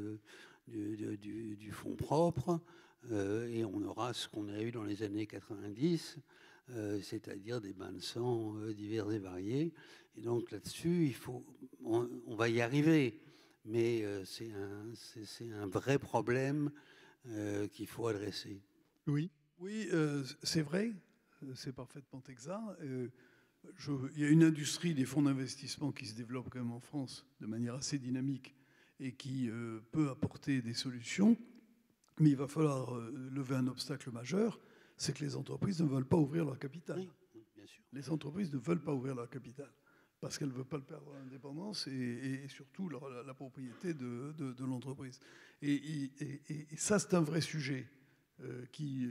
du fonds propre. Et on aura ce qu'on a eu dans les années 90, c'est-à-dire des bains de sang divers et variés. Et donc là-dessus, on va y arriver. Mais c'est un vrai problème qu'il faut adresser. Oui. Oui, c'est vrai, c'est parfaitement exact. Il y a une industrie des fonds d'investissement qui se développe quand même en France de manière assez dynamique et qui peut apporter des solutions. Mais il va falloir lever un obstacle majeur, c'est que les entreprises ne veulent pas ouvrir leur capital. Oui, bien sûr. Les entreprises ne veulent pas ouvrir leur capital parce qu'elles ne veulent pas le perdre l'indépendance et surtout la propriété de l'entreprise. Et ça, c'est un vrai sujet qui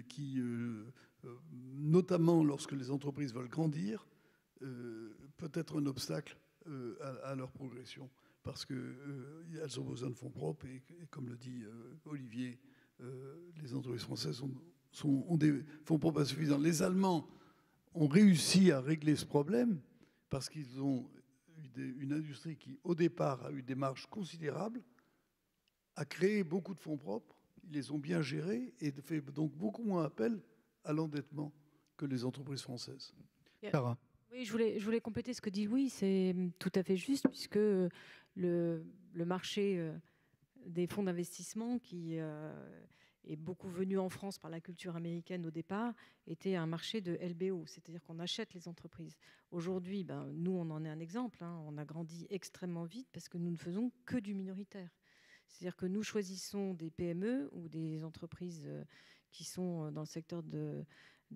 notamment lorsque les entreprises veulent grandir, peut être un obstacle à leur progression parce qu'elles ont besoin de fonds propres et comme le dit Olivier, les entreprises françaises ont des fonds propres insuffisants. Les Allemands ont réussi à régler ce problème parce qu'ils ont une industrie qui, au départ, a eu des marges considérables, a créé beaucoup de fonds propres, ils les ont bien gérés et fait donc beaucoup moins appel à l'endettement que les entreprises françaises. Sarah. Oui, je voulais compléter ce que dit Louis, c'est tout à fait juste, puisque le marché des fonds d'investissement qui est beaucoup venu en France par la culture américaine au départ, était un marché de LBO, c'est-à-dire qu'on achète les entreprises. Aujourd'hui, nous, on en est un exemple. On a grandi extrêmement vite parce que nous ne faisons que du minoritaire. C'est-à-dire que nous choisissons des PME ou des entreprises qui sont dans le secteur de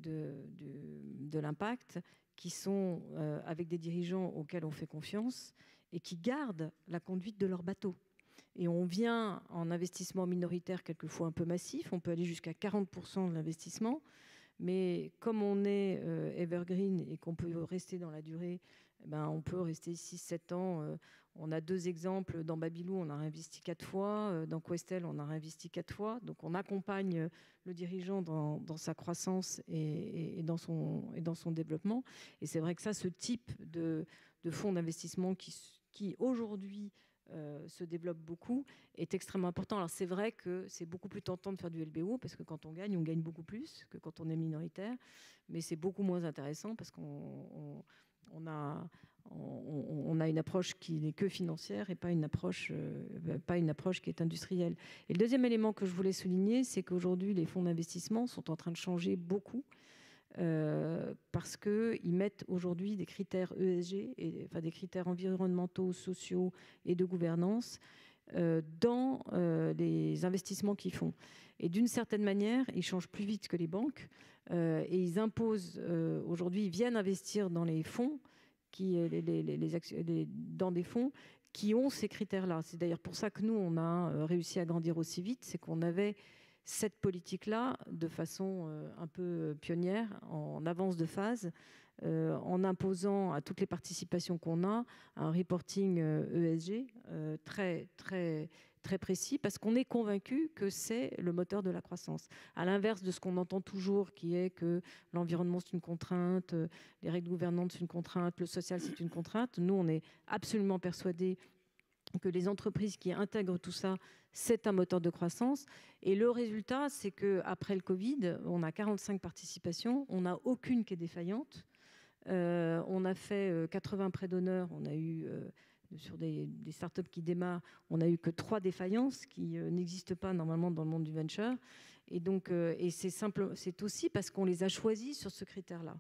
l'impact, qui sont avec des dirigeants auxquels on fait confiance et qui gardent la conduite de leur bateau. Et on vient en investissement minoritaire, quelquefois un peu massif, on peut aller jusqu'à 40% de l'investissement, mais comme on est evergreen et qu'on peut rester dans la durée, on peut rester 6-7 ans. On a 2 exemples. Dans Babylou, on a réinvesti 4 fois. Dans Questel, on a réinvesti 4 fois. Donc on accompagne le dirigeant dans sa croissance et dans son développement. Et c'est vrai que ça, ce type de fonds d'investissement qui aujourd'hui se développe beaucoup, est extrêmement important. Alors c'est vrai que c'est beaucoup plus tentant de faire du LBO parce que quand on gagne beaucoup plus que quand on est minoritaire, mais c'est beaucoup moins intéressant parce qu'on a une approche qui n'est que financière et pas une approche qui est industrielle. Et le deuxième élément que je voulais souligner, c'est qu'aujourd'hui les fonds d'investissement sont en train de changer beaucoup. Parce qu'ils mettent aujourd'hui des critères ESG, des critères environnementaux, sociaux et de gouvernance dans les investissements qu'ils font. Et d'une certaine manière, ils changent plus vite que les banques et ils imposent, aujourd'hui, ils viennent investir dans les fonds, dans des fonds qui ont ces critères-là. C'est d'ailleurs pour ça que nous, on a réussi à grandir aussi vite, c'est qu'on avait cette politique-là de façon un peu pionnière, en avance de phase, en imposant à toutes les participations qu'on a un reporting ESG très précis, parce qu'on est convaincu que c'est le moteur de la croissance. À l'inverse de ce qu'on entend toujours, qui est que l'environnement c'est une contrainte, les règles gouvernantes c'est une contrainte, le social c'est une contrainte, nous on est absolument persuadés que les entreprises qui intègrent tout ça, c'est un moteur de croissance. Et le résultat, c'est qu'après le Covid, on a 45 participations, on n'a aucune qui est défaillante. On a fait 80 prêts d'honneur, on a eu, sur des startups qui démarrent, on n'a eu que 3 défaillances qui n'existent pas normalement dans le monde du venture. Et donc, c'est aussi parce qu'on les a choisis sur ce critère-là.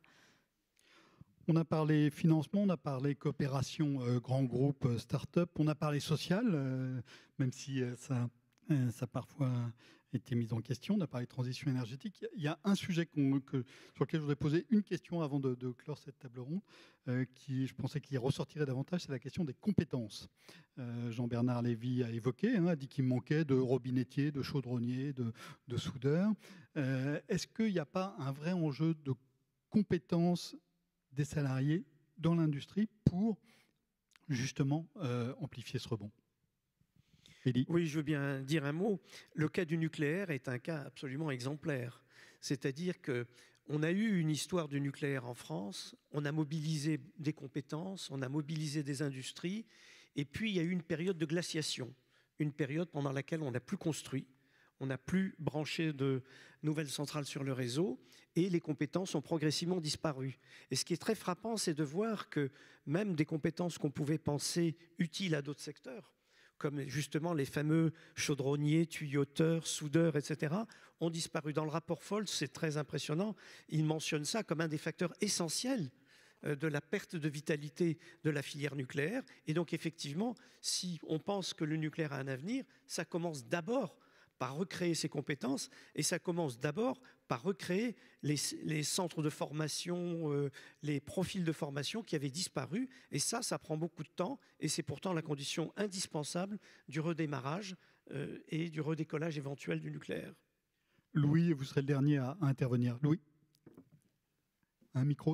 On a parlé financement, on a parlé coopération, grands groupes, start-up, on a parlé social, même si ça a parfois été mis en question, on a parlé de transition énergétique. Il y a un sujet sur lequel je voudrais poser une question avant de clore cette table ronde, qui je pensais qu'il ressortirait davantage, c'est la question des compétences. Jean-Bernard Lévy a évoqué, a dit qu'il manquait de robinettiers, de chaudronniers, de soudeurs. Est-ce qu'il n'y a pas un vrai enjeu de compétences des salariés dans l'industrie pour justement amplifier ce rebond? Élie ? Oui, je veux bien dire un mot. Le cas du nucléaire est un cas absolument exemplaire. C'est-à-dire qu'on a eu une histoire du nucléaire en France, on a mobilisé des compétences, on a mobilisé des industries, et puis il y a eu une période de glaciation, une période pendant laquelle on n'a plus construit, on n'a plus branché de nouvelles centrales sur le réseau et les compétences ont progressivement disparu. Et ce qui est très frappant, c'est de voir que même des compétences qu'on pouvait penser utiles à d'autres secteurs, comme justement les fameux chaudronniers, tuyauteurs, soudeurs, etc., ont disparu. Dans le rapport Foltz, c'est très impressionnant, il mentionne ça comme un des facteurs essentiels de la perte de vitalité de la filière nucléaire. Et donc effectivement, si on pense que le nucléaire a un avenir, ça commence d'abord par recréer ses compétences, et ça commence d'abord par recréer les centres de formation, les profils de formation qui avaient disparu, et ça prend beaucoup de temps, et c'est pourtant la condition indispensable du redémarrage et du redécollage éventuel du nucléaire. Louis, vous serez le dernier à intervenir. Louis, un micro.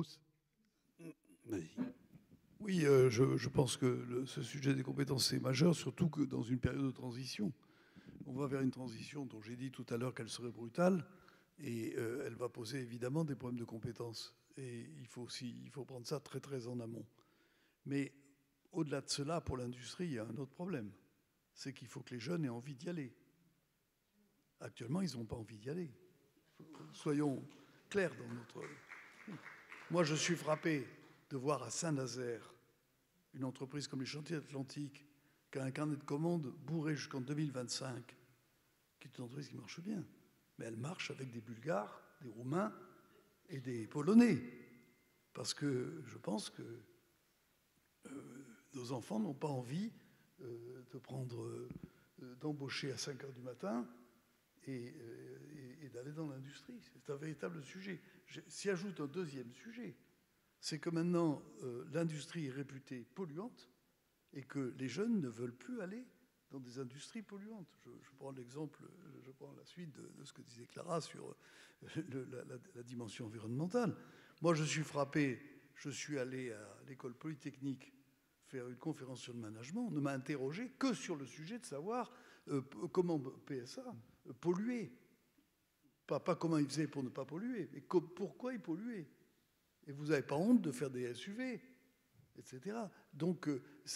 Oui, je pense que ce sujet des compétences est majeur, surtout que dans une période de transition. On va vers une transition dont j'ai dit tout à l'heure qu'elle serait brutale et elle va poser évidemment des problèmes de compétences. Et il faut prendre ça très très en amont. Mais au-delà de cela, pour l'industrie, il y a un autre problème. C'est qu'il faut que les jeunes aient envie d'y aller. Actuellement, ils n'ont pas envie d'y aller. Soyons clairs dans notre... Moi, je suis frappé de voir à Saint-Nazaire une entreprise comme les Chantiers Atlantiques qui a un carnet de commandes bourré jusqu'en 2025, qui est une entreprise qui marche bien. Mais elle marche avec des Bulgares, des Roumains et des Polonais. Parce que je pense que nos enfants n'ont pas envie d'embaucher à 5 heures du matin et d'aller dans l'industrie. C'est un véritable sujet. S'y ajoute un deuxième sujet, c'est que maintenant l'industrie est réputée polluante et que les jeunes ne veulent plus aller dans des industries polluantes. Je prends l'exemple, je prends la suite de ce que disait Clara sur la dimension environnementale. Moi, je suis frappé, je suis allé à l'école polytechnique faire une conférence sur le management. On ne m'a interrogé que sur le sujet de savoir comment PSA polluait. Pas comment il faisait pour ne pas polluer, mais pourquoi il polluait. Et vous n'avez pas honte de faire des SUV, etc. Donc,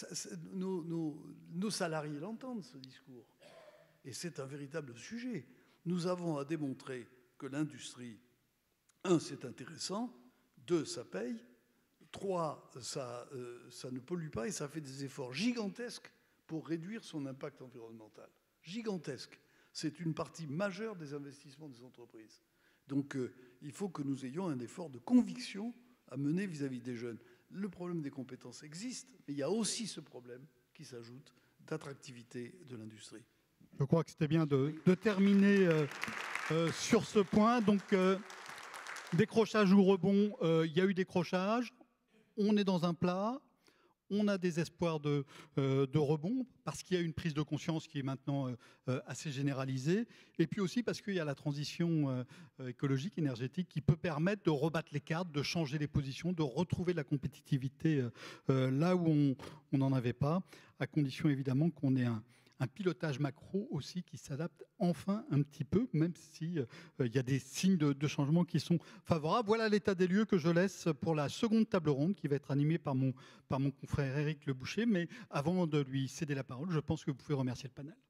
nos salariés l'entendent, ce discours. Et c'est un véritable sujet. Nous avons à démontrer que l'industrie, 1, c'est intéressant, 2, ça paye, 3, ça ne pollue pas et ça fait des efforts gigantesques pour réduire son impact environnemental. Gigantesques. C'est une partie majeure des investissements des entreprises. Donc, il faut que nous ayons un effort de conviction à mener vis-à-vis des jeunes. Le problème des compétences existe, mais il y a aussi ce problème qui s'ajoute d'attractivité de l'industrie. Je crois que c'était bien de terminer sur ce point. Donc, décrochage ou rebond, il y a eu décrochage. On est dans un plat. On a des espoirs de rebond parce qu'il y a une prise de conscience qui est maintenant assez généralisée. Et puis aussi parce qu'il y a la transition écologique, énergétique qui peut permettre de rebattre les cartes, de changer les positions, de retrouver de la compétitivité là où on n'en avait pas, à condition évidemment qu'on ait un pilotage macro aussi qui s'adapte enfin un petit peu, même si il y a des signes de changement qui sont favorables. Voilà l'état des lieux que je laisse pour la seconde table ronde qui va être animée par mon confrère Éric Le Boucher. Mais avant de lui céder la parole, je pense que vous pouvez remercier le panel.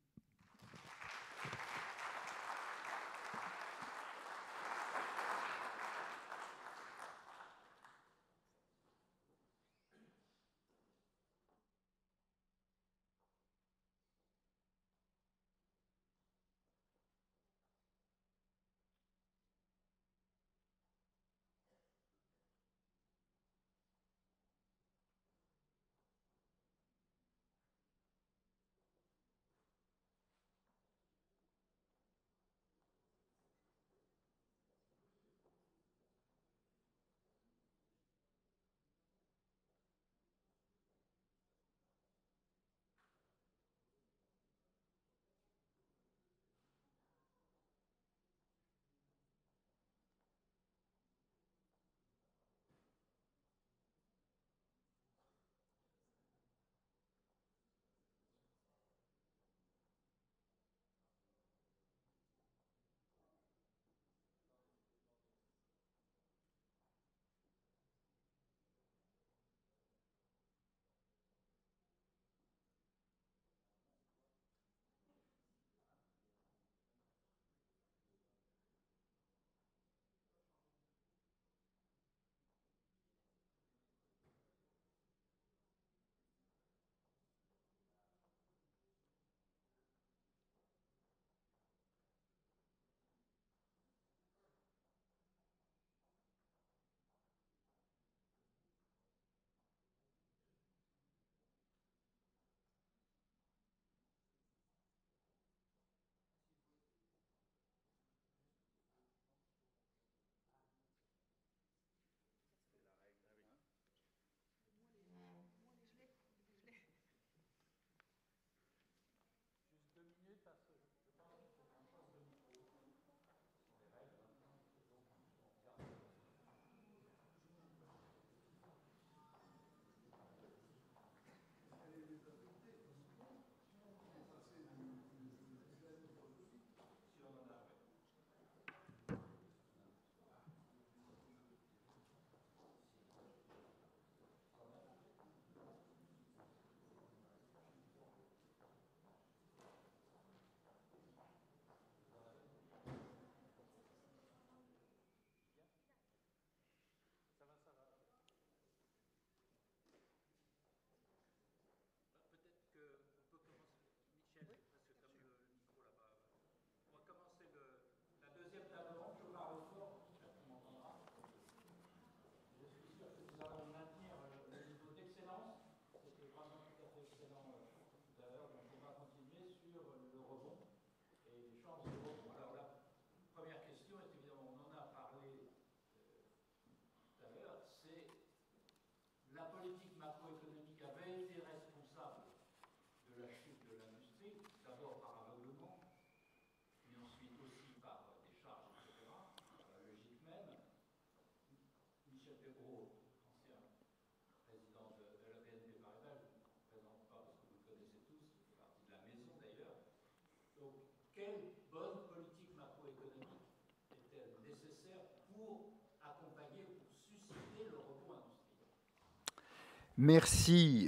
Merci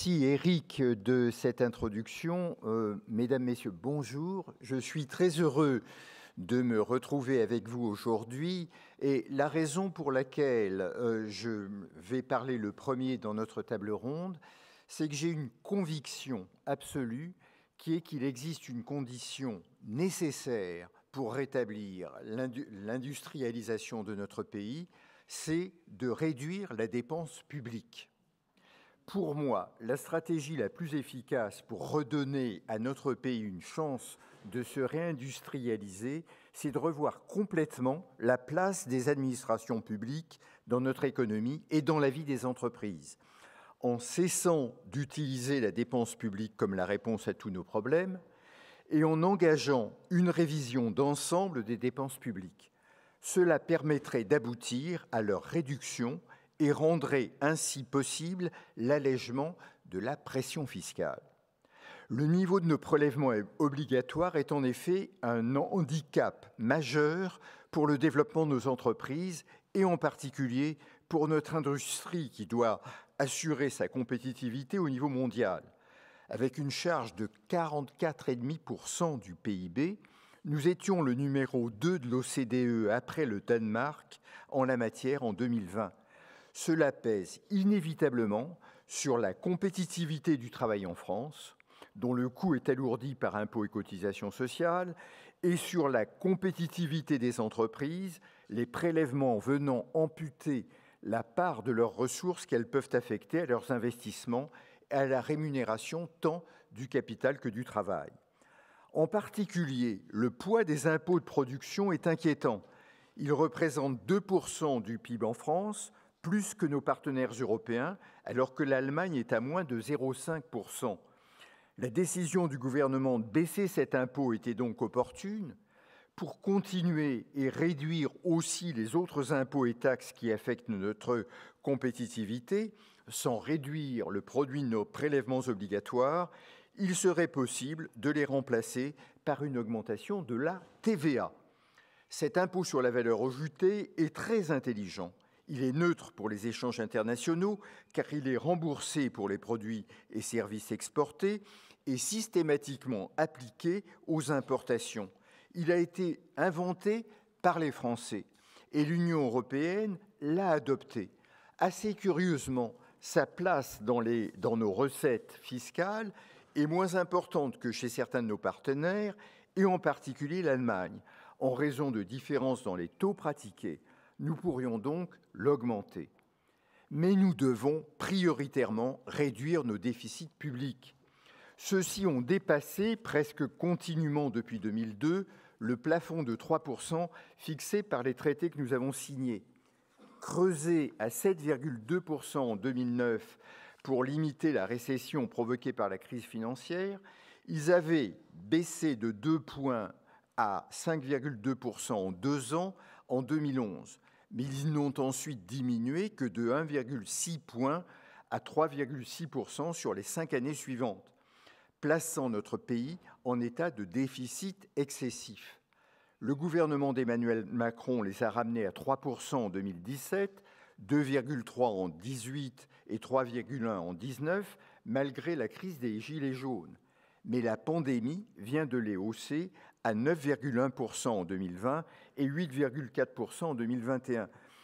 Éric de cette introduction. Mesdames, Messieurs, bonjour. Je suis très heureux de me retrouver avec vous aujourd'hui et la raison pour laquelle je vais parler le premier dans notre table ronde, c'est que j'ai une conviction absolue qui est qu'il existe une condition nécessaire pour rétablir l'industrialisation de notre pays, c'est de réduire la dépense publique. Pour moi, la stratégie la plus efficace pour redonner à notre pays une chance de se réindustrialiser, c'est de revoir complètement la place des administrations publiques dans notre économie et dans la vie des entreprises. en cessant d'utiliser la dépense publique comme la réponse à tous nos problèmes et en engageant une révision d'ensemble des dépenses publiques. Cela permettrait d'aboutir à leur réduction et rendrait ainsi possible l'allègement de la pression fiscale. Le niveau de nos prélèvements obligatoires est en effet un handicap majeur pour le développement de nos entreprises et en particulier pour notre industrie qui doit assurer sa compétitivité au niveau mondial. Avec une charge de 44,5% du PIB, nous étions le numéro 2 de l'OCDE après le Danemark en la matière en 2020. Cela pèse inévitablement sur la compétitivité du travail en France, dont le coût est alourdi par impôts et cotisations sociales, et sur la compétitivité des entreprises, les prélèvements venant amputer la part de leurs ressources qu'elles peuvent affecter à leurs investissements et à la rémunération tant du capital que du travail. En particulier, le poids des impôts de production est inquiétant. Il représente 2% du PIB en France, plus que nos partenaires européens, alors que l'Allemagne est à moins de 0,5%. La décision du gouvernement de baisser cet impôt était donc opportune pour continuer et réduire aussi les autres impôts et taxes qui affectent notre compétitivité. Sans réduire le produit de nos prélèvements obligatoires, il serait possible de les remplacer par une augmentation de la TVA. Cet impôt sur la valeur ajoutée est très intelligent. Il est neutre pour les échanges internationaux car il est remboursé pour les produits et services exportés et systématiquement appliqué aux importations. Il a été inventé par les Français et l'Union européenne l'a adopté. Assez curieusement, sa place dans nos recettes fiscales est moins importante que chez certains de nos partenaires, et en particulier l'Allemagne. En raison de différences dans les taux pratiqués, nous pourrions donc l'augmenter. Mais nous devons prioritairement réduire nos déficits publics. Ceux-ci ont dépassé presque continuellement depuis 2002 le plafond de 3% fixé par les traités que nous avons signés. Creusés à 7,2% en 2009 pour limiter la récession provoquée par la crise financière, ils avaient baissé de 2 points à 5,2% en 2 ans en 2011. Mais ils n'ont ensuite diminué que de 1,6 points à 3,6% sur les 5 années suivantes, plaçant notre pays en état de déficit excessif. Le gouvernement d'Emmanuel Macron les a ramenés à 3% en 2017, 2,3% en 2018 et 3,1% en 2019, malgré la crise des Gilets jaunes. Mais la pandémie vient de les hausser à 9,1% en 2020 et 8,4% en 2021.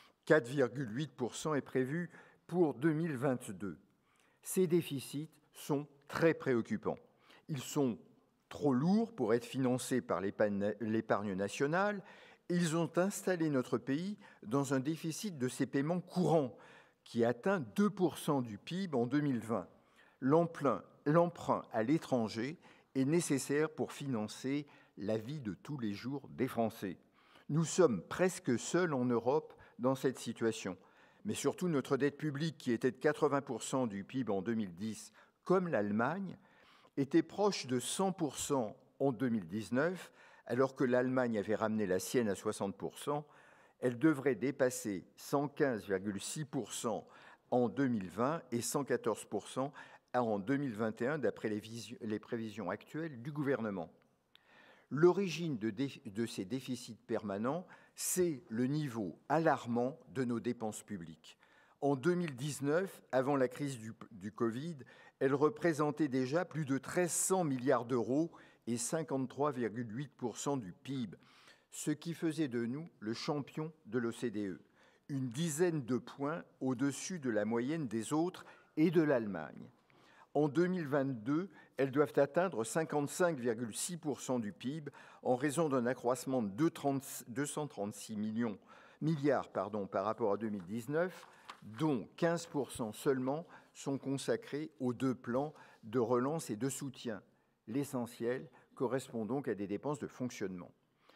4,8% est prévu pour 2022. Ces déficits sont très préoccupants. Ils sont trop lourds pour être financés par l'épargne nationale. Ils ont installé notre pays dans un déficit de ses paiements courants qui atteint 2% du PIB en 2020. L'emprunt à l'étranger est nécessaire pour financer la vie de tous les jours des Français. Nous sommes presque seuls en Europe dans cette situation. Mais surtout, notre dette publique, qui était de 80% du PIB en 2010, comme l'Allemagne, était proche de 100% en 2019, alors que l'Allemagne avait ramené la sienne à 60%. Elle devrait dépasser 115,6% en 2020 et 114% en 2021, d'après les prévisions actuelles du gouvernement. L'origine de ces déficits permanents, c'est le niveau alarmant de nos dépenses publiques. En 2019, avant la crise du Covid, elles représentaient déjà plus de 1 300 milliards d'euros et 53,8% du PIB, ce qui faisait de nous le champion de l'OCDE, une dizaine de points au-dessus de la moyenne des autres et de l'Allemagne. En 2022, elles doivent atteindre 55,6% du PIB en raison d'un accroissement de 236 milliards par rapport à 2019, dont 15% seulement sont consacrés aux 2 plans de relance et de soutien. L'essentiel correspond donc à des dépenses de fonctionnement.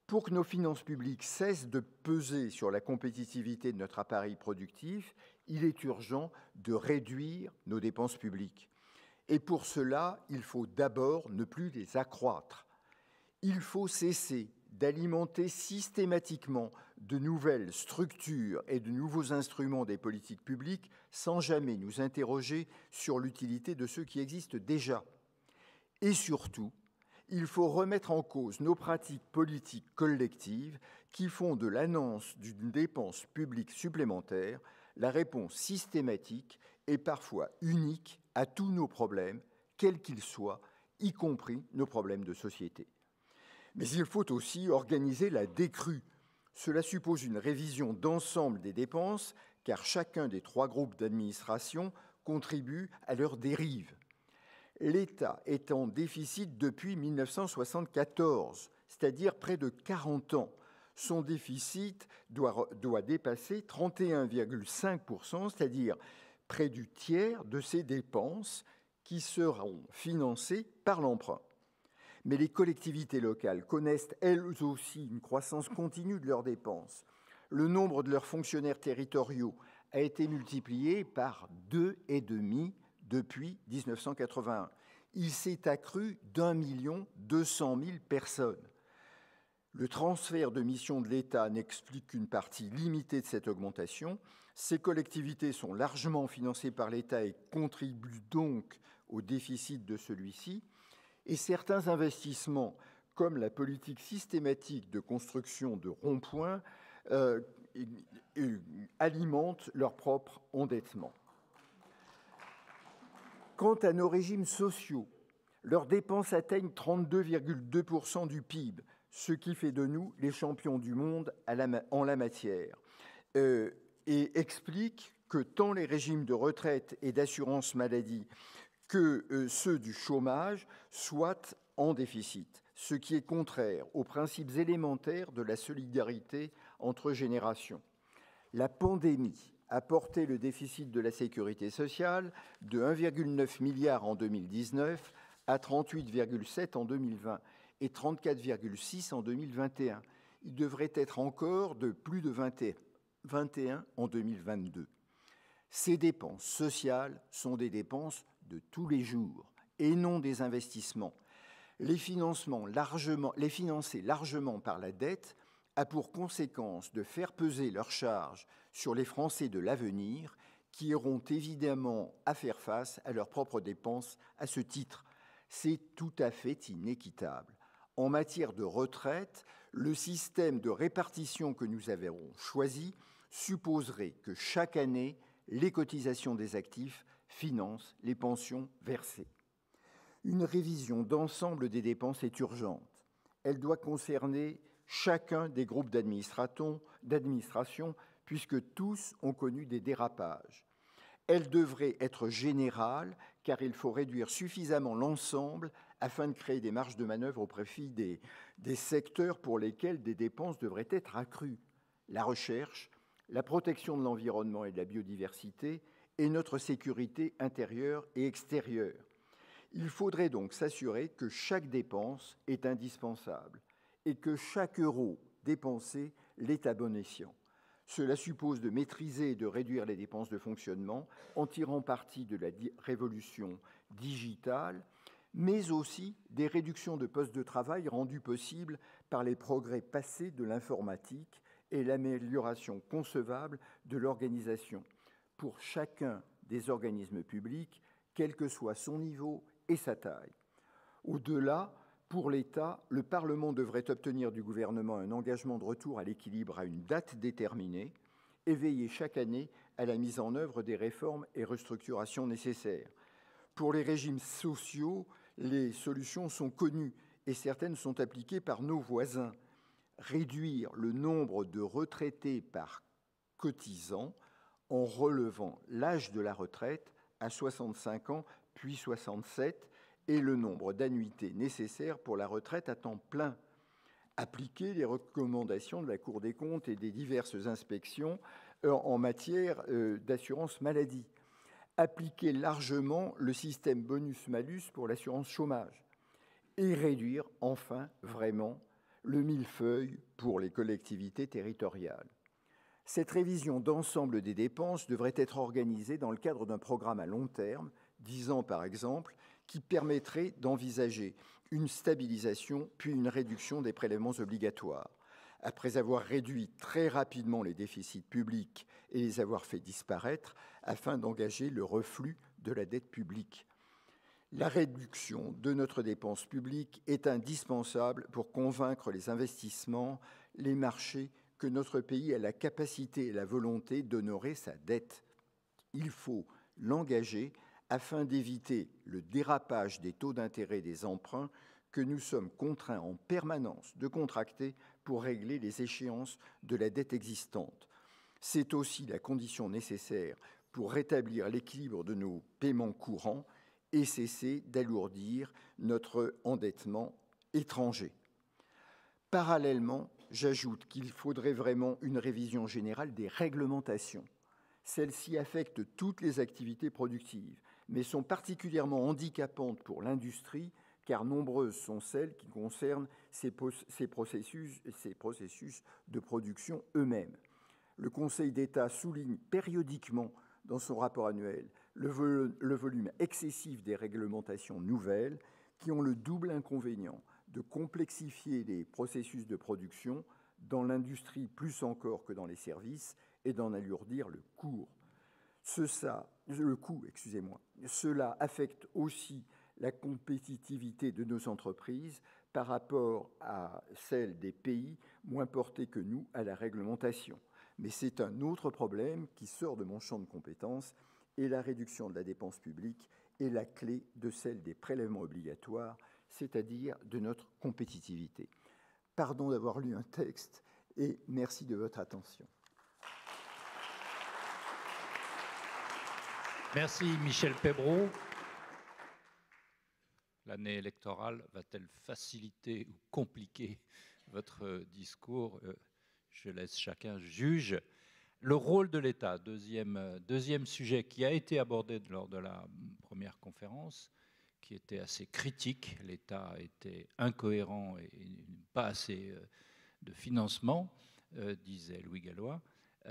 Pour que nos finances publiques cessent de peser sur la compétitivité de notre appareil productif, il est urgent de réduire nos dépenses publiques. Et pour cela, il faut d'abord ne plus les accroître. Il faut cesser d'alimenter systématiquement de nouvelles structures et de nouveaux instruments des politiques publiques sans jamais nous interroger sur l'utilité de ceux qui existent déjà. Et surtout, il faut remettre en cause nos pratiques politiques collectives qui font de l'annonce d'une dépense publique supplémentaire la réponse systématique et parfois unique à tous nos problèmes, quels qu'ils soient, y compris nos problèmes de société. Mais il faut aussi organiser la décrue. Cela suppose une révision d'ensemble des dépenses, car chacun des 3 groupes d'administration contribue à leur dérive. L'État est en déficit depuis 1974, c'est-à-dire près de 40 ans. Son déficit doit dépasser 31,5%, c'est-à-dire près du tiers de ses dépenses qui seront financées par l'emprunt. Mais les collectivités locales connaissent elles aussi une croissance continue de leurs dépenses. Le nombre de leurs fonctionnaires territoriaux a été multiplié par 2,5 depuis 1981. Il s'est accru d'1 200 000 personnes. Le transfert de missions de l'État n'explique qu'une partie limitée de cette augmentation. Ces collectivités sont largement financées par l'État et contribuent donc au déficit de celui-ci. Et certains investissements, comme la politique systématique de construction de ronds-points, alimentent leur propre endettement. Quant à nos régimes sociaux, leurs dépenses atteignent 32,2% du PIB, ce qui fait de nous les champions du monde en la matière, et explique que tant les régimes de retraite et d'assurance maladie que ceux du chômage soient en déficit, ce qui est contraire aux principes élémentaires de la solidarité entre générations. La pandémie a porté le déficit de la sécurité sociale de 1,9 milliard en 2019 à 38,7 en 2020 et 34,6 en 2021. Il devrait être encore de plus de 21 en 2022. Ces dépenses sociales sont des dépenses de tous les jours et non des investissements. Les financer largement par la dette a pour conséquence de faire peser leurs charges sur les Français de l'avenir qui auront évidemment à faire face à leurs propres dépenses à ce titre. C'est tout à fait inéquitable. En matière de retraite, le système de répartition que nous avons choisi supposerait que chaque année, les cotisations des actifs financent les pensions versées. Une révision d'ensemble des dépenses est urgente. Elle doit concerner chacun des groupes d'administration, puisque tous ont connu des dérapages. Elle devrait être générale, car il faut réduire suffisamment l'ensemble afin de créer des marges de manœuvre au profit des secteurs pour lesquels des dépenses devraient être accrues. La recherche, la protection de l'environnement et de la biodiversité, et notre sécurité intérieure et extérieure. Il faudrait donc s'assurer que chaque dépense est indispensable et que chaque euro dépensé l'est à bon escient. Cela suppose de maîtriser et de réduire les dépenses de fonctionnement en tirant parti de la révolution digitale, mais aussi des réductions de postes de travail rendues possibles par les progrès passés de l'informatique et l'amélioration concevable de l'organisation pour chacun des organismes publics, quel que soit son niveau et sa taille. Au-delà, pour l'État, le Parlement devrait obtenir du gouvernement un engagement de retour à l'équilibre à une date déterminée et veiller chaque année à la mise en œuvre des réformes et restructurations nécessaires. Pour les régimes sociaux, les solutions sont connues et certaines sont appliquées par nos voisins. Réduire le nombre de retraités par cotisant en relevant l'âge de la retraite à 65 ans, puis 67, et le nombre d'annuités nécessaires pour la retraite à temps plein. Appliquer les recommandations de la Cour des comptes et des diverses inspections en matière d'assurance maladie. Appliquer largement le système bonus-malus pour l'assurance chômage. Et réduire, enfin, vraiment, le millefeuille pour les collectivités territoriales. Cette révision d'ensemble des dépenses devrait être organisée dans le cadre d'un programme à long terme, 10 ans par exemple, qui permettrait d'envisager une stabilisation puis une réduction des prélèvements obligatoires. Après avoir réduit très rapidement les déficits publics et les avoir fait disparaître afin d'engager le reflux de la dette publique. La réduction de notre dépense publique est indispensable pour convaincre les investissements, les marchés, que notre pays a la capacité et la volonté d'honorer sa dette. Il faut l'engager afin d'éviter le dérapage des taux d'intérêt des emprunts que nous sommes contraints en permanence de contracter pour régler les échéances de la dette existante. C'est aussi la condition nécessaire pour rétablir l'équilibre de nos paiements courants et cesser d'alourdir notre endettement étranger. Parallèlement, j'ajoute qu'il faudrait vraiment une révision générale des réglementations. Celles-ci affectent toutes les activités productives, mais sont particulièrement handicapantes pour l'industrie, car nombreuses sont celles qui concernent ces processus de production eux-mêmes. Le Conseil d'État souligne périodiquement dans son rapport annuel le volume excessif des réglementations nouvelles qui ont le double inconvénient de complexifier les processus de production dans l'industrie plus encore que dans les services et d'en alourdir le coût. Cela affecte aussi la compétitivité de nos entreprises par rapport à celle des pays moins portés que nous à la réglementation. Mais c'est un autre problème qui sort de mon champ de compétences et la réduction de la dépense publique est la clé de celle des prélèvements obligatoires, c'est-à-dire de notre compétitivité. Pardon d'avoir lu un texte et merci de votre attention. Merci Michel Peybraud. L'année électorale va-t-elle faciliter ou compliquer votre discours? Je laisse chacun juge. Le rôle de l'État, deuxième sujet qui a été abordé lors de la première conférence, qui était assez critique. L'État était incohérent et pas assez de financement, disait Louis Gallois.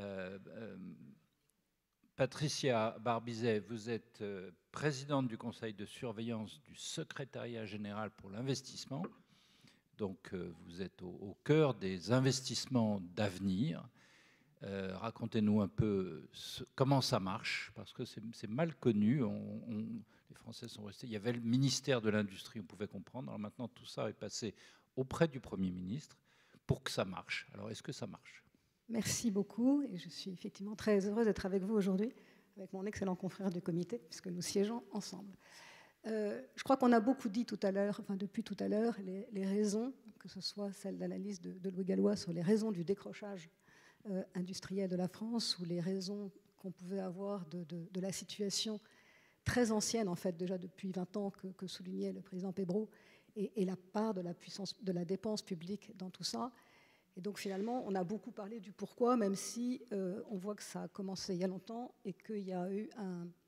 Patricia Barbizet, vous êtes présidente du conseil de surveillance du secrétariat général pour l'investissement. Donc vous êtes au cœur des investissements d'avenir. Racontez-nous un peu comment ça marche, parce que c'est mal connu. Les Français sont restés. Il y avait le ministère de l'Industrie, on pouvait comprendre. Alors maintenant, tout ça est passé auprès du Premier ministre pour que ça marche. Alors, est-ce que ça marche? Merci beaucoup. Et je suis effectivement très heureuse d'être avec vous aujourd'hui, avec mon excellent confrère du comité, puisque nous siégeons ensemble. Je crois qu'on a beaucoup dit tout à l'heure, enfin depuis tout à l'heure, les raisons, que ce soit celle d'analyse de Louis Gallois sur les raisons du décrochage industriel de la France ou les raisons qu'on pouvait avoir de la situation très ancienne, en fait, déjà depuis 20 ans que soulignait le président Peybraud, et la part de la puissance de la dépense publique dans tout ça. Et donc finalement, on a beaucoup parlé du pourquoi, même si on voit que ça a commencé il y a longtemps et qu'il y a eu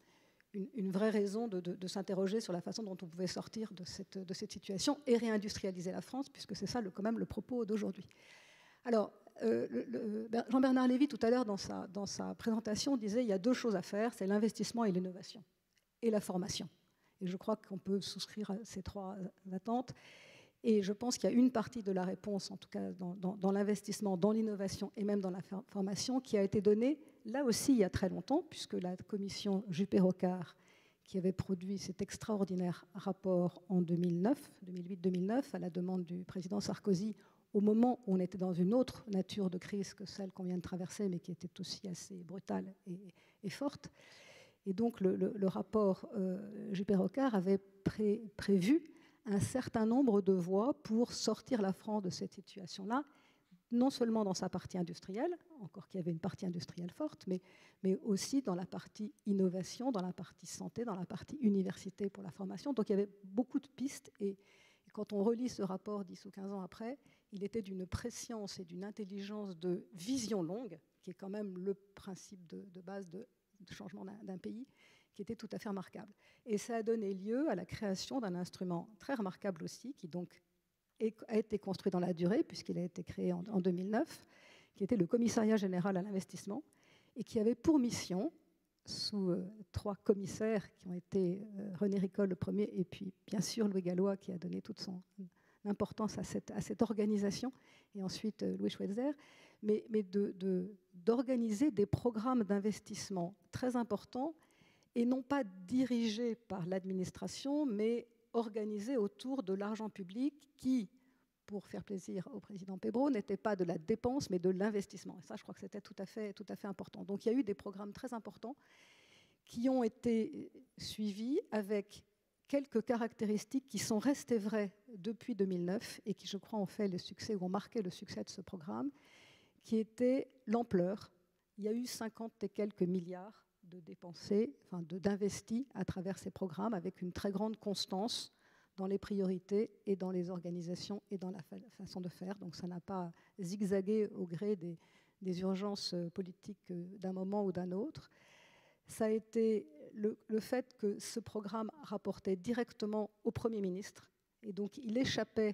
une vraie raison de s'interroger sur la façon dont on pouvait sortir de cette situation et réindustrialiser la France, puisque c'est ça quand même le propos d'aujourd'hui. Alors, Jean-Bernard Lévy, tout à l'heure, dans sa présentation, disait il y a deux choses à faire, c'est l'investissement et l'innovation, et la formation. Et je crois qu'on peut souscrire à ces trois attentes. Et je pense qu'il y a une partie de la réponse, en tout cas dans l'investissement, dans l'innovation et même dans la formation, qui a été donnée, là aussi, il y a très longtemps, puisque la commission Juppé-Rocard, qui avait produit cet extraordinaire rapport en 2008-2009, à la demande du président Sarkozy, au moment où on était dans une autre nature de crise que celle qu'on vient de traverser, mais qui était aussi assez brutale et forte. Et donc le rapport Juppé-Rocard avait prévu un certain nombre de voies pour sortir la France de cette situation-là, non seulement dans sa partie industrielle, encore qu'il y avait une partie industrielle forte, mais aussi dans la partie innovation, dans la partie santé, dans la partie université pour la formation. Donc il y avait beaucoup de pistes, et quand on relit ce rapport 10 ou 15 ans après, il était d'une prescience et d'une intelligence de vision longue, qui est quand même le principe de base de changement d'un pays, qui était tout à fait remarquable. Et ça a donné lieu à la création d'un instrument très remarquable aussi, qui donc a été construit dans la durée, puisqu'il a été créé en 2009, qui était le Commissariat général à l'investissement, et qui avait pour mission, sous 3 commissaires qui ont été René Ricol le premier, et puis bien sûr Louis Gallois qui a donné toute son importance à cette organisation, et ensuite Louis Schweitzer, mais d'organiser des programmes d'investissement très importants, et non pas dirigés par l'administration, mais organisés autour de l'argent public qui, pour faire plaisir au président Pébreau, n'était pas de la dépense, mais de l'investissement. Et ça, je crois que c'était tout à fait important. Donc il y a eu des programmes très importants qui ont été suivis avec quelques caractéristiques qui sont restées vraies depuis 2009 et qui, je crois, ont fait le succès ou ont marqué le succès de ce programme, qui était l'ampleur. Il y a eu 50 et quelques milliards de dépensés, enfin d'investis à travers ces programmes, avec une très grande constance dans les priorités et dans les organisations et dans la façon de faire. Donc ça n'a pas zigzagué au gré des urgences politiques d'un moment ou d'un autre. Ça a été le fait que ce programme rapportait directement au Premier ministre, et donc il échappait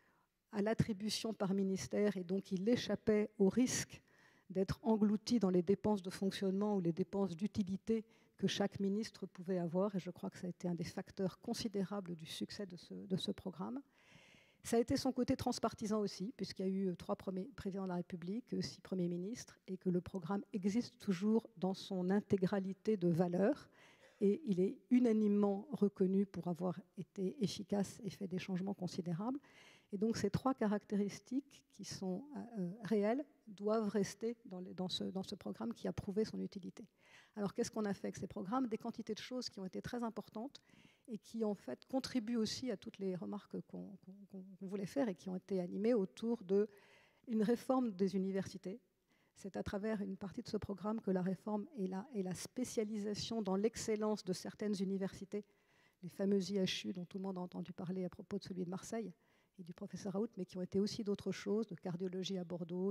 à l'attribution par ministère, et donc il échappait au risque d'être englouti dans les dépenses de fonctionnement ou les dépenses d'utilité que chaque ministre pouvait avoir, et je crois que ça a été un des facteurs considérables du succès de ce programme. Ça a été son côté transpartisan aussi, puisqu'il y a eu 3 présidents de la République, 6 premiers ministres, et que le programme existe toujours dans son intégralité de valeurs, et il est unanimement reconnu pour avoir été efficace et fait des changements considérables. Et donc ces 3 caractéristiques qui sont réelles doivent rester dans ce programme qui a prouvé son utilité. Alors qu'est-ce qu'on a fait avec ces programmes? Des quantités de choses qui ont été très importantes et qui en fait contribuent aussi à toutes les remarques qu'on voulait faire et qui ont été animées autour d'une réforme des universités. C'est à travers une partie de ce programme que la réforme et la spécialisation dans l'excellence de certaines universités, les fameuses IHU dont tout le monde a entendu parler à propos de celui de Marseille et du professeur Raoult, mais qui ont été aussi d'autres choses, de cardiologie à Bordeaux,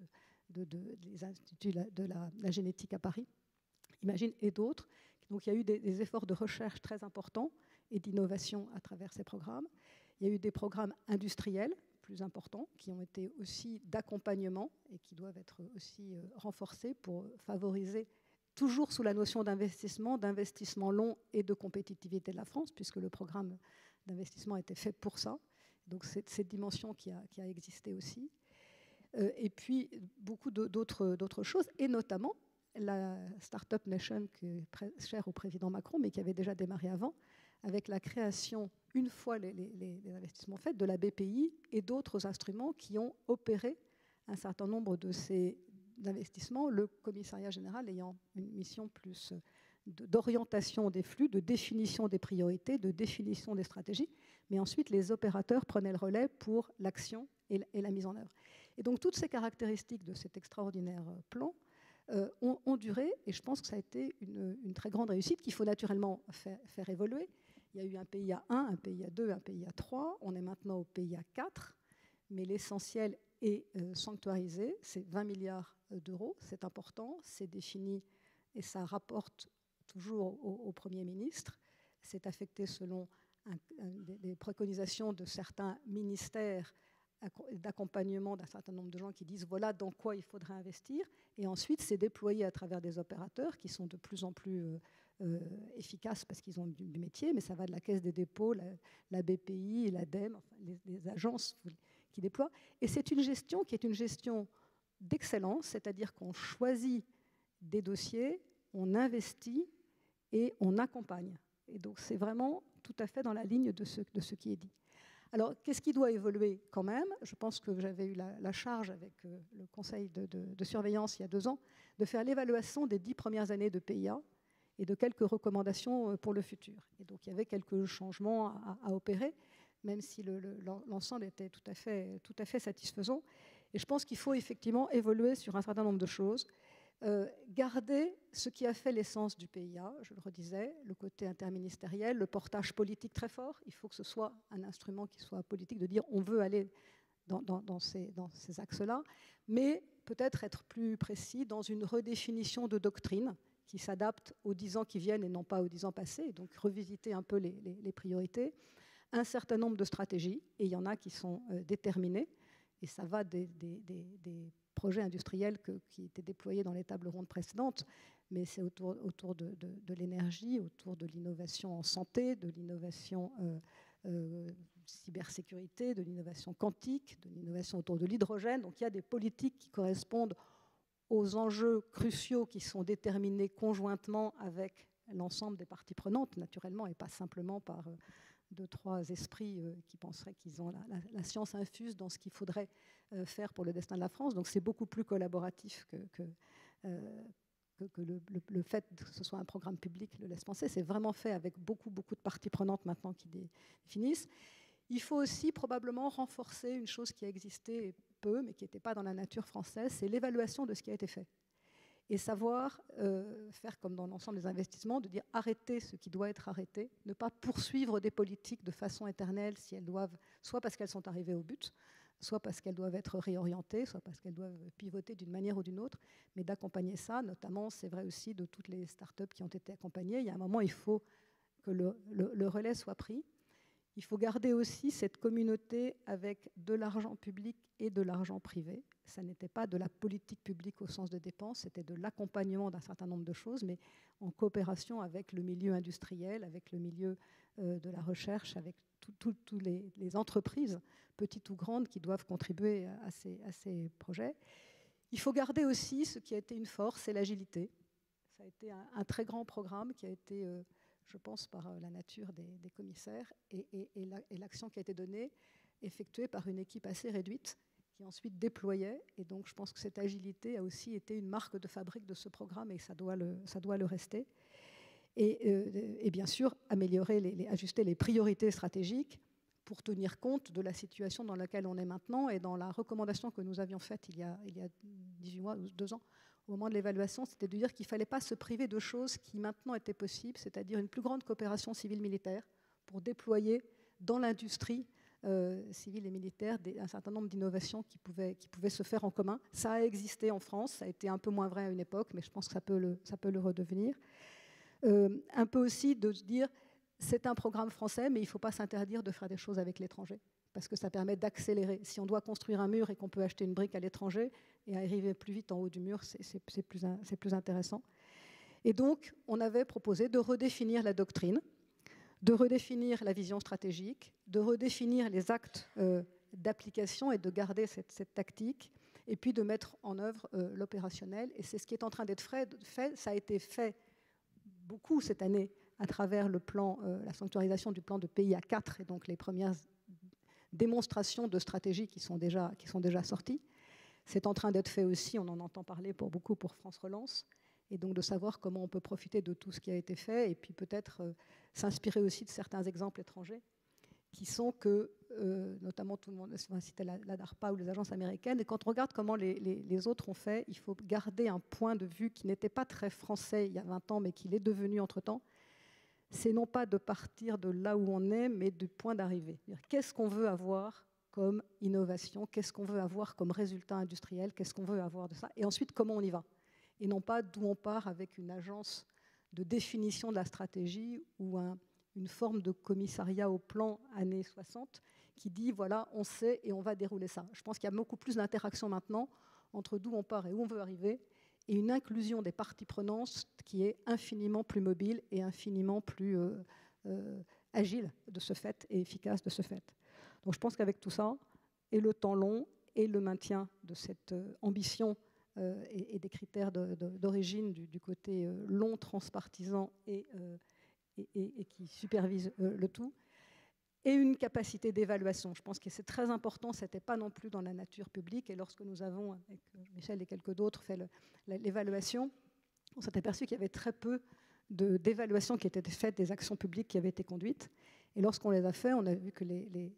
des instituts de la génétique à Paris, Imagine, et d'autres. Donc il y a eu des efforts de recherche très importants et d'innovation à travers ces programmes. Il y a eu des programmes industriels plus importants qui ont été aussi d'accompagnement et qui doivent être aussi renforcés pour favoriser, toujours sous la notion d'investissement long et de compétitivité de la France, puisque le programme d'investissement était fait pour ça. Donc c'est cette dimension qui a existé aussi. Et puis beaucoup d'autres choses, et notamment la Startup Nation qui est chère au président Macron, mais qui avait déjà démarré avant, avec la création, une fois les investissements faits, de la BPI et d'autres instruments qui ont opéré un certain nombre de ces investissements, le commissariat général ayant une mission plus d'orientation des flux, de définition des priorités, de définition des stratégies, mais ensuite les opérateurs prenaient le relais pour l'action et la mise en œuvre. Et donc toutes ces caractéristiques de cet extraordinaire plan ont duré, et je pense que ça a été une très grande réussite qu'il faut naturellement faire évoluer. Il y a eu un PIA 1, un PIA 2, un PIA 3, on est maintenant au PIA 4, mais l'essentiel est sanctuarisé, c'est 20 milliards d'euros, c'est important, c'est défini et ça rapporte toujours au Premier ministre, c'est affecté selon des préconisations de certains ministères d'accompagnement d'un certain nombre de gens qui disent voilà dans quoi il faudrait investir, et ensuite c'est déployé à travers des opérateurs qui sont de plus en plus efficaces parce qu'ils ont du métier, mais ça va de la Caisse des dépôts, la BPI, l'ADEME, enfin, les agences qui déploient, et c'est une gestion qui est une gestion d'excellence, c'est-à-dire qu'on choisit des dossiers, on investit et on accompagne, et donc c'est vraiment tout à fait dans la ligne de ce qui est dit. Alors, qu'est-ce qui doit évoluer quand même? Je pense que j'avais eu la charge avec le conseil de surveillance il y a 2 ans de faire l'évaluation des 10 premières années de PIA et de quelques recommandations pour le futur. Et donc, il y avait quelques changements à opérer, même si l'ensemble était tout à fait satisfaisant. Et je pense qu'il faut effectivement évoluer sur un certain nombre de choses. Garder ce qui a fait l'essence du PIA, je le redisais, le côté interministériel, le portage politique très fort. Il faut que ce soit un instrument qui soit politique, de dire on veut aller dans ces axes-là, mais peut-être être plus précis dans une redéfinition de doctrine qui s'adapte aux 10 ans qui viennent et non pas aux 10 ans passés, donc revisiter un peu les priorités, un certain nombre de stratégies, et il y en a qui sont déterminées, et ça va des projets industriels qui étaient déployés dans les tables rondes précédentes, mais c'est autour de l'énergie, autour de l'innovation en santé, de l'innovation cybersécurité, de l'innovation quantique, de l'innovation autour de l'hydrogène. Donc il y a des politiques qui correspondent aux enjeux cruciaux qui sont déterminés conjointement avec l'ensemble des parties prenantes, naturellement, et pas simplement par deux, trois esprits qui penseraient qu'ils ont la science infuse dans ce qu'il faudrait faire pour le destin de la France. Donc c'est beaucoup plus collaboratif que le fait que ce soit un programme public le laisse penser. C'est vraiment fait avec beaucoup de parties prenantes maintenant qui définissent. Il faut aussi probablement renforcer une chose qui a existé peu, mais qui n'était pas dans la nature française, c'est l'évaluation de ce qui a été fait. Et savoir faire comme dans l'ensemble des investissements, de dire arrêter ce qui doit être arrêté, ne pas poursuivre des politiques de façon éternelle si elles doivent, soit parce qu'elles sont arrivées au but, soit parce qu'elles doivent être réorientées, soit parce qu'elles doivent pivoter d'une manière ou d'une autre, mais d'accompagner ça, notamment, c'est vrai aussi de toutes les startups qui ont été accompagnées. Il y a un moment, il faut que le relais soit pris. Il faut garder aussi cette communauté avec de l'argent public et de l'argent privé. Ça n'était pas de la politique publique au sens de dépenses, c'était de l'accompagnement d'un certain nombre de choses, mais en coopération avec le milieu industriel, avec le milieu de la recherche, avec toutes les entreprises, petites ou grandes, qui doivent contribuer à ces projets. Il faut garder aussi ce qui a été une force, c'est l'agilité. Ça a été un très grand programme qui a été... je pense, par la nature des commissaires et l'action qui a été donnée, effectuée par une équipe assez réduite, qui ensuite déployait. Et donc, je pense que cette agilité a aussi été une marque de fabrique de ce programme et ça doit le rester. Et bien sûr, ajuster les priorités stratégiques pour tenir compte de la situation dans laquelle on est maintenant et dans la recommandation que nous avions faite il y a 18 mois ou 2 ans, au moment de l'évaluation, c'était de dire qu'il ne fallait pas se priver de choses qui maintenant étaient possibles, c'est-à-dire une plus grande coopération civile-militaire pour déployer dans l'industrie civile et militaire un certain nombre d'innovations qui pouvaient se faire en commun. Ça a existé en France, ça a été un peu moins vrai à une époque, mais je pense que ça peut le redevenir. Un peu aussi de se dire, c'est un programme français, mais il ne faut pas s'interdire de faire des choses avec l'étranger, parce que ça permet d'accélérer. Si on doit construire un mur et qu'on peut acheter une brique à l'étranger et arriver plus vite en haut du mur, c'est plus intéressant. Et donc, on avait proposé de redéfinir la doctrine, de redéfinir la vision stratégique, de redéfinir les actes d'application et de garder cette tactique, et puis de mettre en œuvre l'opérationnel. Et c'est ce qui est en train d'être fait. Ça a été fait beaucoup cette année à travers le plan, la sanctuarisation du plan de PIA 4, et donc les premières démonstrations de stratégie qui sont déjà sorties. C'est en train d'être fait aussi, on en entend parler beaucoup pour France Relance, et donc de savoir comment on peut profiter de tout ce qui a été fait, et puis peut-être s'inspirer aussi de certains exemples étrangers, qui sont que, notamment tout le monde va citer la DARPA ou les agences américaines, et quand on regarde comment les autres ont fait, il faut garder un point de vue qui n'était pas très français il y a 20 ans, mais qui l'est devenu entre-temps. C'est non pas de partir de là où on est, mais du point d'arrivée. Qu'est-ce qu'on veut avoir comme innovation, qu'est-ce qu'on veut avoir comme résultat industriel, qu'est-ce qu'on veut avoir de ça, et ensuite comment on y va. Et non pas d'où on part avec une agence de définition de la stratégie ou une forme de commissariat au plan années 60 qui dit voilà, on sait et on va dérouler ça. Je pense qu'il y a beaucoup plus d'interaction maintenant entre d'où on part et où on veut arriver, et une inclusion des parties prenantes qui est infiniment plus mobile et infiniment plus agile de ce fait et efficace de ce fait. Donc je pense qu'avec tout ça, et le temps long, et le maintien de cette ambition et des critères d'origine du côté long, transpartisan et qui supervise le tout, et une capacité d'évaluation. Je pense que c'est très important, ce n'était pas non plus dans la nature publique, et lorsque nous avons, avec Michel et quelques d'autres, fait l'évaluation, on s'est aperçu qu'il y avait très peu d'évaluations qui étaient faites des actions publiques qui avaient été conduites, et lorsqu'on les a fait, on a vu que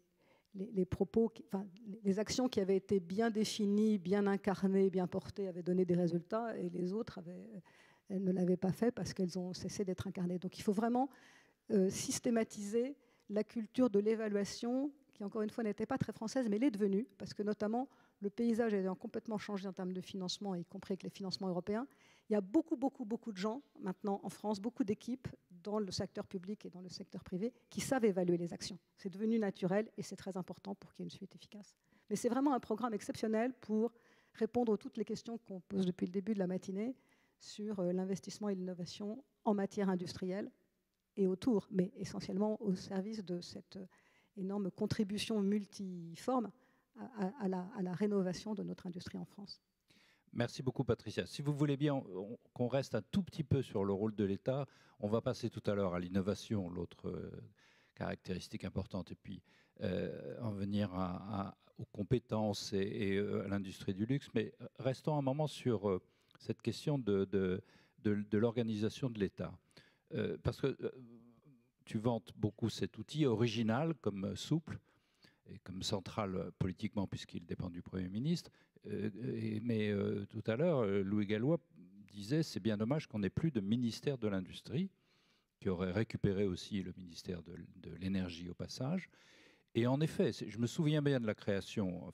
les actions qui avaient été bien définies, bien incarnées, bien portées, avaient donné des résultats, et les autres elles ne l'avaient pas fait parce qu'elles ont cessé d'être incarnées. Donc il faut vraiment systématiser la culture de l'évaluation, qui encore une fois n'était pas très française, mais l'est devenue, parce que notamment le paysage a complètement changé en termes de financement, y compris avec les financements européens. Il y a beaucoup de gens maintenant en France, beaucoup d'équipes dans le secteur public et dans le secteur privé qui savent évaluer les actions. C'est devenu naturel et c'est très important pour qu'il y ait une suite efficace. Mais c'est vraiment un programme exceptionnel pour répondre à toutes les questions qu'on pose depuis le début de la matinée sur l'investissement et l'innovation en matière industrielle et autour, mais essentiellement au service de cette énorme contribution multiforme à la rénovation de notre industrie en France. Merci beaucoup, Patricia. Si vous voulez bien qu'on reste un tout petit peu sur le rôle de l'État, on va passer tout à l'heure à l'innovation, l'autre caractéristique importante, et puis en venir aux compétences et à l'industrie du luxe. Mais restons un moment sur cette question de l'organisation de l'État. Parce que tu vantes beaucoup cet outil original comme souple et comme central politiquement puisqu'il dépend du Premier ministre. Mais tout à l'heure, Louis Gallois disait c'est bien dommage qu'on n'ait plus de ministère de l'Industrie, qui aurait récupéré aussi le ministère de l'Énergie au passage. Et en effet, je me souviens bien de la création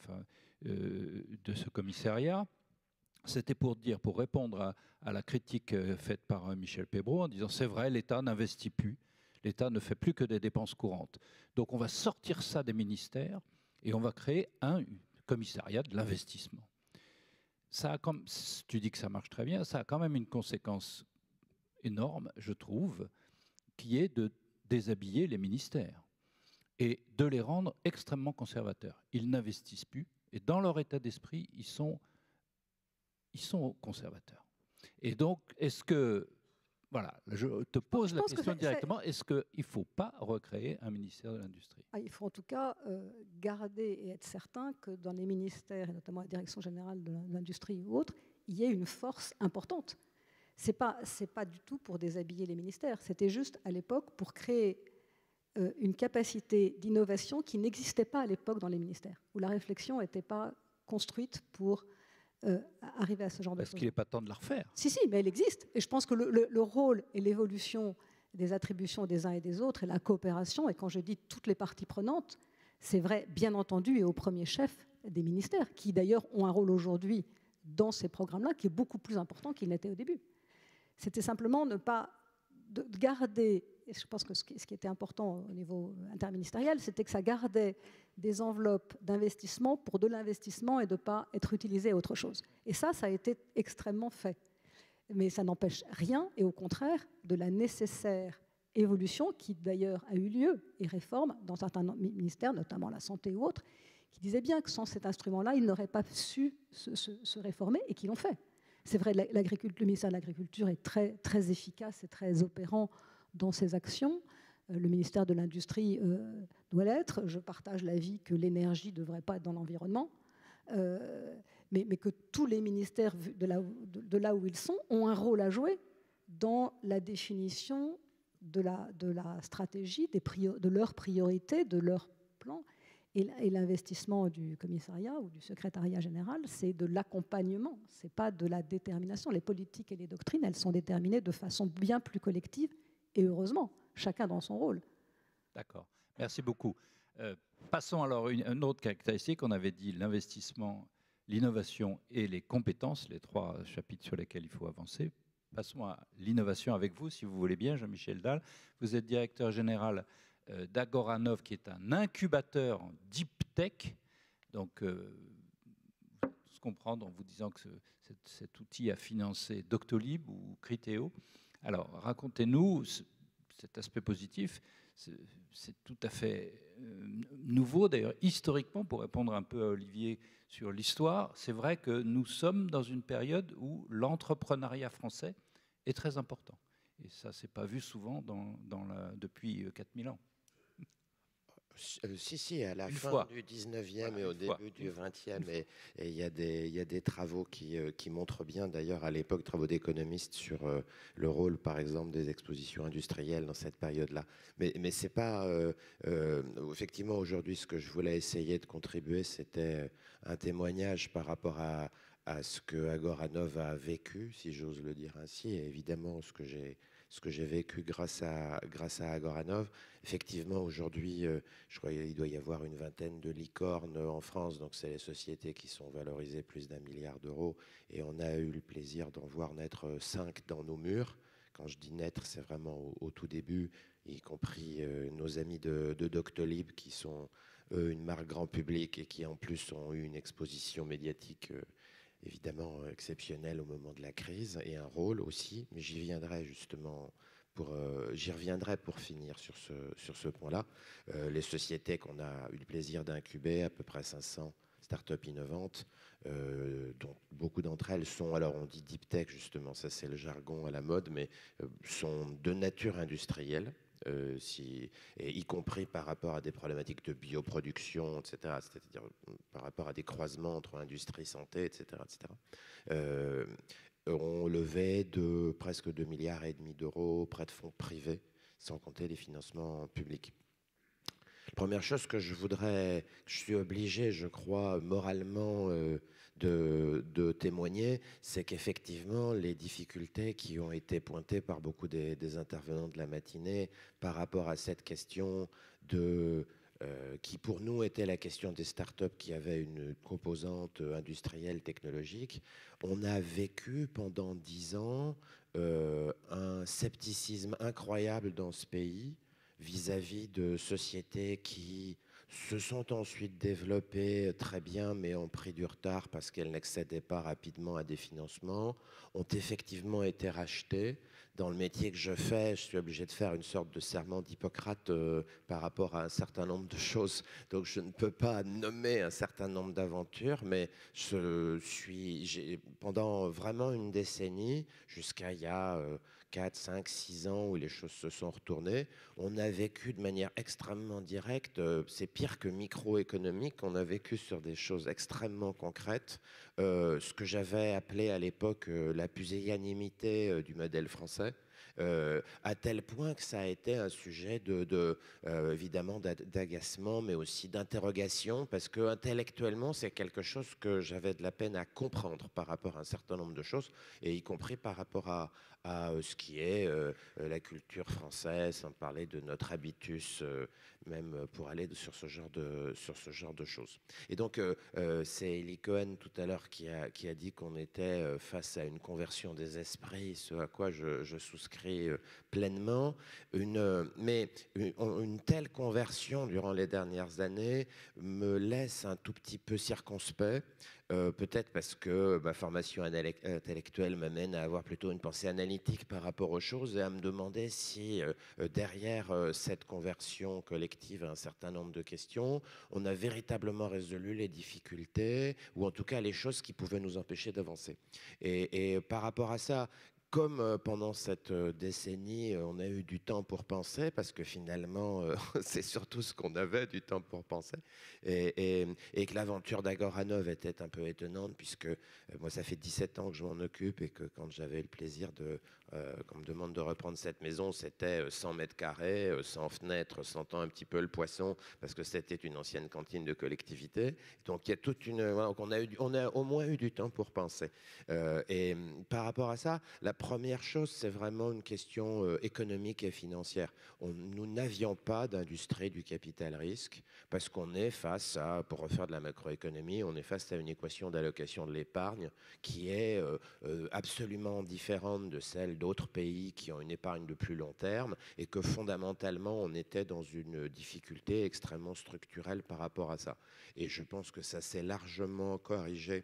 de ce commissariat. C'était pour répondre à la critique faite par Michel Pébroux en disant c'est vrai, l'État n'investit plus, l'État ne fait plus que des dépenses courantes. Donc on va sortir ça des ministères et on va créer un commissariat de l'investissement. Ça a comme, tu dis que ça marche très bien, ça a quand même une conséquence énorme, je trouve, qui est de déshabiller les ministères et de les rendre extrêmement conservateurs. Ils n'investissent plus et dans leur état d'esprit, ils sont conservateurs. Et donc, est-ce que, voilà, je te pose la question directement, est-ce qu'il ne faut pas recréer un ministère de l'Industrie? Il faut en tout cas garder et être certain que dans les ministères, et notamment la Direction générale de l'Industrie ou autres, il y ait une force importante. Ce n'est pas du tout pour déshabiller les ministères, c'était juste à l'époque pour créer une capacité d'innovation qui n'existait pas à l'époque dans les ministères, où la réflexion n'était pas construite pour arriver à ce genre de choses. Est-ce qu'il n'est pas temps de la refaire? Si, mais elle existe. Et je pense que le rôle et l'évolution des attributions des uns et des autres et la coopération, et quand je dis toutes les parties prenantes, c'est vrai bien entendu et au premier chef des ministères, qui d'ailleurs ont un rôle aujourd'hui dans ces programmes-là qui est beaucoup plus important qu'il n'était au début. C'était simplement ne pas de garder, et je pense que ce qui était important au niveau interministériel, c'était que ça gardait des enveloppes d'investissement pour de l'investissement et de ne pas être utilisé à autre chose. Et ça a été extrêmement fait. Mais ça n'empêche rien, et au contraire, de la nécessaire évolution qui d'ailleurs a eu lieu, et réforme dans certains ministères, notamment la santé ou autres, qui disaient bien que sans cet instrument-là, ils n'auraient pas su se réformer, et qui l'ont fait. C'est vrai, le ministère de l'Agriculture est très, très efficace et très opérant dans ses actions. Le ministère de l'Industrie doit l'être. Je partage l'avis que l'énergie ne devrait pas être dans l'environnement. Mais que tous les ministères, de là où ils sont, ont un rôle à jouer dans la définition de la stratégie, de leurs priorités, de leurs plans. Et l'investissement du commissariat ou du secrétariat général, c'est de l'accompagnement, ce n'est pas de la détermination. Les politiques et les doctrines, elles sont déterminées de façon bien plus collective, et heureusement, chacun dans son rôle. D'accord, merci beaucoup. Passons alors à une autre caractéristique. On avait dit l'investissement, l'innovation et les compétences, les trois chapitres sur lesquels il faut avancer. Passons à l'innovation avec vous, si vous voulez bien, Jean-Michel Dalle. Vous êtes directeur général d'Agoranov, qui est un incubateur en deep tech. Donc, vous se comprendre en vous disant que cet outil a financé Doctolib ou Criteo. Alors, racontez-nous cet aspect positif. C'est tout à fait nouveau, d'ailleurs, historiquement, pour répondre un peu à Olivier sur l'histoire. C'est vrai que nous sommes dans une période où l'entrepreneuriat français est très important. Et ça, c'est pas vu souvent depuis 4000 ans. Si, à la fin du 19e et au début du 20e. Et il y a des travaux qui montrent bien, d'ailleurs, à l'époque, travaux d'économistes sur le rôle, par exemple, des expositions industrielles dans cette période-là. Mais c'est pas... effectivement, aujourd'hui, ce que je voulais essayer de contribuer, c'était un témoignage par rapport à ce que Agoranov a vécu, si j'ose le dire ainsi, et évidemment ce que j'ai vécu grâce à Agoranov. Effectivement, aujourd'hui, je crois qu'il doit y avoir une vingtaine de licornes en France, donc c'est les sociétés qui sont valorisées plus d'1 milliard d'euros, et on a eu le plaisir d'en voir naître 5 dans nos murs, Quand je dis naître, c'est vraiment au tout début, y compris nos amis de Doctolib, qui sont, eux, une marque grand public et qui, en plus, ont eu une exposition médiatique évidemment exceptionnelle au moment de la crise, et un rôle aussi, mais j'y viendrai justement j'y reviendrai pour finir sur ce point-là. Les sociétés qu'on a eu le plaisir d'incuber, à peu près 500 startups innovantes, dont beaucoup d'entre elles sont, alors on dit deep tech justement, ça c'est le jargon à la mode, mais sont de nature industrielle, et y compris par rapport à des problématiques de bioproduction, etc., c'est-à-dire par rapport à des croisements entre industrie, santé, etc., etc., ont levé de presque 2,5 milliards d'euros auprès de fonds privés, sans compter les financements publics. La première chose que je suis obligé, je crois, moralement de témoigner, c'est qu'effectivement, les difficultés qui ont été pointées par beaucoup des intervenants de la matinée par rapport à cette question qui pour nous était la question des startups qui avaient une composante industrielle, technologique. On a vécu pendant 10 ans un scepticisme incroyable dans ce pays vis-à-vis de sociétés qui se sont ensuite développées très bien, mais ont pris du retard parce qu'elles n'accédaient pas rapidement à des financements, ont effectivement été rachetées. Dans le métier que je fais, je suis obligé de faire une sorte de serment d'Hippocrate par rapport à un certain nombre de choses. Donc je ne peux pas nommer un certain nombre d'aventures, mais pendant vraiment une décennie, jusqu'à il y a 4, 5, 6 ans où les choses se sont retournées, on a vécu de manière extrêmement directe, c'est pire que microéconomique, on a vécu sur des choses extrêmement concrètes, ce que j'avais appelé à l'époque la pusillanimité du modèle français, à tel point que ça a été un sujet évidemment d'agacement, mais aussi d'interrogation, parce que intellectuellement, c'est quelque chose que j'avais de la peine à comprendre par rapport à un certain nombre de choses, et y compris par rapport à ce qui est la culture française, sans parler de notre habitus, même pour aller sur ce genre de choses. Et donc, c'est Eli Cohen tout à l'heure qui a dit qu'on était face à une conversion des esprits, ce à quoi je souscris pleinement. Mais une telle conversion durant les dernières années me laisse un tout petit peu circonspect. Peut-être parce que ma formation intellectuelle m'amène à avoir plutôt une pensée analytique par rapport aux choses et à me demander si derrière cette conversion collective à un certain nombre de questions, on a véritablement résolu les difficultés ou en tout cas les choses qui pouvaient nous empêcher d'avancer. Et par rapport à ça, comme pendant cette décennie, on a eu du temps pour penser, parce que finalement, c'est surtout ce qu'on avait, du temps pour penser, et que l'aventure d'Agoranov était un peu étonnante, puisque moi, ça fait 17 ans que je m'en occupe, et que quand j'avais le plaisir qu'on me demande de reprendre cette maison, c'était 100 mètres carrés, 100 fenêtres, sentant un petit peu le poisson, parce que c'était une ancienne cantine de collectivité. Donc, il y a toute voilà, on a au moins eu du temps pour penser. Et par rapport à ça, la première chose, c'est vraiment une question économique et financière. Nous n'avions pas d'industrie du capital risque parce qu'on est face à, pour refaire de la macroéconomie, on est face à une équation d'allocation de l'épargne qui est absolument différente de celle d'autres pays qui ont une épargne de plus long terme et que fondamentalement, on était dans une difficulté extrêmement structurelle par rapport à ça. Et je pense que ça s'est largement corrigé.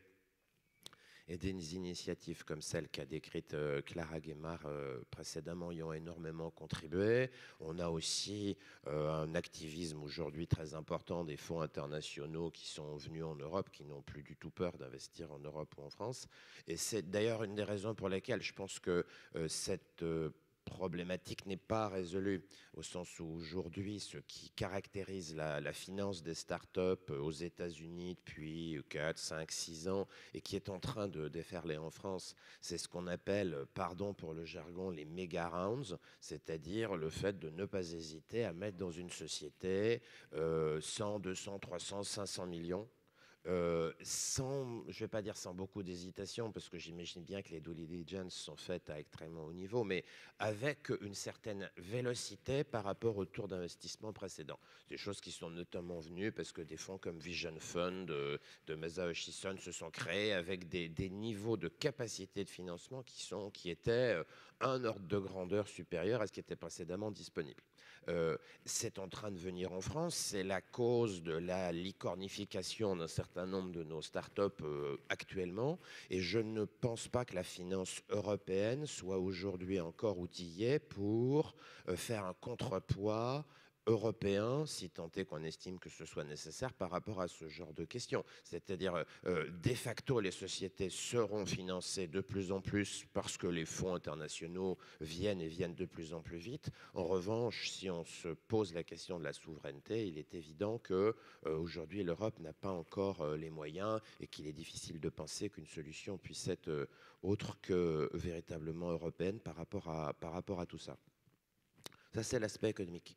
Et des initiatives comme celle qu'a décrite Clara Guémard précédemment y ont énormément contribué. On a aussi un activisme aujourd'hui très important des fonds internationaux qui sont venus en Europe, qui n'ont plus du tout peur d'investir en Europe ou en France. Et c'est d'ailleurs une des raisons pour lesquelles je pense que cette problématique n'est pas résolue, au sens où aujourd'hui, ce qui caractérise la finance des startups aux États-Unis depuis 4, 5, 6 ans et qui est en train de déferler en France, c'est ce qu'on appelle, pardon pour le jargon, les méga rounds, c'est-à-dire le fait de ne pas hésiter à mettre dans une société 100, 200, 300, 500 millions je ne vais pas dire sans beaucoup d'hésitation, parce que j'imagine bien que les due diligence sont faites à extrêmement haut niveau, mais avec une certaine vélocité par rapport au tour d'investissement précédent. Des choses qui sont notamment venues parce que des fonds comme Vision Fund de Masa Hutchison se sont créés avec des niveaux de capacité de financement qui étaient un ordre de grandeur supérieur à ce qui était précédemment disponible. C'est en train de venir en France, c'est la cause de la licornification d'un certain nombre de nos startups actuellement, et je ne pense pas que la finance européenne soit aujourd'hui encore outillée pour faire un contrepoids européen, si tant est qu'on estime que ce soit nécessaire par rapport à ce genre de questions. C'est-à-dire, de facto, les sociétés seront financées de plus en plus parce que les fonds internationaux viennent de plus en plus vite. En revanche, si on se pose la question de la souveraineté, il est évident que aujourd'hui l'Europe n'a pas encore les moyens et qu'il est difficile de penser qu'une solution puisse être autre que véritablement européenne par rapport à tout ça. Ça, c'est l'aspect économique.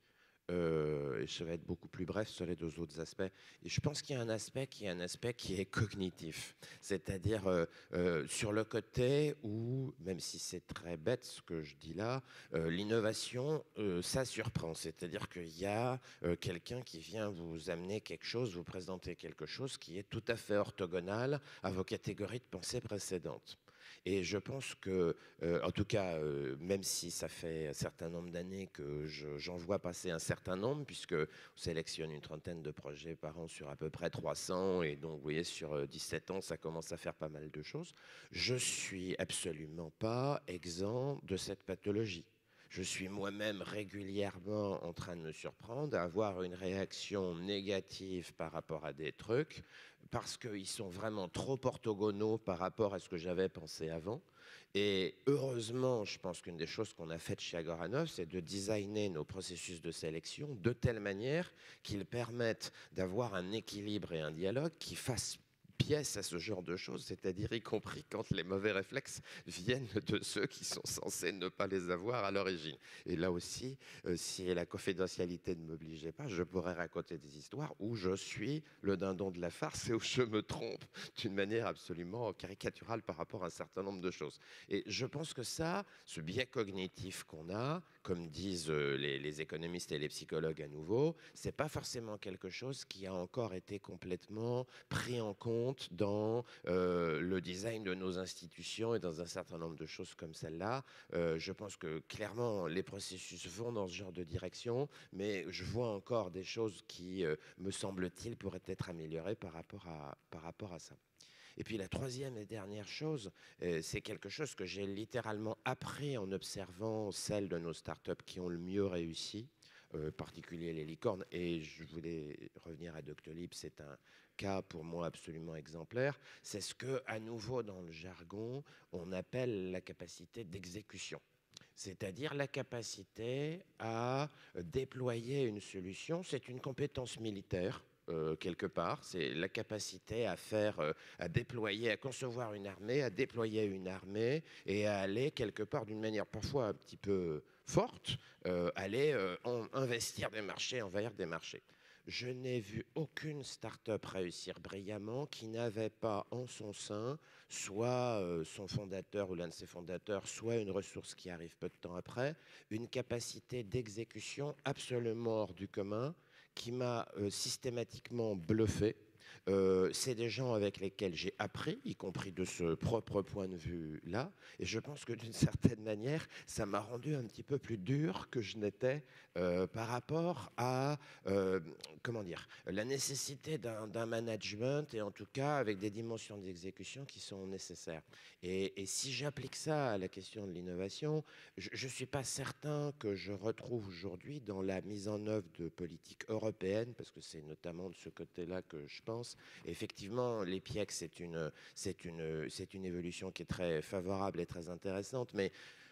Je vais être beaucoup plus bref sur les deux autres aspects. Et je pense qu'il y a un aspect qui est cognitif, c'est-à-dire sur le côté où, même si c'est très bête ce que je dis là, l'innovation, ça surprend. C'est-à-dire qu'il y a quelqu'un qui vient vous amener quelque chose, vous présenter quelque chose qui est tout à fait orthogonal à vos catégories de pensée précédentes. Et je pense que, en tout cas, même si ça fait un certain nombre d'années que j'en vois passer un certain nombre, puisque on sélectionne une trentaine de projets par an sur à peu près 300, et donc vous voyez, sur 17 ans, ça commence à faire pas mal de choses, je suis absolument pas exempt de cette pathologie. Je suis moi-même régulièrement en train de me surprendre à avoir une réaction négative par rapport à des trucs, parce qu'ils sont vraiment trop orthogonaux par rapport à ce que j'avais pensé avant. Et heureusement, je pense qu'une des choses qu'on a faites chez Agoranov, c'est de designer nos processus de sélection de telle manière qu'ils permettent d'avoir un équilibre et un dialogue qui fassent pièce à ce genre de choses, c'est-à-dire y compris quand les mauvais réflexes viennent de ceux qui sont censés ne pas les avoir à l'origine. Et là aussi, si la confidentialité ne m'obligeait pas, je pourrais raconter des histoires où je suis le dindon de la farce et où je me trompe d'une manière absolument caricaturale par rapport à un certain nombre de choses. Et je pense que ça, ce biais cognitif qu'on a, comme disent les économistes et les psychologues à nouveau, c'est pas forcément quelque chose qui a encore été complètement pris en compte dans le design de nos institutions et dans un certain nombre de choses comme celle-là. Je pense que clairement les processus vont dans ce genre de direction, mais je vois encore des choses qui, me semble-t-il, pourraient être améliorées par rapport à ça. Et puis la troisième et dernière chose, c'est quelque chose que j'ai littéralement appris en observant celles de nos startups qui ont le mieux réussi, particulier les licornes. Et je voulais revenir à Doctolib, c'est un cas pour moi absolument exemplaire. C'est ce que, à nouveau dans le jargon, on appelle la capacité d'exécution. C'est-à-dire la capacité à déployer une solution. C'est une compétence militaire. Quelque part, c'est la capacité à à déployer, à concevoir une armée, à déployer une armée et à aller quelque part d'une manière parfois un petit peu forte, aller investir des marchés, envahir des marchés. Je n'ai vu aucune start-up réussir brillamment qui n'avait pas en son sein soit son fondateur ou l'un de ses fondateurs, soit une ressource qui arrive peu de temps après, une capacité d'exécution absolument hors du commun qui m'a systématiquement bluffé. C'est des gens avec lesquels j'ai appris, y compris de ce propre point de vue-là, et je pense que d'une certaine manière, ça m'a rendu un petit peu plus dur que je n'étais par rapport à, comment dire, la nécessité d'un management, et en tout cas avec des dimensions d'exécution qui sont nécessaires. Et si j'applique ça à la question de l'innovation, je ne suis pas certain que je retrouve aujourd'hui dans la mise en œuvre de politiques européennes, parce que c'est notamment de ce côté-là que je pense. Effectivement, les PIEC, c'est une évolution qui est très favorable et très intéressante, mais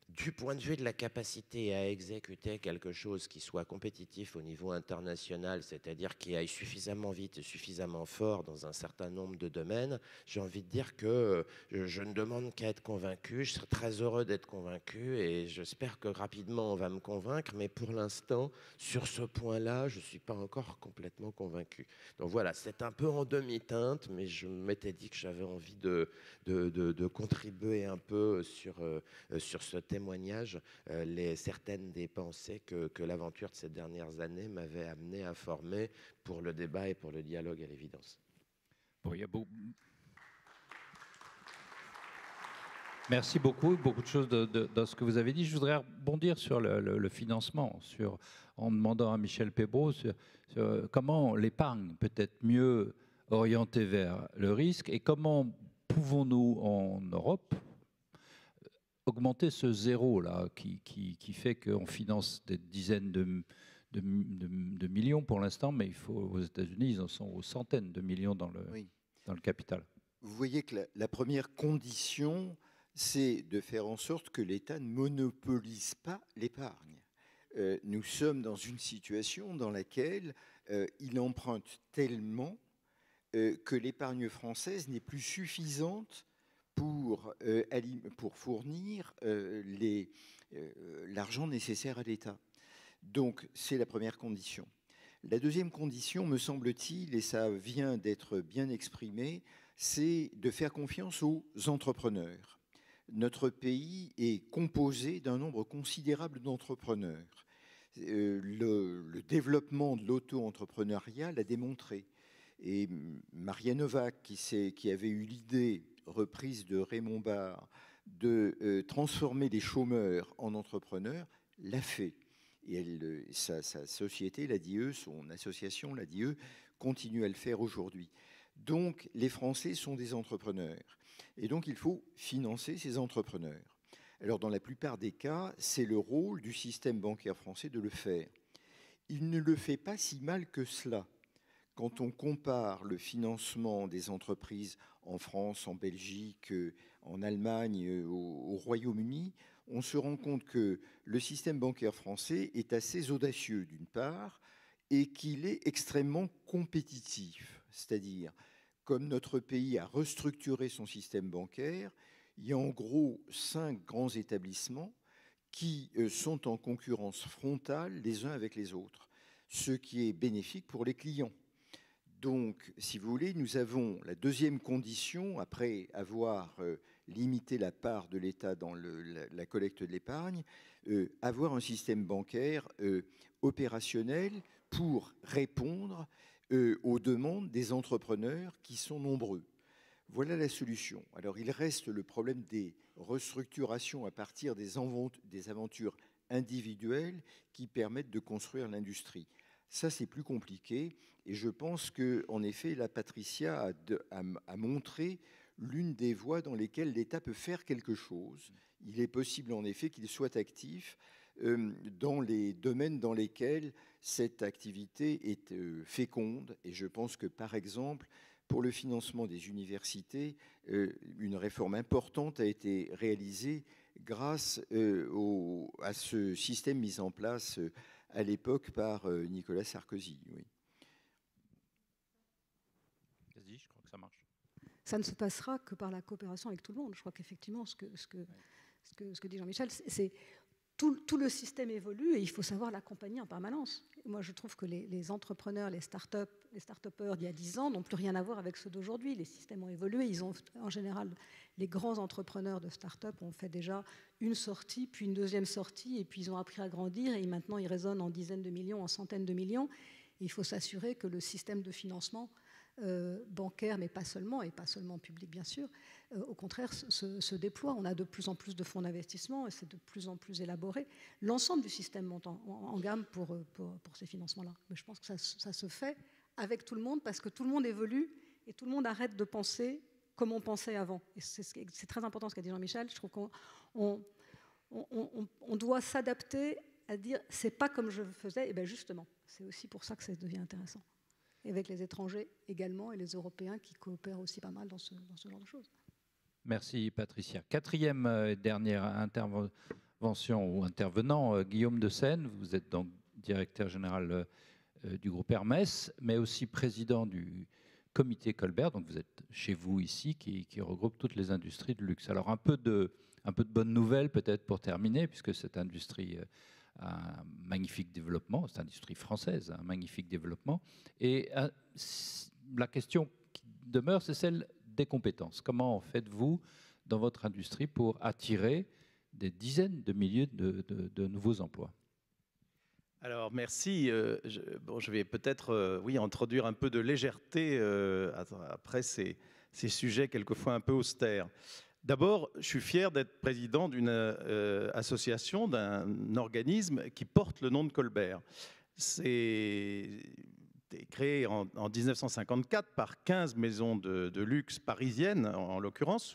Du point de vue de la capacité à exécuter quelque chose qui soit compétitif au niveau international, c'est-à-dire qui aille suffisamment vite et suffisamment fort dans un certain nombre de domaines, j'ai envie de dire que je ne demande qu'à être convaincu. Je serais très heureux d'être convaincu et j'espère que rapidement on va me convaincre, mais pour l'instant, sur ce point-là, je ne suis pas encore complètement convaincu. Donc voilà, c'est un peu en demi-teinte, mais je m'étais dit que j'avais envie de contribuer un peu sur ce témoignage, certaines des pensées que l'aventure de ces dernières années m'avait amené à former pour le débat et pour le dialogue à l'évidence. Bon, il y a Merci beaucoup, beaucoup de choses dans ce que vous avez dit. Je voudrais rebondir sur le financement, en demandant à Michel Peybraud sur comment l'épargne peut être mieux orientée vers le risque et comment pouvons-nous en Europe augmenter ce zéro-là qui fait qu'on finance des dizaines de millions pour l'instant, mais aux États-Unis, ils en sont aux centaines de millions dans le capital. Vous voyez que la première condition, c'est de faire en sorte que l'État ne monopolise pas l'épargne. Nous sommes dans une situation dans laquelle il emprunte tellement que l'épargne française n'est plus suffisante pour fournir l'argent nécessaire à l'État. Donc, c'est la première condition. La deuxième condition, me semble-t-il, et ça vient d'être bien exprimé, c'est de faire confiance aux entrepreneurs. Notre pays est composé d'un nombre considérable d'entrepreneurs. Le développement de l'auto-entrepreneuriat l'a démontré. Et Maria Novak, qui avait eu l'idée reprise de Raymond Barre de transformer les chômeurs en entrepreneurs, l'a fait. Et sa société, l'ADIE, son association, l'ADIE, continue à le faire aujourd'hui. Donc, les Français sont des entrepreneurs. Et donc, il faut financer ces entrepreneurs. Alors, dans la plupart des cas, c'est le rôle du système bancaire français de le faire. Il ne le fait pas si mal que cela. Quand on compare le financement des entreprises en France, en Belgique, en Allemagne, au Royaume-Uni, on se rend compte que le système bancaire français est assez audacieux, d'une part, et qu'il est extrêmement compétitif. C'est-à-dire, comme notre pays a restructuré son système bancaire, il y a en gros 5 grands établissements qui sont en concurrence frontale les uns avec les autres, ce qui est bénéfique pour les clients. Donc, si vous voulez, nous avons la deuxième condition, après avoir limité la part de l'État dans la collecte de l'épargne, avoir un système bancaire opérationnel pour répondre aux demandes des entrepreneurs qui sont nombreux. Voilà la solution. Alors, il reste le problème des restructurations à partir des aventures individuelles qui permettent de construire l'industrie. Ça, c'est plus compliqué. Et je pense qu'en effet, la Patricia a montré l'une des voies dans lesquelles l'État peut faire quelque chose. Il est possible, en effet, qu'il soit actif dans les domaines dans lesquels cette activité est féconde. Et je pense que, par exemple, pour le financement des universités, une réforme importante a été réalisée grâce à ce système mis en place à l'époque par Nicolas Sarkozy. Oui. Vas-y, je crois que ça marche. Ça ne se passera que par la coopération avec tout le monde. Je crois qu'effectivement, ce que dit Jean-Michel, c'est tout le système évolue et il faut savoir l'accompagner en permanence. Moi, je trouve que les entrepreneurs, les start-upers d'il y a 10 ans n'ont plus rien à voir avec ceux d'aujourd'hui. Les systèmes ont évolué. Ils ont, en général, les grands entrepreneurs de start-up ont fait déjà une sortie, puis une deuxième sortie, et puis ils ont appris à grandir, et maintenant ils résonnent en dizaines de millions, en centaines de millions. Et il faut s'assurer que le système de financement bancaire, mais pas seulement, et pas seulement public, bien sûr, au contraire, se déploie. On a de plus en plus de fonds d'investissement et c'est de plus en plus élaboré. L'ensemble du système monte en gamme pour ces financements-là. Mais je pense que ça se fait avec tout le monde parce que tout le monde évolue et tout le monde arrête de penser comme on pensait avant. Et c'est très important ce qu'a dit Jean-Michel. Je trouve qu'on doit s'adapter à dire c'est pas comme je le faisais. Et bien justement, c'est aussi pour ça que ça devient intéressant. Et avec les étrangers également et les Européens qui coopèrent aussi pas mal dans ce genre de choses. Merci Patricia. Quatrième et dernière intervention ou intervenant. Guillaume de Seine, vous êtes donc directeur général du groupe Hermès, mais aussi président du comité Colbert, donc vous êtes chez vous ici, qui regroupe toutes les industries de luxe. Alors un peu de bonnes nouvelles peut-être pour terminer, puisque cette industrie a un magnifique développement, cette industrie française a un magnifique développement, et la question qui demeure, c'est celle des compétences. Comment faites-vous dans votre industrie pour attirer des dizaines de milliers de nouveaux emplois? Alors merci. Je vais peut-être introduire un peu de légèreté après ces sujets quelquefois un peu austères. D'abord, je suis fier d'être président d'une association, d'un organisme qui porte le nom de Colbert. C'est créé en 1954 par 15 maisons de luxe parisiennes, en l'occurrence,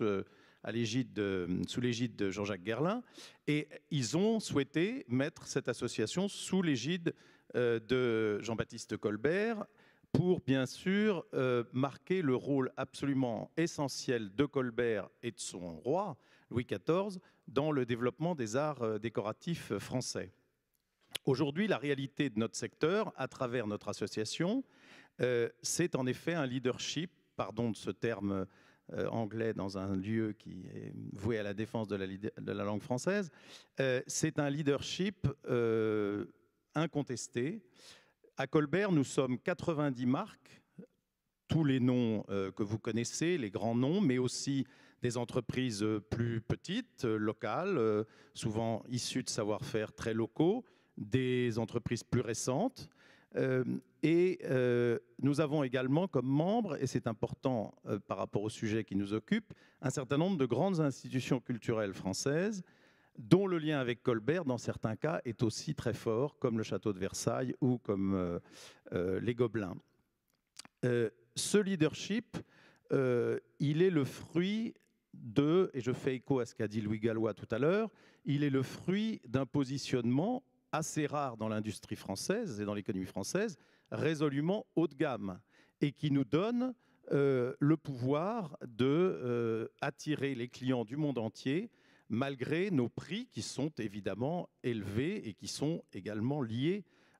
sous l'égide de Jean-Jacques Guerlain, et ils ont souhaité mettre cette association sous l'égide de Jean-Baptiste Colbert pour, bien sûr, marquer le rôle absolument essentiel de Colbert et de son roi, Louis XIV, dans le développement des arts décoratifs français. Aujourd'hui, la réalité de notre secteur, à travers notre association, c'est en effet un leadership, pardon de ce terme anglais dans un lieu qui est voué à la défense de la langue française, c'est un leadership incontesté. À Colbert, nous sommes 90 marques, tous les noms que vous connaissez, les grands noms, mais aussi des entreprises plus petites, locales, souvent issues de savoir-faire très locaux, des entreprises plus récentes. Et nous avons également comme membres, et c'est important par rapport au sujet qui nous occupe, un certain nombre de grandes institutions culturelles françaises dont le lien avec Colbert, dans certains cas, est aussi très fort, comme le château de Versailles ou comme les Gobelins. Ce leadership, il est le fruit de, et je fais écho à ce qu'a dit Louis Gallois tout à l'heure, il est le fruit d'un positionnement assez rare dans l'industrie française et dans l'économie française, résolument haut de gamme, et qui nous donne le pouvoir d'attirer les clients du monde entier, malgré nos prix qui sont évidemment élevés et qui sont également liés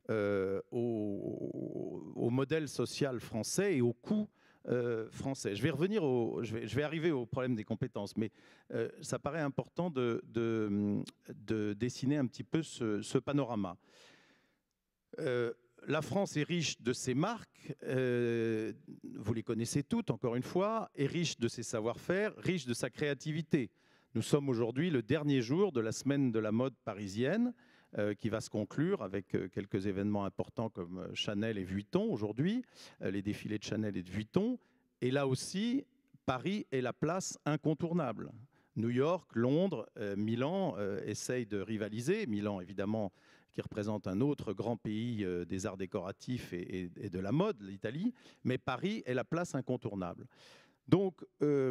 au modèle social français et au coût français. Je vais arriver au problème des compétences, mais ça paraît important de dessiner un petit peu ce panorama. La France est riche de ses marques, vous les connaissez toutes, encore une fois, est riche de ses savoir-faire, riche de sa créativité. Nous sommes aujourd'hui le dernier jour de la semaine de la mode parisienne, qui va se conclure avec quelques événements importants comme Chanel et Vuitton aujourd'hui, les défilés de Chanel et de Vuitton. Et là aussi, Paris est la place incontournable. New York, Londres, Milan essayent de rivaliser. Milan, évidemment, qui représente un autre grand pays des arts décoratifs et de la mode, l'Italie. Mais Paris est la place incontournable. Donc, et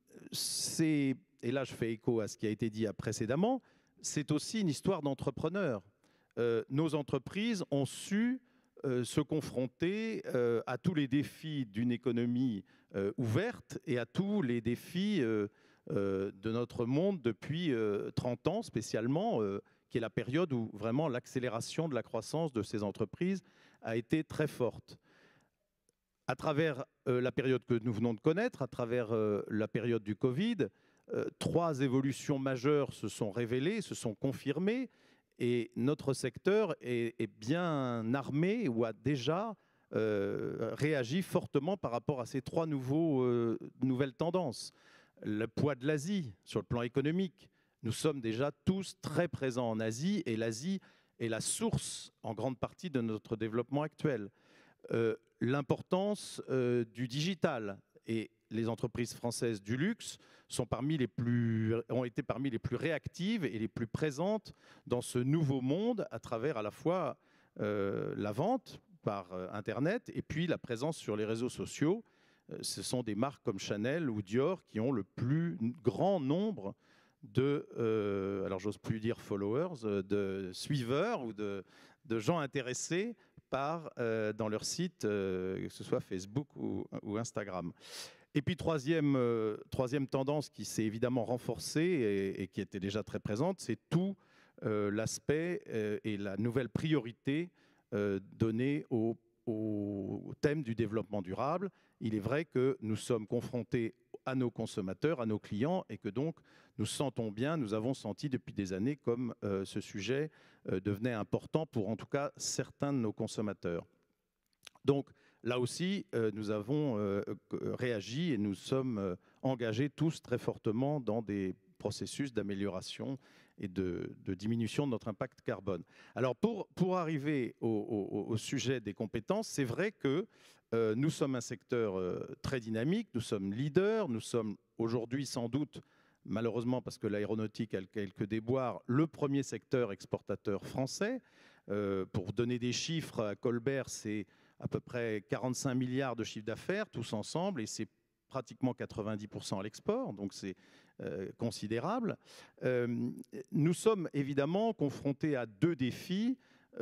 là je fais écho à ce qui a été dit précédemment, c'est aussi une histoire d'entrepreneurs. Nos entreprises ont su se confronter à tous les défis d'une économie ouverte et à tous les défis de notre monde depuis 30 ans spécialement, qui est la période où vraiment l'accélération de la croissance de ces entreprises a été très forte. À travers la période que nous venons de connaître, à travers la période du Covid, 3 évolutions majeures se sont révélées, se sont confirmées, et notre secteur est bien armé ou a déjà réagi fortement par rapport à ces 3 nouvelles tendances. Le poids de l'Asie sur le plan économique. Nous sommes déjà tous très présents en Asie, et l'Asie est la source en grande partie de notre développement actuel. L'importance du digital, et les entreprises françaises du luxe ont été parmi les plus réactives et les plus présentes dans ce nouveau monde, à travers à la fois la vente par Internet et puis la présence sur les réseaux sociaux. Ce sont des marques comme Chanel ou Dior qui ont le plus grand nombre alors j'ose plus dire followers, de suiveurs ou de gens intéressés dans leur site, que ce soit Facebook ou Instagram. Et puis troisième tendance qui s'est évidemment renforcée et qui était déjà très présente, c'est tout l'aspect et la nouvelle priorité donnée au thème du développement durable. Il est vrai que nous sommes confrontés à nos consommateurs, à nos clients, et que donc nous sentons bien, nous avons senti depuis des années comme ce sujet devenait important pour en tout cas certains de nos consommateurs. Donc là aussi, nous avons réagi et nous sommes engagés tous très fortement dans des processus d'amélioration et de diminution de notre impact carbone. Alors pour arriver au sujet des compétences, c'est vrai que nous sommes un secteur très dynamique, nous sommes leaders, nous sommes aujourd'hui sans doute, malheureusement parce que l'aéronautique a quelques déboires, le premier secteur exportateur français. Pour donner des chiffres, à Colbert, c'est à peu près 45 milliards de chiffre d'affaires, tous ensemble, et c'est pratiquement 90% à l'export, donc c'est considérable. Nous sommes évidemment confrontés à deux défis.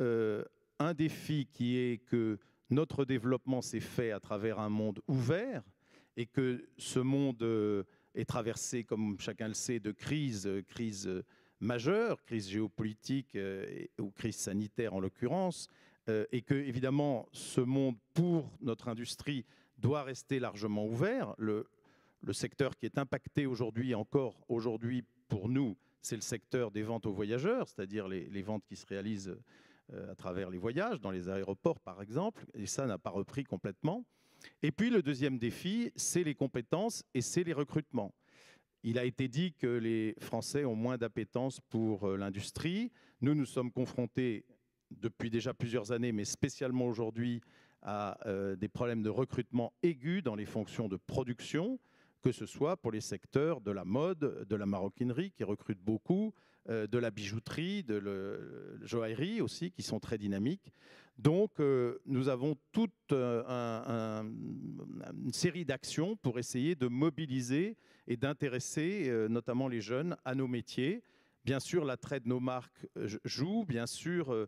Un défi qui est que notre développement s'est fait à travers un monde ouvert et que ce monde est traversé, comme chacun le sait, de crises majeures, crise géopolitique ou crise sanitaire en l'occurrence, et que évidemment ce monde pour notre industrie doit rester largement ouvert. Le secteur qui est impacté encore aujourd'hui pour nous, c'est le secteur des ventes aux voyageurs, c'est-à-dire les ventes qui se réalisent à travers les voyages, dans les aéroports par exemple, et ça n'a pas repris complètement. Et puis le deuxième défi, c'est les compétences et c'est les recrutements. Il a été dit que les Français ont moins d'appétence pour l'industrie. Nous sommes confrontés depuis déjà plusieurs années, mais spécialement aujourd'hui, à des problèmes de recrutement aigus dans les fonctions de production, que ce soit pour les secteurs de la mode, de la maroquinerie, qui recrutent beaucoup, de la bijouterie, de la joaillerie aussi, qui sont très dynamiques. Donc, nous avons toute une série d'actions pour essayer de mobiliser et d'intéresser notamment les jeunes à nos métiers. Bien sûr, l'attrait de nos marques joue, bien sûr,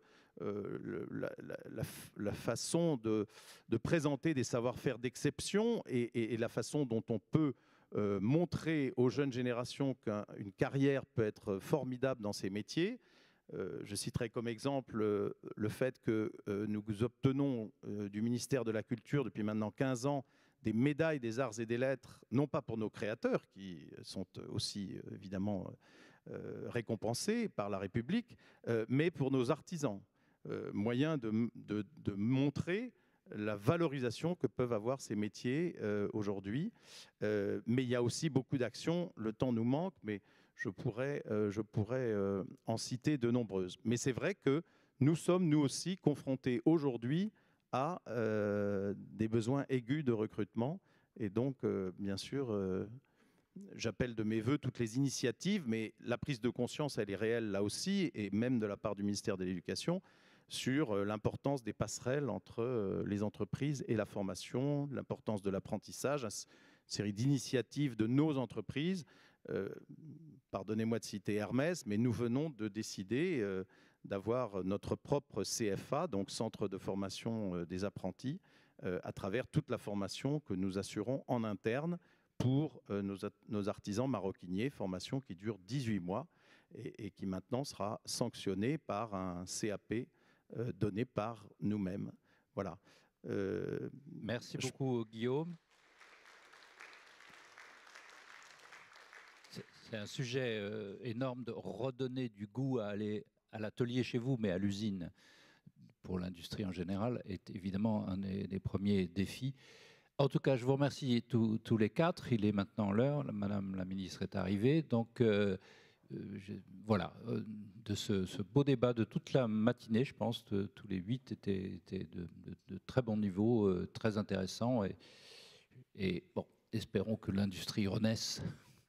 la façon de présenter des savoir-faire d'exception et la façon dont on peut montrer aux jeunes générations qu'une carrière peut être formidable dans ces métiers. Je citerai comme exemple le fait que nous obtenons du ministère de la Culture depuis maintenant 15 ans des médailles des arts et des lettres, non pas pour nos créateurs, qui sont aussi évidemment récompensés par la République, mais pour nos artisans. Moyen de montrer la valorisation que peuvent avoir ces métiers aujourd'hui. Mais il y a aussi beaucoup d'actions, le temps nous manque, mais je pourrais en citer de nombreuses. Mais c'est vrai que nous sommes, nous aussi, confrontés aujourd'hui à des besoins aigus de recrutement. Et donc, bien sûr, j'appelle de mes voeux toutes les initiatives, mais la prise de conscience, elle est réelle là aussi, et même de la part du ministère de l'Éducation, sur l'importance des passerelles entre les entreprises et la formation, l'importance de l'apprentissage, une série d'initiatives de nos entreprises. Pardonnez-moi de citer Hermès, mais nous venons de décider d'avoir notre propre CFA, donc Centre de formation des apprentis, à travers toute la formation que nous assurons en interne pour nos artisans maroquiniers, formation qui dure 18 mois et qui maintenant sera sanctionnée par un CAP donné par nous-mêmes. Voilà. Merci beaucoup, Guillaume. C'est un sujet énorme de redonner du goût à aller à l'atelier chez vous, mais à l'usine pour l'industrie en général, est évidemment un des premiers défis. En tout cas, je vous remercie tous les quatre. Il est maintenant l'heure. Madame la ministre est arrivée. Donc, voilà, de ce beau débat de toute la matinée, je pense, tous les 8 étaient de très bon niveau, très intéressants. Et bon, espérons que l'industrie renaisse.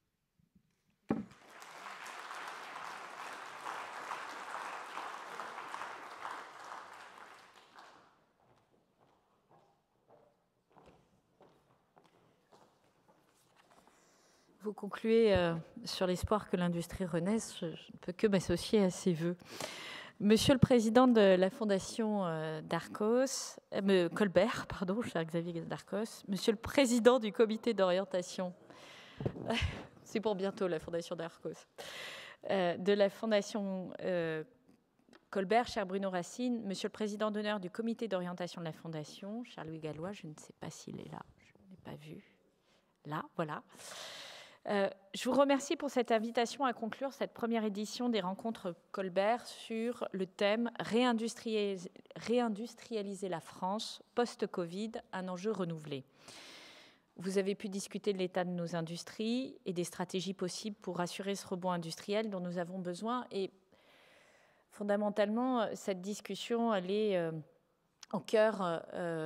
Vous concluez sur l'espoir que l'industrie renaisse. Je ne peux que m'associer à ces vœux. Monsieur le Président de la Fondation Darcos, Colbert, pardon, cher Xavier Darcos, Monsieur le Président du Comité d'orientation, c'est pour bientôt la Fondation Darcos, de la Fondation Colbert, cher Bruno Racine, Monsieur le Président d'honneur du comité d'orientation de la Fondation, cher Louis Gallois, je ne sais pas s'il est là, je ne l'ai pas vu. Là, voilà. Je vous remercie pour cette invitation à conclure cette première édition des rencontres Colbert sur le thème « Réindustrialiser la France post-Covid, un enjeu renouvelé ». Vous avez pu discuter de l'état de nos industries et des stratégies possibles pour assurer ce rebond industriel dont nous avons besoin. Et fondamentalement, cette discussion, elle est au cœur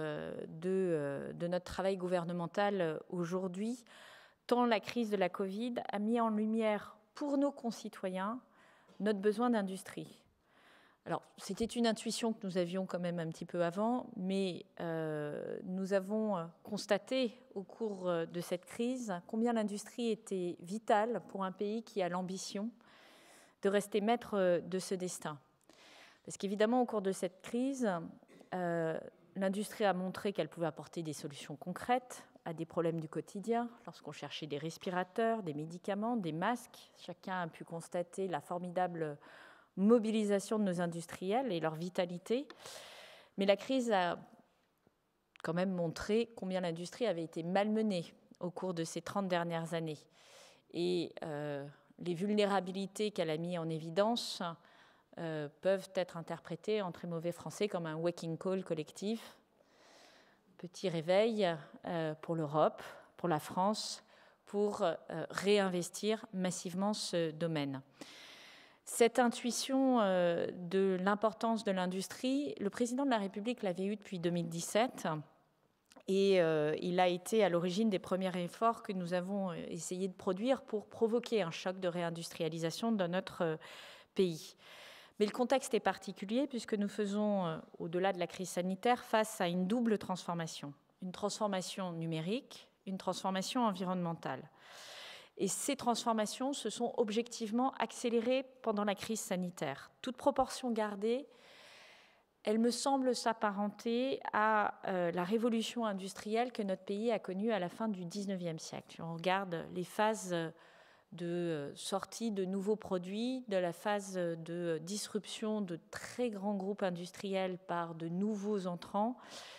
de notre travail gouvernemental aujourd'hui, tant la crise de la Covid a mis en lumière pour nos concitoyens notre besoin d'industrie. Alors, c'était une intuition que nous avions quand même un petit peu avant, mais nous avons constaté au cours de cette crise combien l'industrie était vitale pour un pays qui a l'ambition de rester maître de ce destin. Parce qu'évidemment, au cours de cette crise, l'industrie a montré qu'elle pouvait apporter des solutions concrètes à des problèmes du quotidien. Lorsqu'on cherchait des respirateurs, des médicaments, des masques, chacun a pu constater la formidable mobilisation de nos industriels et leur vitalité. Mais la crise a quand même montré combien l'industrie avait été malmenée au cours de ces 30 dernières années. Et les vulnérabilités qu'elle a mis en évidence peuvent être interprétées en très mauvais français comme un waking call collectif. Petit réveil pour l'Europe, pour la France, pour réinvestir massivement ce domaine. Cette intuition de l'importance de l'industrie, le président de la République l'avait eue depuis 2017 et il a été à l'origine des premiers efforts que nous avons essayé de produire pour provoquer un choc de réindustrialisation dans notre pays. Mais le contexte est particulier puisque nous faisons, au-delà de la crise sanitaire, face à une double transformation. Une transformation numérique, une transformation environnementale. Et ces transformations se sont objectivement accélérées pendant la crise sanitaire. Toute proportion gardée, elle me semble s'apparenter à la révolution industrielle que notre pays a connue à la fin du XIXe siècle. Si on regarde les phases de sortie de nouveaux produits, de la phase de disruption de très grands groupes industriels par de nouveaux entrants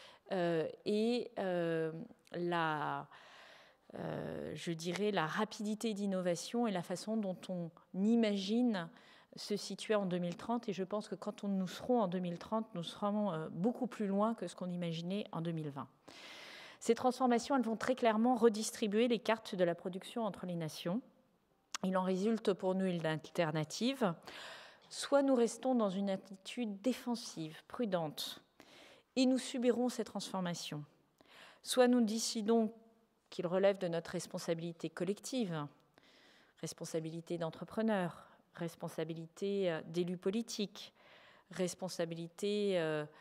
et je dirais la rapidité d'innovation et la façon dont on imagine se situer en 2030. Et je pense que quand nous serons en 2030, nous serons beaucoup plus loin que ce qu'on imaginait en 2020. Ces transformations, elles vont très clairement redistribuer les cartes de la production entre les nations. Il en résulte pour nous une alternative. Soit nous restons dans une attitude défensive, prudente, et nous subirons ces transformations. Soit nous décidons qu'il relève de notre responsabilité collective, responsabilité d'entrepreneurs, responsabilité d'élus politiques, responsabilité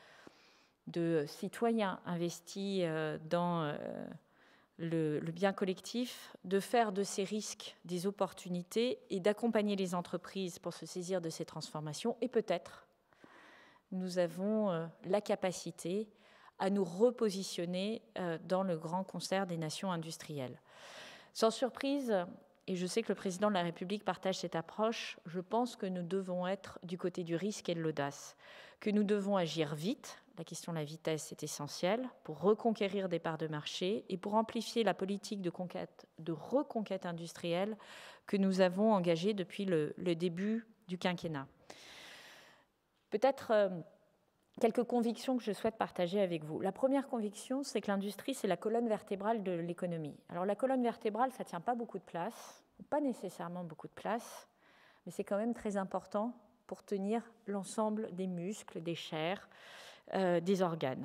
de citoyens investis dans le bien collectif, de faire de ces risques des opportunités et d'accompagner les entreprises pour se saisir de ces transformations. Et peut-être nous avons la capacité à nous repositionner dans le grand concert des nations industrielles. Sans surprise, et je sais que le président de la République partage cette approche, je pense que nous devons être du côté du risque et de l'audace, que nous devons agir vite. La question de la vitesse est essentielle pour reconquérir des parts de marché et pour amplifier la politique de reconquête industrielle que nous avons engagée depuis le début du quinquennat. Peut-être quelques convictions que je souhaite partager avec vous. La première conviction, c'est que l'industrie, c'est la colonne vertébrale de l'économie. Alors la colonne vertébrale, ça ne tient pas beaucoup de place, pas nécessairement beaucoup de place, mais c'est quand même très important pour tenir l'ensemble des muscles, des chairs, des organes.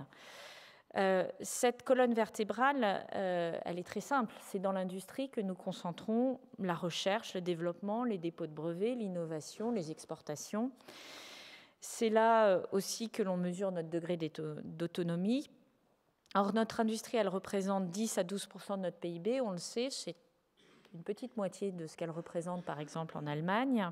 Cette colonne vertébrale, elle est très simple. C'est dans l'industrie que nous concentrons la recherche, le développement, les dépôts de brevets, l'innovation, les exportations. C'est là aussi que l'on mesure notre degré d'autonomie. Or, notre industrie, elle représente 10 à 12% de notre PIB. On le sait, c'est une petite moitié de ce qu'elle représente, par exemple, en Allemagne.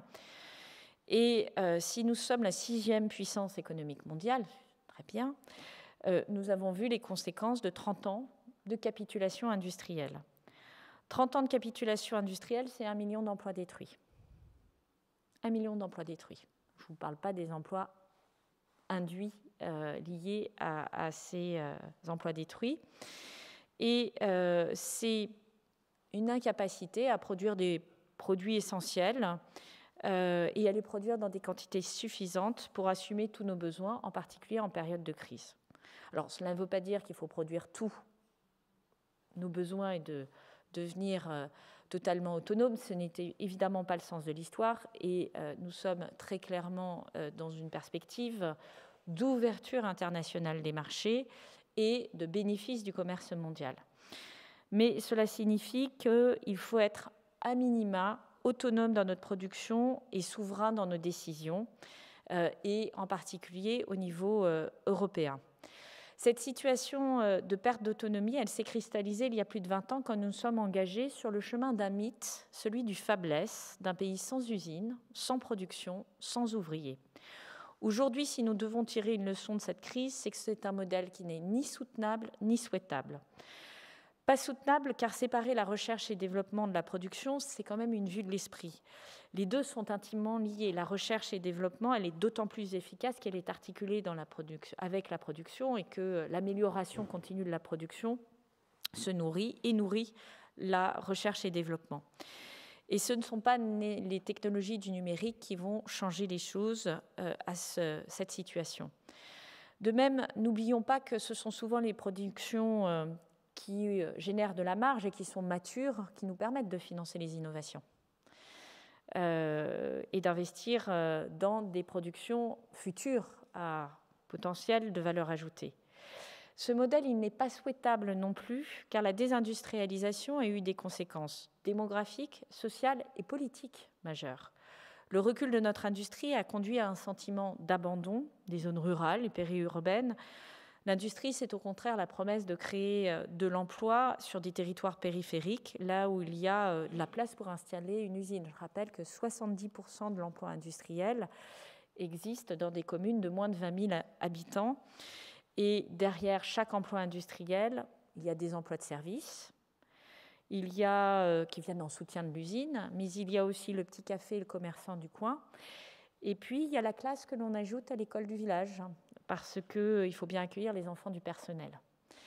Et si nous sommes la 6e puissance économique mondiale, très bien, nous avons vu les conséquences de 30 ans de capitulation industrielle. 30 ans de capitulation industrielle, c'est 1 million d'emplois détruits. 1 million d'emplois détruits. Je ne vous parle pas des emplois induits liés à ces emplois détruits. Et c'est une incapacité à produire des produits essentiels et à les produire dans des quantités suffisantes pour assumer tous nos besoins, en particulier en période de crise. Alors, cela ne veut pas dire qu'il faut produire tous nos besoins et de devenir totalement autonome. Ce n'était évidemment pas le sens de l'histoire et nous sommes très clairement dans une perspective d'ouverture internationale des marchés et de bénéfice du commerce mondial. Mais cela signifie qu'il faut être à minima autonome dans notre production et souverain dans nos décisions, et en particulier au niveau européen. Cette situation de perte d'autonomie, elle s'est cristallisée il y a plus de 20 ans quand nous sommes engagés sur le chemin d'un mythe, celui du fabless, d'un pays sans usine, sans production, sans ouvriers. Aujourd'hui, si nous devons tirer une leçon de cette crise, c'est que c'est un modèle qui n'est ni soutenable ni souhaitable. Pas soutenable car séparer la recherche et le développement de la production, c'est quand même une vue de l'esprit. Les deux sont intimement liés. La recherche et le développement, elle est d'autant plus efficace qu'elle est articulée avec la production et que l'amélioration continue de la production se nourrit et nourrit la recherche et le développement. Et ce ne sont pas les technologies du numérique qui vont changer les choses à cette situation. De même, n'oublions pas que ce sont souvent les productions qui génèrent de la marge et qui sont matures, qui nous permettent de financer les innovations et d'investir dans des productions futures à potentiel de valeur ajoutée. Ce modèle, il n'est pas souhaitable non plus, car la désindustrialisation a eu des conséquences démographiques, sociales et politiques majeures. Le recul de notre industrie a conduit à un sentiment d'abandon des zones rurales et périurbaines. L'industrie, c'est au contraire la promesse de créer de l'emploi sur des territoires périphériques, là où il y a de la place pour installer une usine. Je rappelle que 70% de l'emploi industriel existe dans des communes de moins de 20 000 habitants. Et derrière chaque emploi industriel, il y a des emplois de service, il y a qui viennent en soutien de l'usine, mais il y a aussi le petit café, le commerçant du coin. Et puis, il y a la classe que l'on ajoute à l'école du village, parce qu'il faut bien accueillir les enfants du personnel.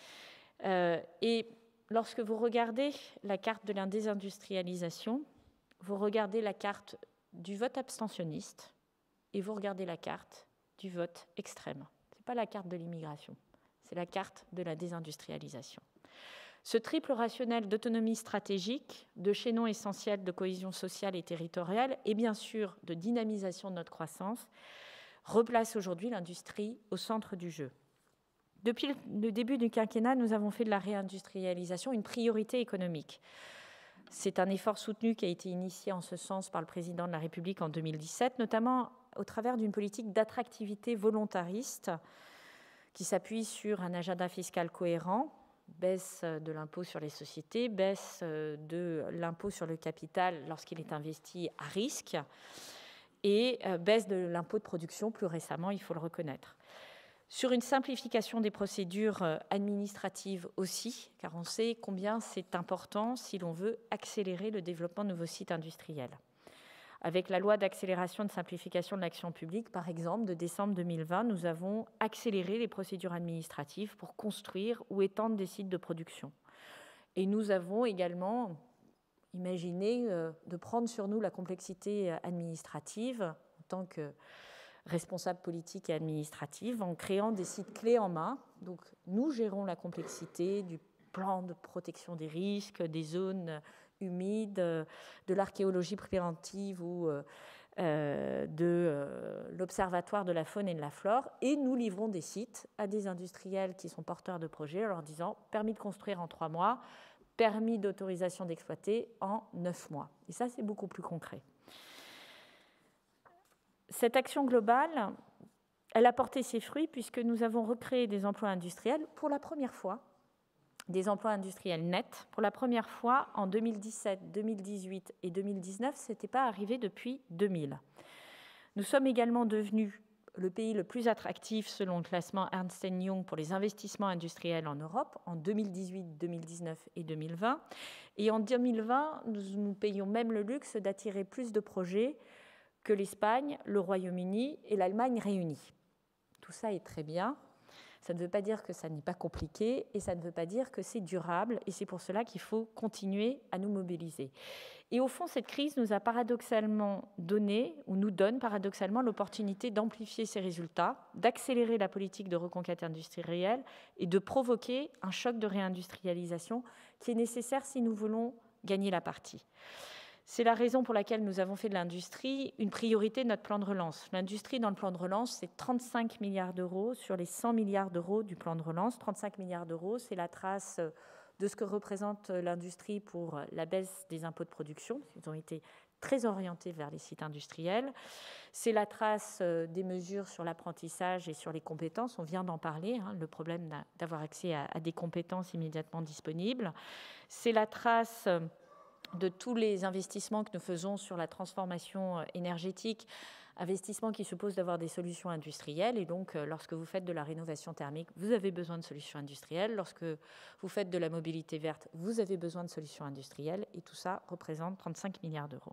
Et lorsque vous regardez la carte de la désindustrialisation, vous regardez la carte du vote abstentionniste et vous regardez la carte du vote extrême. Ce n'est pas la carte de l'immigration, c'est la carte de la désindustrialisation. Ce triple rationnel d'autonomie stratégique, de chaînon essentiel de cohésion sociale et territoriale et bien sûr de dynamisation de notre croissance replace aujourd'hui l'industrie au centre du jeu. Depuis le début du quinquennat, nous avons fait de la réindustrialisation une priorité économique. C'est un effort soutenu qui a été initié en ce sens par le président de la République en 2017, notamment au travers d'une politique d'attractivité volontariste qui s'appuie sur un agenda fiscal cohérent, baisse de l'impôt sur les sociétés, baisse de l'impôt sur le capital lorsqu'il est investi à risque et baisse de l'impôt de production plus récemment, il faut le reconnaître. Sur une simplification des procédures administratives aussi, car on sait combien c'est important si l'on veut accélérer le développement de nouveaux sites industriels. Avec la loi d'accélération de simplification de l'action publique, par exemple, de décembre 2020, nous avons accéléré les procédures administratives pour construire ou étendre des sites de production. Et nous avons également imaginé de prendre sur nous la complexité administrative en tant que responsable politique et administrative en créant des sites clés en main. Donc, nous gérons la complexité du plan de protection des risques, des zones humides, de l'archéologie préventive ou de l'Observatoire de la faune et de la flore. Et nous livrons des sites à des industriels qui sont porteurs de projets en leur disant « permis de construire en 3 mois, permis d'autorisation d'exploiter en 9 mois ». Et ça, c'est beaucoup plus concret. Cette action globale, elle a porté ses fruits puisque nous avons recréé des emplois industriels pour la première fois, des emplois industriels nets. Pour la première fois, en 2017, 2018 et 2019, ce n'était pas arrivé depuis 2000. Nous sommes également devenus le pays le plus attractif selon le classement Ernst & Young pour les investissements industriels en Europe en 2018, 2019 et 2020. Et en 2020, nous payons même le luxe d'attirer plus de projets que l'Espagne, le Royaume-Uni et l'Allemagne réunis. Tout ça est très bien. Ça ne veut pas dire que ça n'est pas compliqué et ça ne veut pas dire que c'est durable. Et c'est pour cela qu'il faut continuer à nous mobiliser. Et au fond, cette crise nous a paradoxalement donné, ou nous donne paradoxalement l'opportunité d'amplifier ces résultats, d'accélérer la politique de reconquête industrielle et de provoquer un choc de réindustrialisation qui est nécessaire si nous voulons gagner la partie. C'est la raison pour laquelle nous avons fait de l'industrie une priorité de notre plan de relance. L'industrie dans le plan de relance, c'est 35 milliards d'euros sur les 100 milliards d'euros du plan de relance. 35 milliards d'euros, c'est la trace de ce que représente l'industrie pour la baisse des impôts de production. Ils ont été très orientés vers les sites industriels. C'est la trace des mesures sur l'apprentissage et sur les compétences. On vient d'en parler, le problème d'avoir accès à des compétences immédiatement disponibles. C'est la trace de tous les investissements que nous faisons sur la transformation énergétique, investissements qui supposent d'avoir des solutions industrielles. Et donc, lorsque vous faites de la rénovation thermique, vous avez besoin de solutions industrielles. Lorsque vous faites de la mobilité verte, vous avez besoin de solutions industrielles. Et tout ça représente 35 milliards d'euros.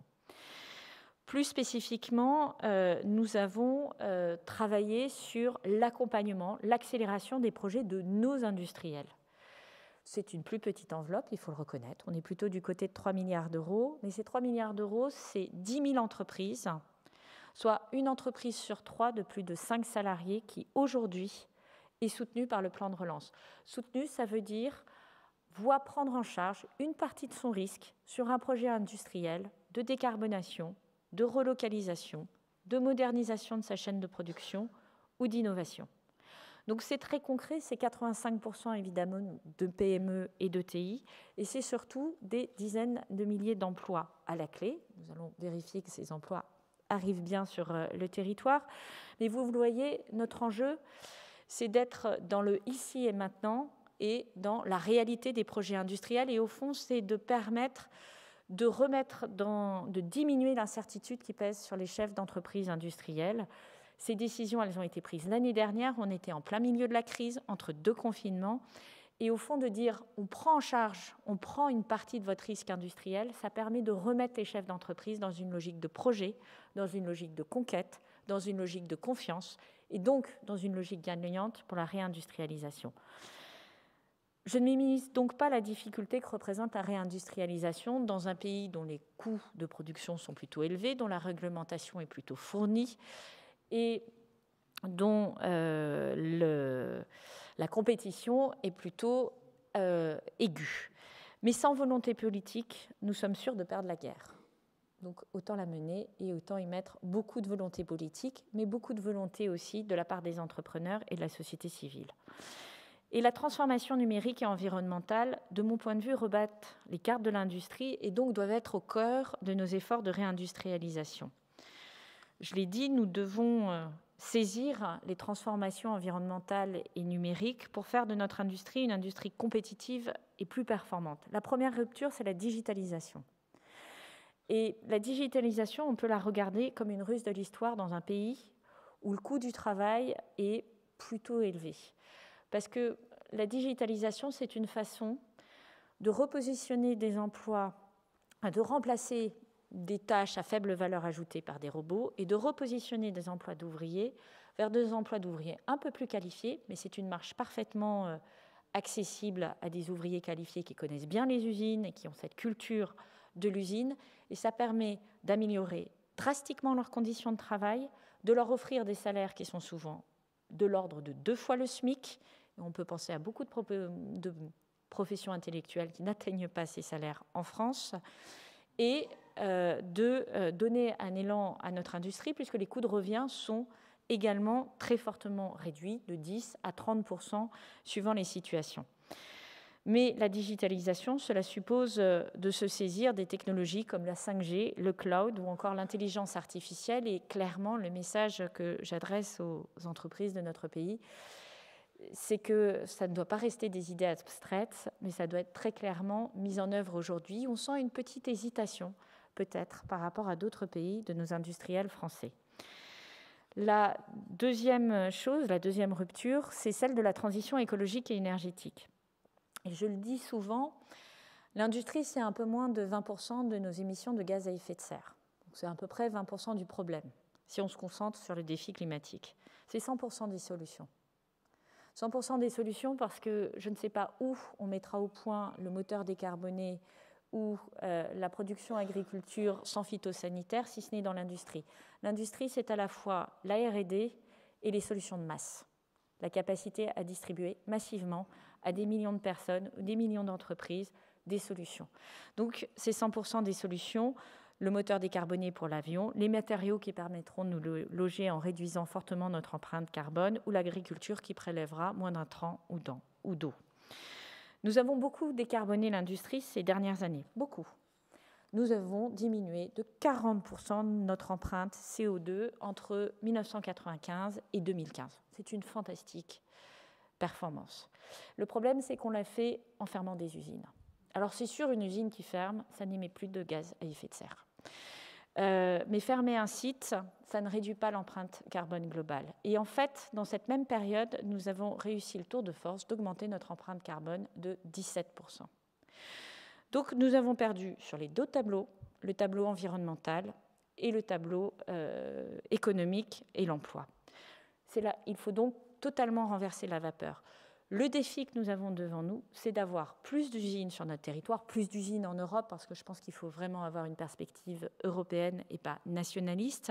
Plus spécifiquement, nous avons travaillé sur l'accompagnement, l'accélération des projets de nos industriels. C'est une plus petite enveloppe, il faut le reconnaître. On est plutôt du côté de 3 milliards d'euros. Mais ces 3 milliards d'euros, c'est 10 000 entreprises, soit une entreprise sur 3 de plus de 5 salariés qui, aujourd'hui, est soutenue par le plan de relance. Soutenue, ça veut dire voit prendre en charge une partie de son risque sur un projet industriel de décarbonation, de relocalisation, de modernisation de sa chaîne de production ou d'innovation. Donc c'est très concret, c'est 85% évidemment de PME et de TI, et c'est surtout des dizaines de milliers d'emplois à la clé. Nous allons vérifier que ces emplois arrivent bien sur le territoire. Mais vous le voyez, notre enjeu, c'est d'être dans le ici et maintenant et dans la réalité des projets industriels. Et au fond, c'est de permettre de diminuer l'incertitude qui pèse sur les chefs d'entreprise industriels. Ces décisions, elles ont été prises l'année dernière. On était en plein milieu de la crise, entre 2 confinements. Et au fond, de dire on prend en charge, on prend une partie de votre risque industriel, ça permet de remettre les chefs d'entreprise dans une logique de projet, dans une logique de conquête, dans une logique de confiance, et donc dans une logique gagnante pour la réindustrialisation. Je ne minimise donc pas la difficulté que représente la réindustrialisation dans un pays dont les coûts de production sont plutôt élevés, dont la réglementation est plutôt fournie, et dont la compétition est plutôt aiguë. Mais sans volonté politique, nous sommes sûrs de perdre la guerre. Donc autant la mener et autant y mettre beaucoup de volonté politique, mais beaucoup de volonté aussi de la part des entrepreneurs et de la société civile. Et la transformation numérique et environnementale, de mon point de vue, rebattent les cartes de l'industrie et donc doivent être au cœur de nos efforts de réindustrialisation. Je l'ai dit, nous devons saisir les transformations environnementales et numériques pour faire de notre industrie une industrie compétitive et plus performante. La première rupture, c'est la digitalisation. Et la digitalisation, on peut la regarder comme une ruse de l'histoire dans un pays où le coût du travail est plutôt élevé. Parce que la digitalisation, c'est une façon de repositionner des emplois, de remplacer des tâches à faible valeur ajoutée par des robots et de repositionner des emplois d'ouvriers vers des emplois d'ouvriers un peu plus qualifiés, mais c'est une marche parfaitement accessible à des ouvriers qualifiés qui connaissent bien les usines et qui ont cette culture de l'usine, et ça permet d'améliorer drastiquement leurs conditions de travail, de leur offrir des salaires qui sont souvent de l'ordre de 2 fois le SMIC. Et on peut penser à beaucoup de professions intellectuelles qui n'atteignent pas ces salaires en France, et de donner un élan à notre industrie, puisque les coûts de revient sont également très fortement réduits, de 10 à 30% suivant les situations. Mais la digitalisation, cela suppose de se saisir des technologies comme la 5G, le cloud ou encore l'intelligence artificielle. Et clairement, le message que j'adresse aux entreprises de notre pays, c'est que ça ne doit pas rester des idées abstraites, mais ça doit être très clairement mis en œuvre aujourd'hui. On sent une petite hésitation, peut-être, par rapport à d'autres pays de nos industriels français. La deuxième chose, la deuxième rupture, c'est celle de la transition écologique et énergétique. Et je le dis souvent, l'industrie, c'est un peu moins de 20% de nos émissions de gaz à effet de serre. C'est à peu près 20% du problème, si on se concentre sur le défi climatique. C'est 100% des solutions. 100% des solutions parce que je ne sais pas où on mettra au point le moteur décarboné ou la production agriculture sans phytosanitaire, si ce n'est dans l'industrie. L'industrie, c'est à la fois la R&D et les solutions de masse. La capacité à distribuer massivement à des millions de personnes, des millions d'entreprises, des solutions. Donc, c'est 100% des solutions, le moteur décarboné pour l'avion, les matériaux qui permettront de nous loger en réduisant fortement notre empreinte carbone, ou l'agriculture qui prélèvera moins d'intrants ou d'eau. Nous avons beaucoup décarboné l'industrie ces dernières années, beaucoup. Nous avons diminué de 40% notre empreinte CO2 entre 1995 et 2015. C'est une fantastique performance. Le problème, c'est qu'on l'a fait en fermant des usines. Alors c'est sûr, une usine qui ferme, ça n'émet plus de gaz à effet de serre. Mais fermer un site, ça ne réduit pas l'empreinte carbone globale. Et en fait, dans cette même période, nous avons réussi le tour de force d'augmenter notre empreinte carbone de 17%. Donc nous avons perdu sur les deux tableaux, le tableau environnemental et le tableau économique et l'emploi. Il faut donc totalement renverser la vapeur. Le défi que nous avons devant nous, c'est d'avoir plus d'usines sur notre territoire, plus d'usines en Europe, parce que je pense qu'il faut vraiment avoir une perspective européenne et pas nationaliste,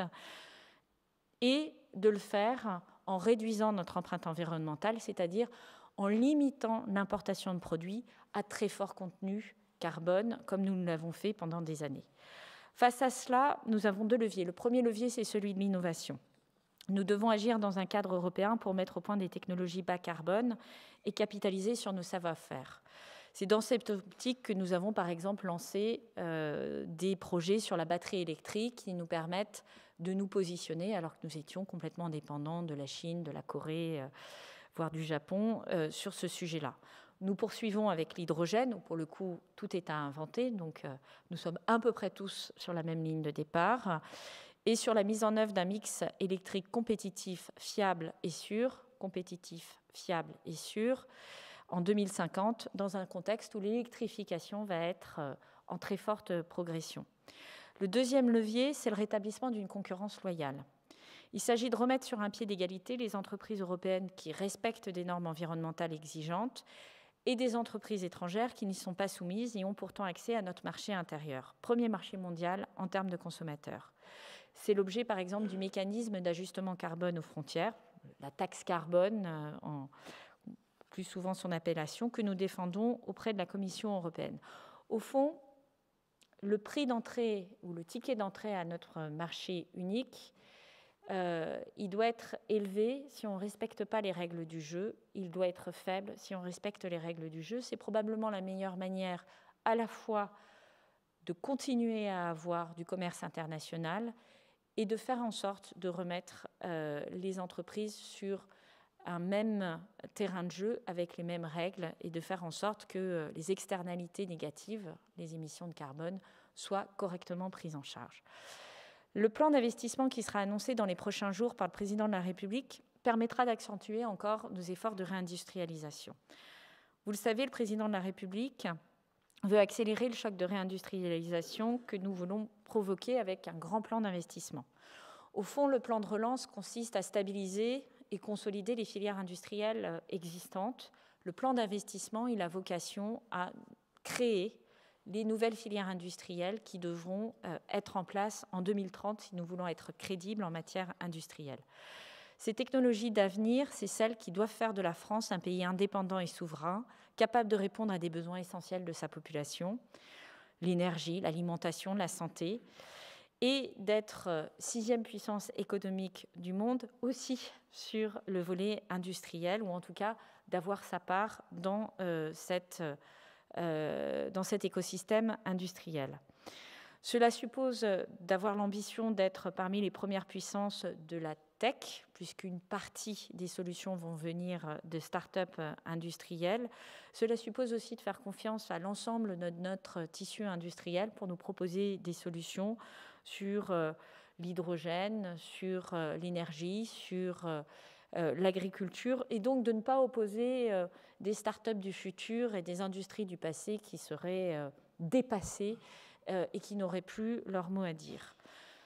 et de le faire en réduisant notre empreinte environnementale, c'est-à-dire en limitant l'importation de produits à très fort contenu carbone, comme nous l'avons fait pendant des années. Face à cela, nous avons deux leviers. Le premier levier, c'est celui de l'innovation. Nous devons agir dans un cadre européen pour mettre au point des technologies bas carbone et capitaliser sur nos savoir-faire. C'est dans cette optique que nous avons, par exemple, lancé des projets sur la batterie électrique qui nous permettent de nous positionner, alors que nous étions complètement dépendants de la Chine, de la Corée, voire du Japon, sur ce sujet-là. Nous poursuivons avec l'hydrogène, où pour le coup, tout est à inventer, donc nous sommes à peu près tous sur la même ligne de départ, et sur la mise en œuvre d'un mix électrique compétitif, fiable et sûr, en 2050, dans un contexte où l'électrification va être en très forte progression. Le deuxième levier, c'est le rétablissement d'une concurrence loyale. Il s'agit de remettre sur un pied d'égalité les entreprises européennes qui respectent des normes environnementales exigeantes et des entreprises étrangères qui n'y sont pas soumises et ont pourtant accès à notre marché intérieur, premier marché mondial en termes de consommateurs. C'est l'objet, par exemple, du mécanisme d'ajustement carbone aux frontières, la taxe carbone, plus souvent son appellation, que nous défendons auprès de la Commission européenne. Au fond, le prix d'entrée ou le ticket d'entrée à notre marché unique, il doit être élevé si on ne respecte pas les règles du jeu, il doit être faible si on respecte les règles du jeu. C'est probablement la meilleure manière à la fois de continuer à avoir du commerce international et de faire en sorte de remettre les entreprises sur un même terrain de jeu avec les mêmes règles et de faire en sorte que les externalités négatives, les émissions de carbone, soient correctement prises en charge. Le plan d'investissement qui sera annoncé dans les prochains jours par le président de la République permettra d'accentuer encore nos efforts de réindustrialisation. Vous le savez, le président de la République veut accélérer le choc de réindustrialisation que nous voulons provoquer avec un grand plan d'investissement. Au fond, le plan de relance consiste à stabiliser et consolider les filières industrielles existantes. Le plan d'investissement, il a vocation à créer les nouvelles filières industrielles qui devront être en place en 2030 si nous voulons être crédibles en matière industrielle. Ces technologies d'avenir, c'est celles qui doivent faire de la France un pays indépendant et souverain, capable de répondre à des besoins essentiels de sa population, l'énergie, l'alimentation, la santé, et d'être sixième puissance économique du monde aussi sur le volet industriel, ou en tout cas d'avoir sa part dans cet écosystème industriel. Cela suppose d'avoir l'ambition d'être parmi les premières puissances de la tech, puisqu'une partie des solutions vont venir de start-up industrielles. Cela suppose aussi de faire confiance à l'ensemble de notre tissu industriel pour nous proposer des solutions sur l'hydrogène, sur l'énergie, sur l'agriculture, et donc de ne pas opposer des start-up du futur et des industries du passé qui seraient dépassées et qui n'auraient plus leur mot à dire.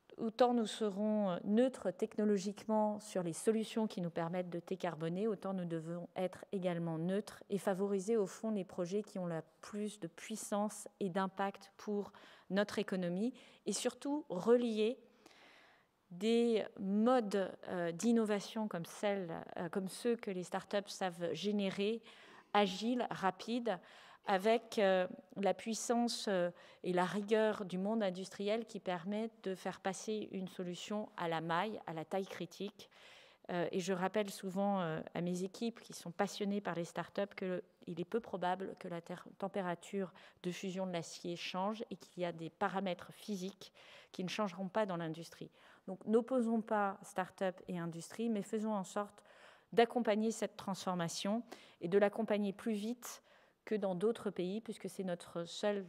autant nous serons neutres technologiquement sur les solutions qui nous permettent de décarboner, autant nous devons être également neutres et favoriser au fond les projets qui ont le plus de puissance et d'impact pour notre économie, et surtout relier des modes d'innovation comme ceux que les startups savent générer, agiles, rapides, avec la puissance et la rigueur du monde industriel qui permettent de faire passer une solution à la maille, à la taille critique. Et je rappelle souvent à mes équipes qui sont passionnées par les startups qu'il est peu probable que la température de fusion de l'acier change et qu'il y a des paramètres physiques qui ne changeront pas dans l'industrie. Donc n'opposons pas start-up et industrie, mais faisons en sorte d'accompagner cette transformation et de l'accompagner plus vite que dans d'autres pays, puisque c'est notre seule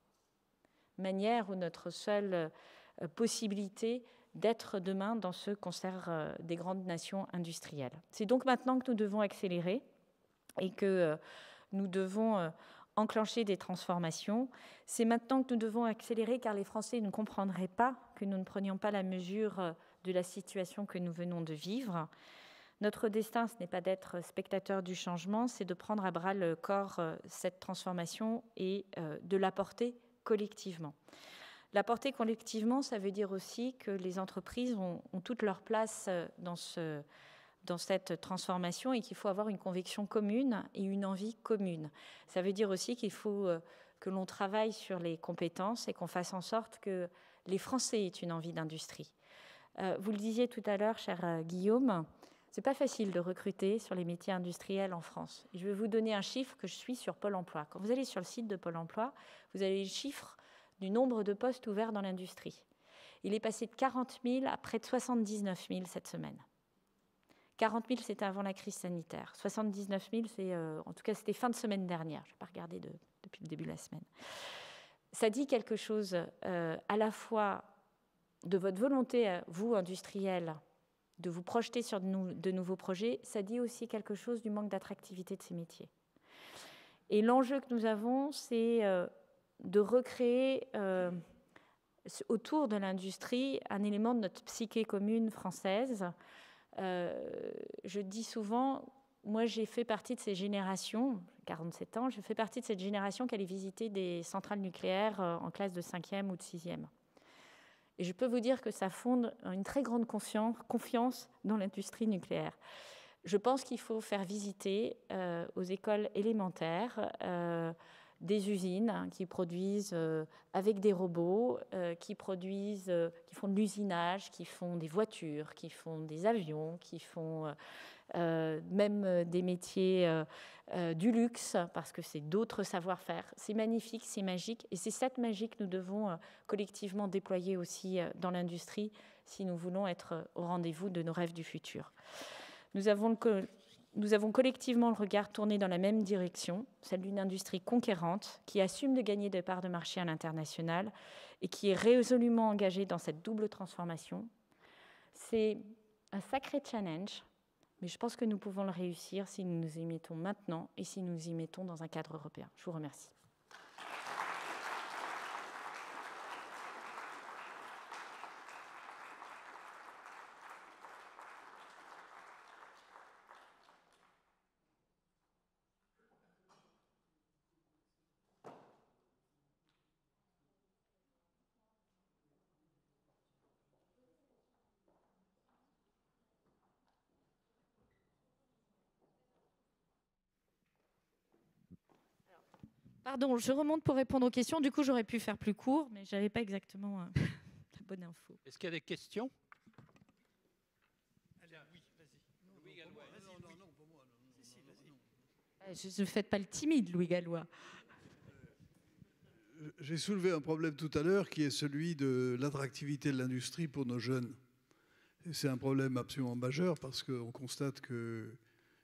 manière ou notre seule possibilité d'être demain dans ce concert des grandes nations industrielles. C'est donc maintenant que nous devons accélérer et que nous devons enclencher des transformations. C'est maintenant que nous devons accélérer, car les Français ne comprendraient pas que nous ne prenions pas la mesure de la situation que nous venons de vivre. Notre destin, ce n'est pas d'être spectateur du changement, c'est de prendre à bras le corps cette transformation et de la porter collectivement. La porter collectivement, ça veut dire aussi que les entreprises ont toute leur place dans cette transformation et qu'il faut avoir une conviction commune et une envie commune. Ça veut dire aussi qu'il faut que l'on travaille sur les compétences et qu'on fasse en sorte que les Français aient une envie d'industrie. Vous le disiez tout à l'heure, cher Guillaume, c'est pas facile de recruter sur les métiers industriels en France. Et je vais vous donner un chiffre que je suis sur Pôle emploi. Quand vous allez sur le site de Pôle emploi, vous avez le chiffre du nombre de postes ouverts dans l'industrie. Il est passé de 40 000 à près de 79 000 cette semaine. 40 000, c'était avant la crise sanitaire. 79 000, en tout cas, c'était fin de semaine dernière. Je n'ai pas regardé depuis le début de la semaine. Ça dit quelque chose à la fois de votre volonté, vous, industriels, de vous projeter sur de nouveaux projets. Ça dit aussi quelque chose du manque d'attractivité de ces métiers. Et l'enjeu que nous avons, c'est de recréer autour de l'industrie un élément de notre psyché commune française. Je dis souvent, moi j'ai fait partie de ces générations, 47 ans, je fais partie de cette génération qui allait visiter des centrales nucléaires en classe de 5e ou de 6e. Et je peux vous dire que ça fonde une très grande confiance dans l'industrie nucléaire. Je pense qu'il faut faire visiter aux écoles élémentaires des usines qui produisent avec des robots, qui font de l'usinage, qui font des voitures, qui font des avions, qui font même des métiers du luxe, parce que c'est d'autres savoir-faire. C'est magnifique, c'est magique, et c'est cette magie que nous devons collectivement déployer aussi dans l'industrie si nous voulons être au rendez-vous de nos rêves du futur. Nous avons collectivement le regard tourné dans la même direction, celle d'une industrie conquérante qui assume de gagner des parts de marché à l'international et qui est résolument engagée dans cette double transformation. C'est un sacré challenge, mais je pense que nous pouvons le réussir si nous nous y mettons maintenant et si nous nous y mettons dans un cadre européen. Je vous remercie. Pardon, je remonte pour répondre aux questions. Du coup, j'aurais pu faire plus court, mais je n'avais pas exactement la bonne info. Est-ce qu'il y a des questions? Ne faites pas le timide, Louis Gallois. J'ai soulevé un problème tout à l'heure qui est celui de l'attractivité de l'industrie pour nos jeunes. C'est un problème absolument majeur parce qu'on constate que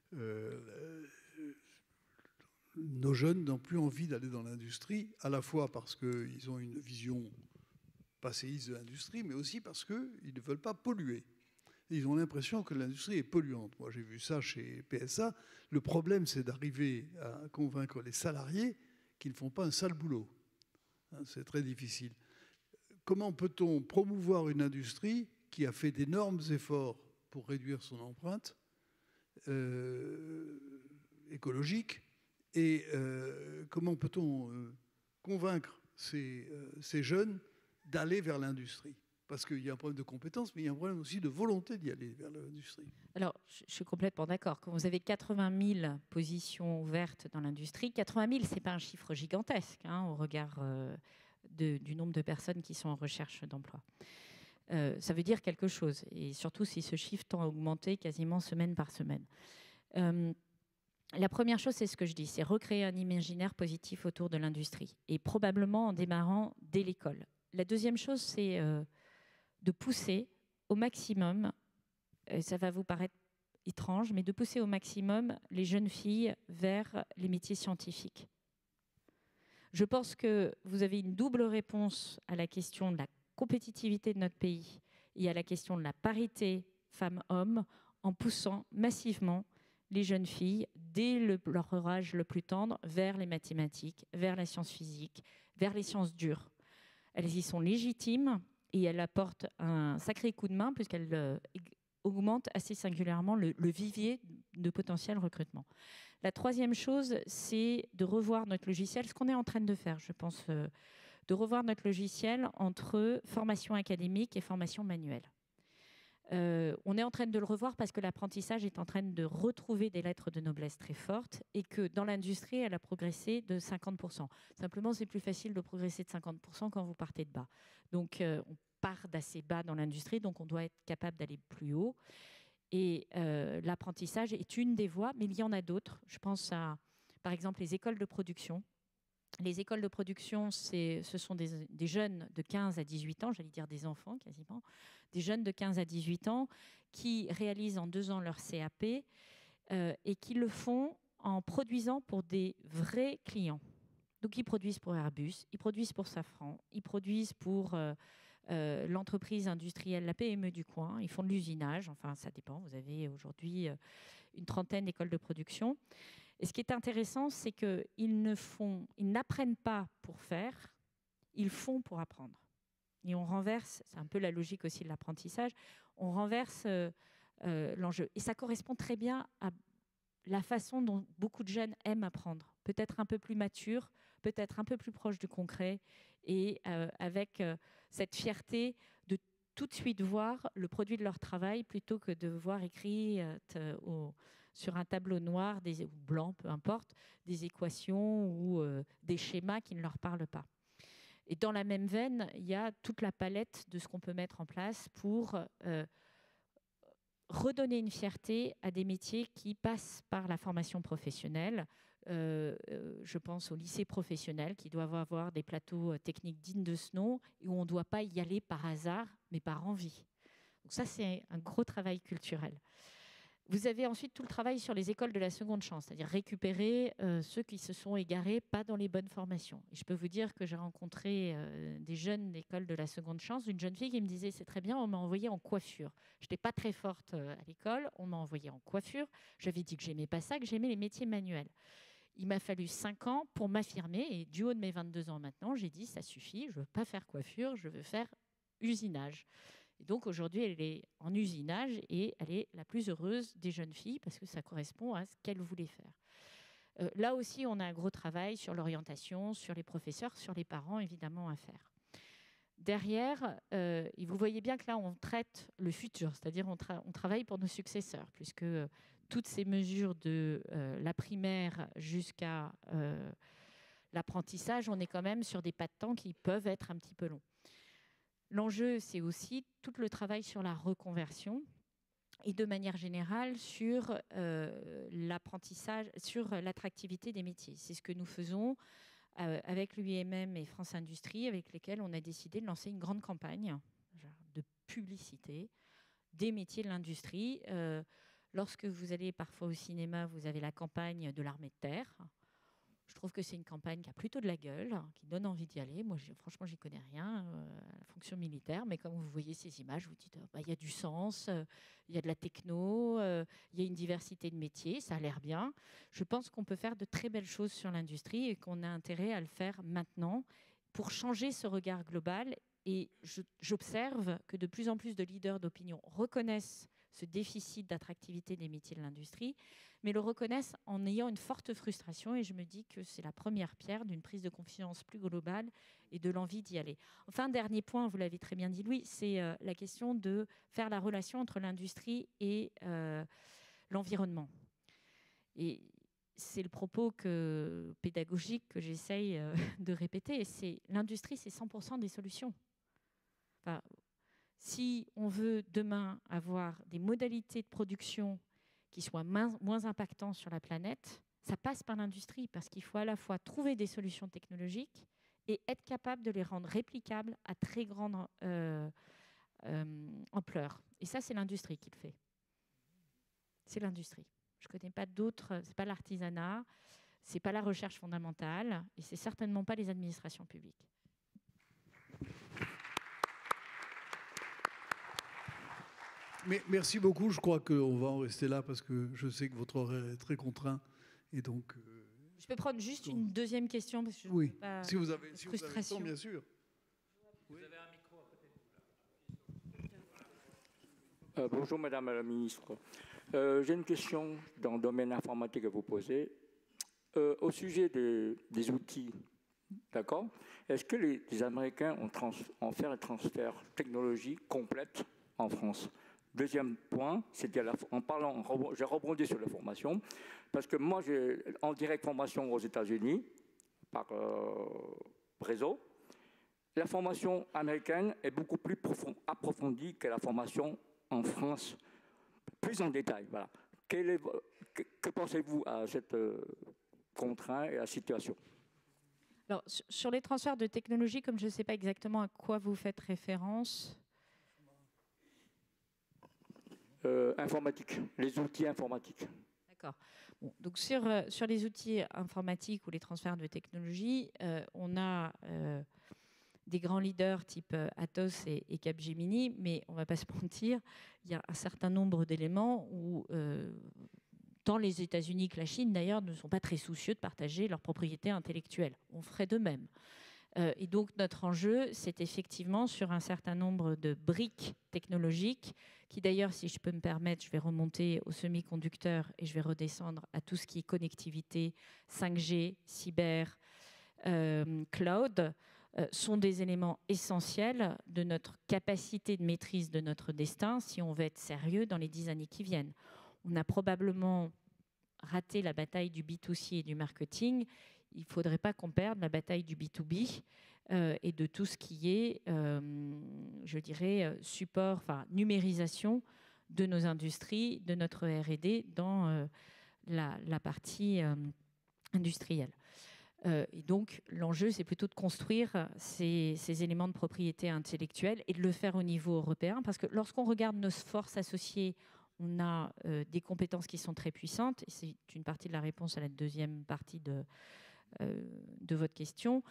nos jeunes n'ont plus envie d'aller dans l'industrie, à la fois parce qu'ils ont une vision passéiste de l'industrie, mais aussi parce qu'ils ne veulent pas polluer. Ils ont l'impression que l'industrie est polluante. Moi, j'ai vu ça chez PSA. Le problème, c'est d'arriver à convaincre les salariés qu'ils ne font pas un sale boulot. C'est très difficile. comment peut-on promouvoir une industrie qui a fait d'énormes efforts pour réduire son empreinte écologique, et comment peut-on convaincre ces jeunes d'aller vers l'industrie? Parce qu'il y a un problème de compétences, mais il y a un problème aussi de volonté d'y aller vers l'industrie. Alors, je suis complètement d'accord. Quand vous avez 80 000 positions ouvertes dans l'industrie, 80 000, ce n'est pas un chiffre gigantesque au regard du nombre de personnes qui sont en recherche d'emploi. Ça veut dire quelque chose, et surtout si ce chiffre tend à augmenter quasiment semaine par semaine. La première chose, c'est ce que je dis, c'est recréer un imaginaire positif autour de l'industrie, et probablement en démarrant dès l'école. La deuxième chose, c'est de pousser au maximum, ça va vous paraître étrange, mais de pousser au maximum les jeunes filles vers les métiers scientifiques. Je pense que vous avez une double réponse à la question de la compétitivité de notre pays et à la question de la parité femmes-hommes en poussant massivement les jeunes filles, dès leur âge le plus tendre, vers les mathématiques, vers la science physique, vers les sciences dures. Elles y sont légitimes et elles apportent un sacré coup de main puisqu'elles augmentent assez singulièrement le vivier de potentiel recrutement. La troisième chose, c'est de revoir notre logiciel, ce qu'on est en train de faire, je pense, de revoir notre logiciel entre formation académique et formation manuelle. On est en train de le revoir parce que l'apprentissage est en train de retrouver des lettres de noblesse très fortes et que dans l'industrie, elle a progressé de 50%. Simplement, c'est plus facile de progresser de 50% quand vous partez de bas. Donc, on part d'assez bas dans l'industrie, donc on doit être capable d'aller plus haut. Et l'apprentissage est une des voies, mais il y en a d'autres. Je pense à, par exemple, les écoles de production. Les écoles de production, ce sont des jeunes de 15 à 18 ans, j'allais dire des enfants quasiment, des jeunes de 15 à 18 ans qui réalisent en 2 ans leur CAP et qui le font en produisant pour des vrais clients. Donc ils produisent pour Airbus, ils produisent pour Safran, ils produisent pour l'entreprise industrielle, la PME du coin, ils font de l'usinage, enfin ça dépend, vous avez aujourd'hui une trentaine d'écoles de production. Et ce qui est intéressant, c'est qu'ils n'apprennent pas pour faire, ils font pour apprendre. Et on renverse, c'est un peu la logique aussi de l'apprentissage, on renverse l'enjeu. Et ça correspond très bien à la façon dont beaucoup de jeunes aiment apprendre. Peut-être un peu plus mature, peut-être un peu plus proche du concret, et avec cette fierté de tout de suite voir le produit de leur travail plutôt que de voir écrit sur un tableau noir ou blanc, peu importe, des équations ou des schémas qui ne leur parlent pas. Et dans la même veine, il y a toute la palette de ce qu'on peut mettre en place pour redonner une fierté à des métiers qui passent par la formation professionnelle. Je pense aux lycées professionnels qui doivent avoir des plateaux techniques dignes de ce nom et où on ne doit pas y aller par hasard, mais par envie. Donc ça, c'est un gros travail culturel. Vous avez ensuite tout le travail sur les écoles de la seconde chance, c'est-à-dire récupérer ceux qui se sont égarés pas dans les bonnes formations. Et je peux vous dire que j'ai rencontré des jeunes d'école de la seconde chance, une jeune fille qui me disait « c'est très bien, on m'a envoyé en coiffure. Je n'étais pas très forte à l'école, on m'a envoyé en coiffure. J'avais dit que j'aimais pas ça, que j'aimais les métiers manuels. Il m'a fallu 5 ans pour m'affirmer et du haut de mes 22 ans maintenant, j'ai dit « ça suffit, je ne veux pas faire coiffure, je veux faire usinage ». Et donc aujourd'hui, elle est en usinage et elle est la plus heureuse des jeunes filles parce que ça correspond à ce qu'elle voulait faire. Là aussi, on a un gros travail sur l'orientation, sur les professeurs, sur les parents, évidemment, à faire. Derrière, vous voyez bien que là, on traite le futur, c'est-à-dire on travaille pour nos successeurs, puisque toutes ces mesures de la primaire jusqu'à l'apprentissage, on est quand même sur des pas de temps qui peuvent être un petit peu longs. L'enjeu, c'est aussi tout le travail sur la reconversion et de manière générale sur l'apprentissage, sur l'attractivité des métiers. C'est ce que nous faisons avec l'UIMM et France Industrie, avec lesquels on a décidé de lancer une grande campagne de publicité des métiers de l'industrie. Lorsque vous allez parfois au cinéma, vous avez la campagne de l'armée de terre. Je trouve que c'est une campagne qui a plutôt de la gueule, qui donne envie d'y aller. Moi, franchement, j'y connais rien à la fonction militaire, mais quand vous voyez ces images, vous dites il y a du sens, il y a de la techno, il y a une diversité de métiers, ça a l'air bien. Je pense qu'on peut faire de très belles choses sur l'industrie et qu'on a intérêt à le faire maintenant pour changer ce regard global Et j'observe que de plus en plus de leaders d'opinion reconnaissent ce déficit d'attractivité des métiers de l'industrie, mais le reconnaissent en ayant une forte frustration. Et je me dis que c'est la première pierre d'une prise de confiance plus globale et de l'envie d'y aller. Enfin, dernier point, vous l'avez très bien dit, Louis, c'est la question de faire la relation entre l'industrie et l'environnement. Et c'est le propos pédagogique que j'essaye de répéter. C'est l'industrie, c'est 100% des solutions. Enfin, si on veut demain avoir des modalités de production qui soient moins impactantes sur la planète, ça passe par l'industrie parce qu'il faut à la fois trouver des solutions technologiques et être capable de les rendre réplicables à très grande ampleur. Et ça, c'est l'industrie qui le fait. C'est l'industrie. Je ne connais pas d'autres, ce n'est pas l'artisanat, ce n'est pas la recherche fondamentale et ce n'est certainement pas les administrations publiques. Mais merci beaucoup. Je crois qu'on va en rester là parce que je sais que votre horaire est très contraint. Et donc, je peux prendre juste une deuxième question parce que oui, pas si vous avez frustration. le temps, bien sûr. Vous avez un micro à côté de vous. Bonjour Madame la Ministre. J'ai une question dans le domaine informatique à vous poser. Au sujet des outils, d'accord, est-ce que les Américains ont fait un transfert technologique complète en France? Deuxième point, c'est en parlant, j'ai rebondi sur la formation, parce que moi, j'ai en direct formation aux États-Unis par réseau. La formation américaine est beaucoup plus approfondie que la formation en France, plus en détail. Voilà. Que pensez-vous à cette contrainte et à la situation? Alors, sur les transferts de technologie, comme je ne sais pas exactement à quoi vous faites référence. Informatique, les outils informatiques. D'accord. Bon, donc sur les outils informatiques ou les transferts de technologie, on a des grands leaders type Atos et Capgemini, mais on ne va pas se mentir, il y a un certain nombre d'éléments où tant les États-Unis que la Chine, d'ailleurs, ne sont pas très soucieux de partager leur propriété intellectuelle. On ferait de même. Et donc, notre enjeu, c'est effectivement sur un certain nombre de briques technologiques qui, d'ailleurs, si je peux me permettre, je vais remonter aux semi-conducteurs et je vais redescendre à tout ce qui est connectivité, 5G, cyber, cloud, sont des éléments essentiels de notre capacité de maîtrise de notre destin si on veut être sérieux dans les 10 années qui viennent. On a probablement raté la bataille du B2C et du marketing. Il ne faudrait pas qu'on perde la bataille du B2B et de tout ce qui est, je dirais, support, enfin numérisation de nos industries, de notre R&D dans la partie industrielle. Et donc, l'enjeu, c'est plutôt de construire ces éléments de propriété intellectuelle et de le faire au niveau européen, parce que lorsqu'on regarde nos forces associées, on a des compétences qui sont très puissantes, et c'est une partie de la réponse à la deuxième partie de votre question.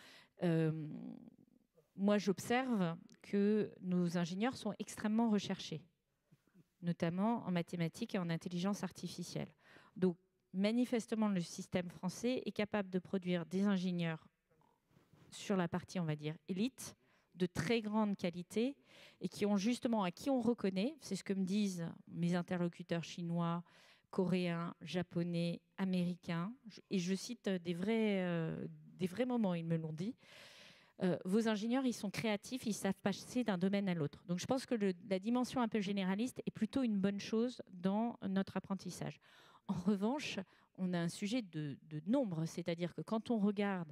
Moi, j'observe que nos ingénieurs sont extrêmement recherchés, notamment en mathématiques et en intelligence artificielle. Donc, manifestement, le système français est capable de produire des ingénieurs sur la partie, on va dire, élite, de très grande qualité, et qui ont justement, à qui on reconnaît, c'est ce que me disent mes interlocuteurs chinois, coréens, japonais, américains, et je cite des vrais moments, ils me l'ont dit. Vos ingénieurs, ils sont créatifs, ils savent passer d'un domaine à l'autre. Donc je pense que la dimension un peu généraliste est plutôt une bonne chose dans notre apprentissage. En revanche, on a un sujet de nombre, c'est-à-dire que quand on regarde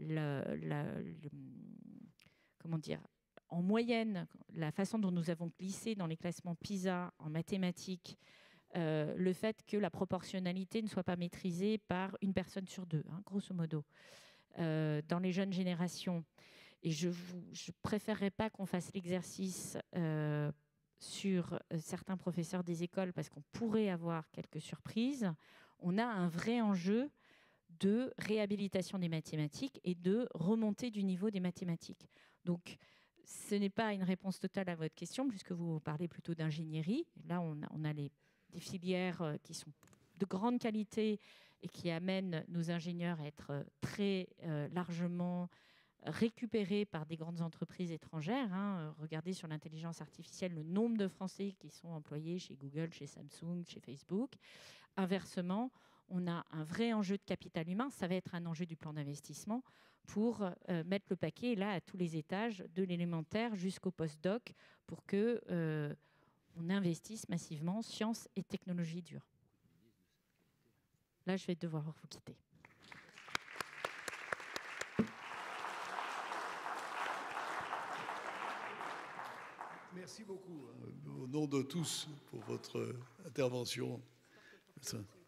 comment dire, en moyenne, la façon dont nous avons glissé dans les classements PISA en mathématiques, le fait que la proportionnalité ne soit pas maîtrisée par une personne sur deux, hein, grosso modo, dans les jeunes générations. Et je préférerais pas qu'on fasse l'exercice sur certains professeurs des écoles parce qu'on pourrait avoir quelques surprises. On a un vrai enjeu de réhabilitation des mathématiques et de remontée du niveau des mathématiques. Donc, ce n'est pas une réponse totale à votre question, puisque vous parlez plutôt d'ingénierie. Là, on a des filières qui sont de grande qualité et qui amènent nos ingénieurs à être très largement récupérés par des grandes entreprises étrangères. Hein. Regardez sur l'intelligence artificielle le nombre de Français qui sont employés chez Google, chez Samsung, chez Facebook. Inversement, on a un vrai enjeu de capital humain. Ça va être un enjeu du plan d'investissement pour mettre le paquet là à tous les étages, de l'élémentaire jusqu'au post-doc, pour que on investisse massivement sciences et technologies dures. Là, je vais devoir vous quitter. Merci beaucoup, au nom de tous, pour votre intervention.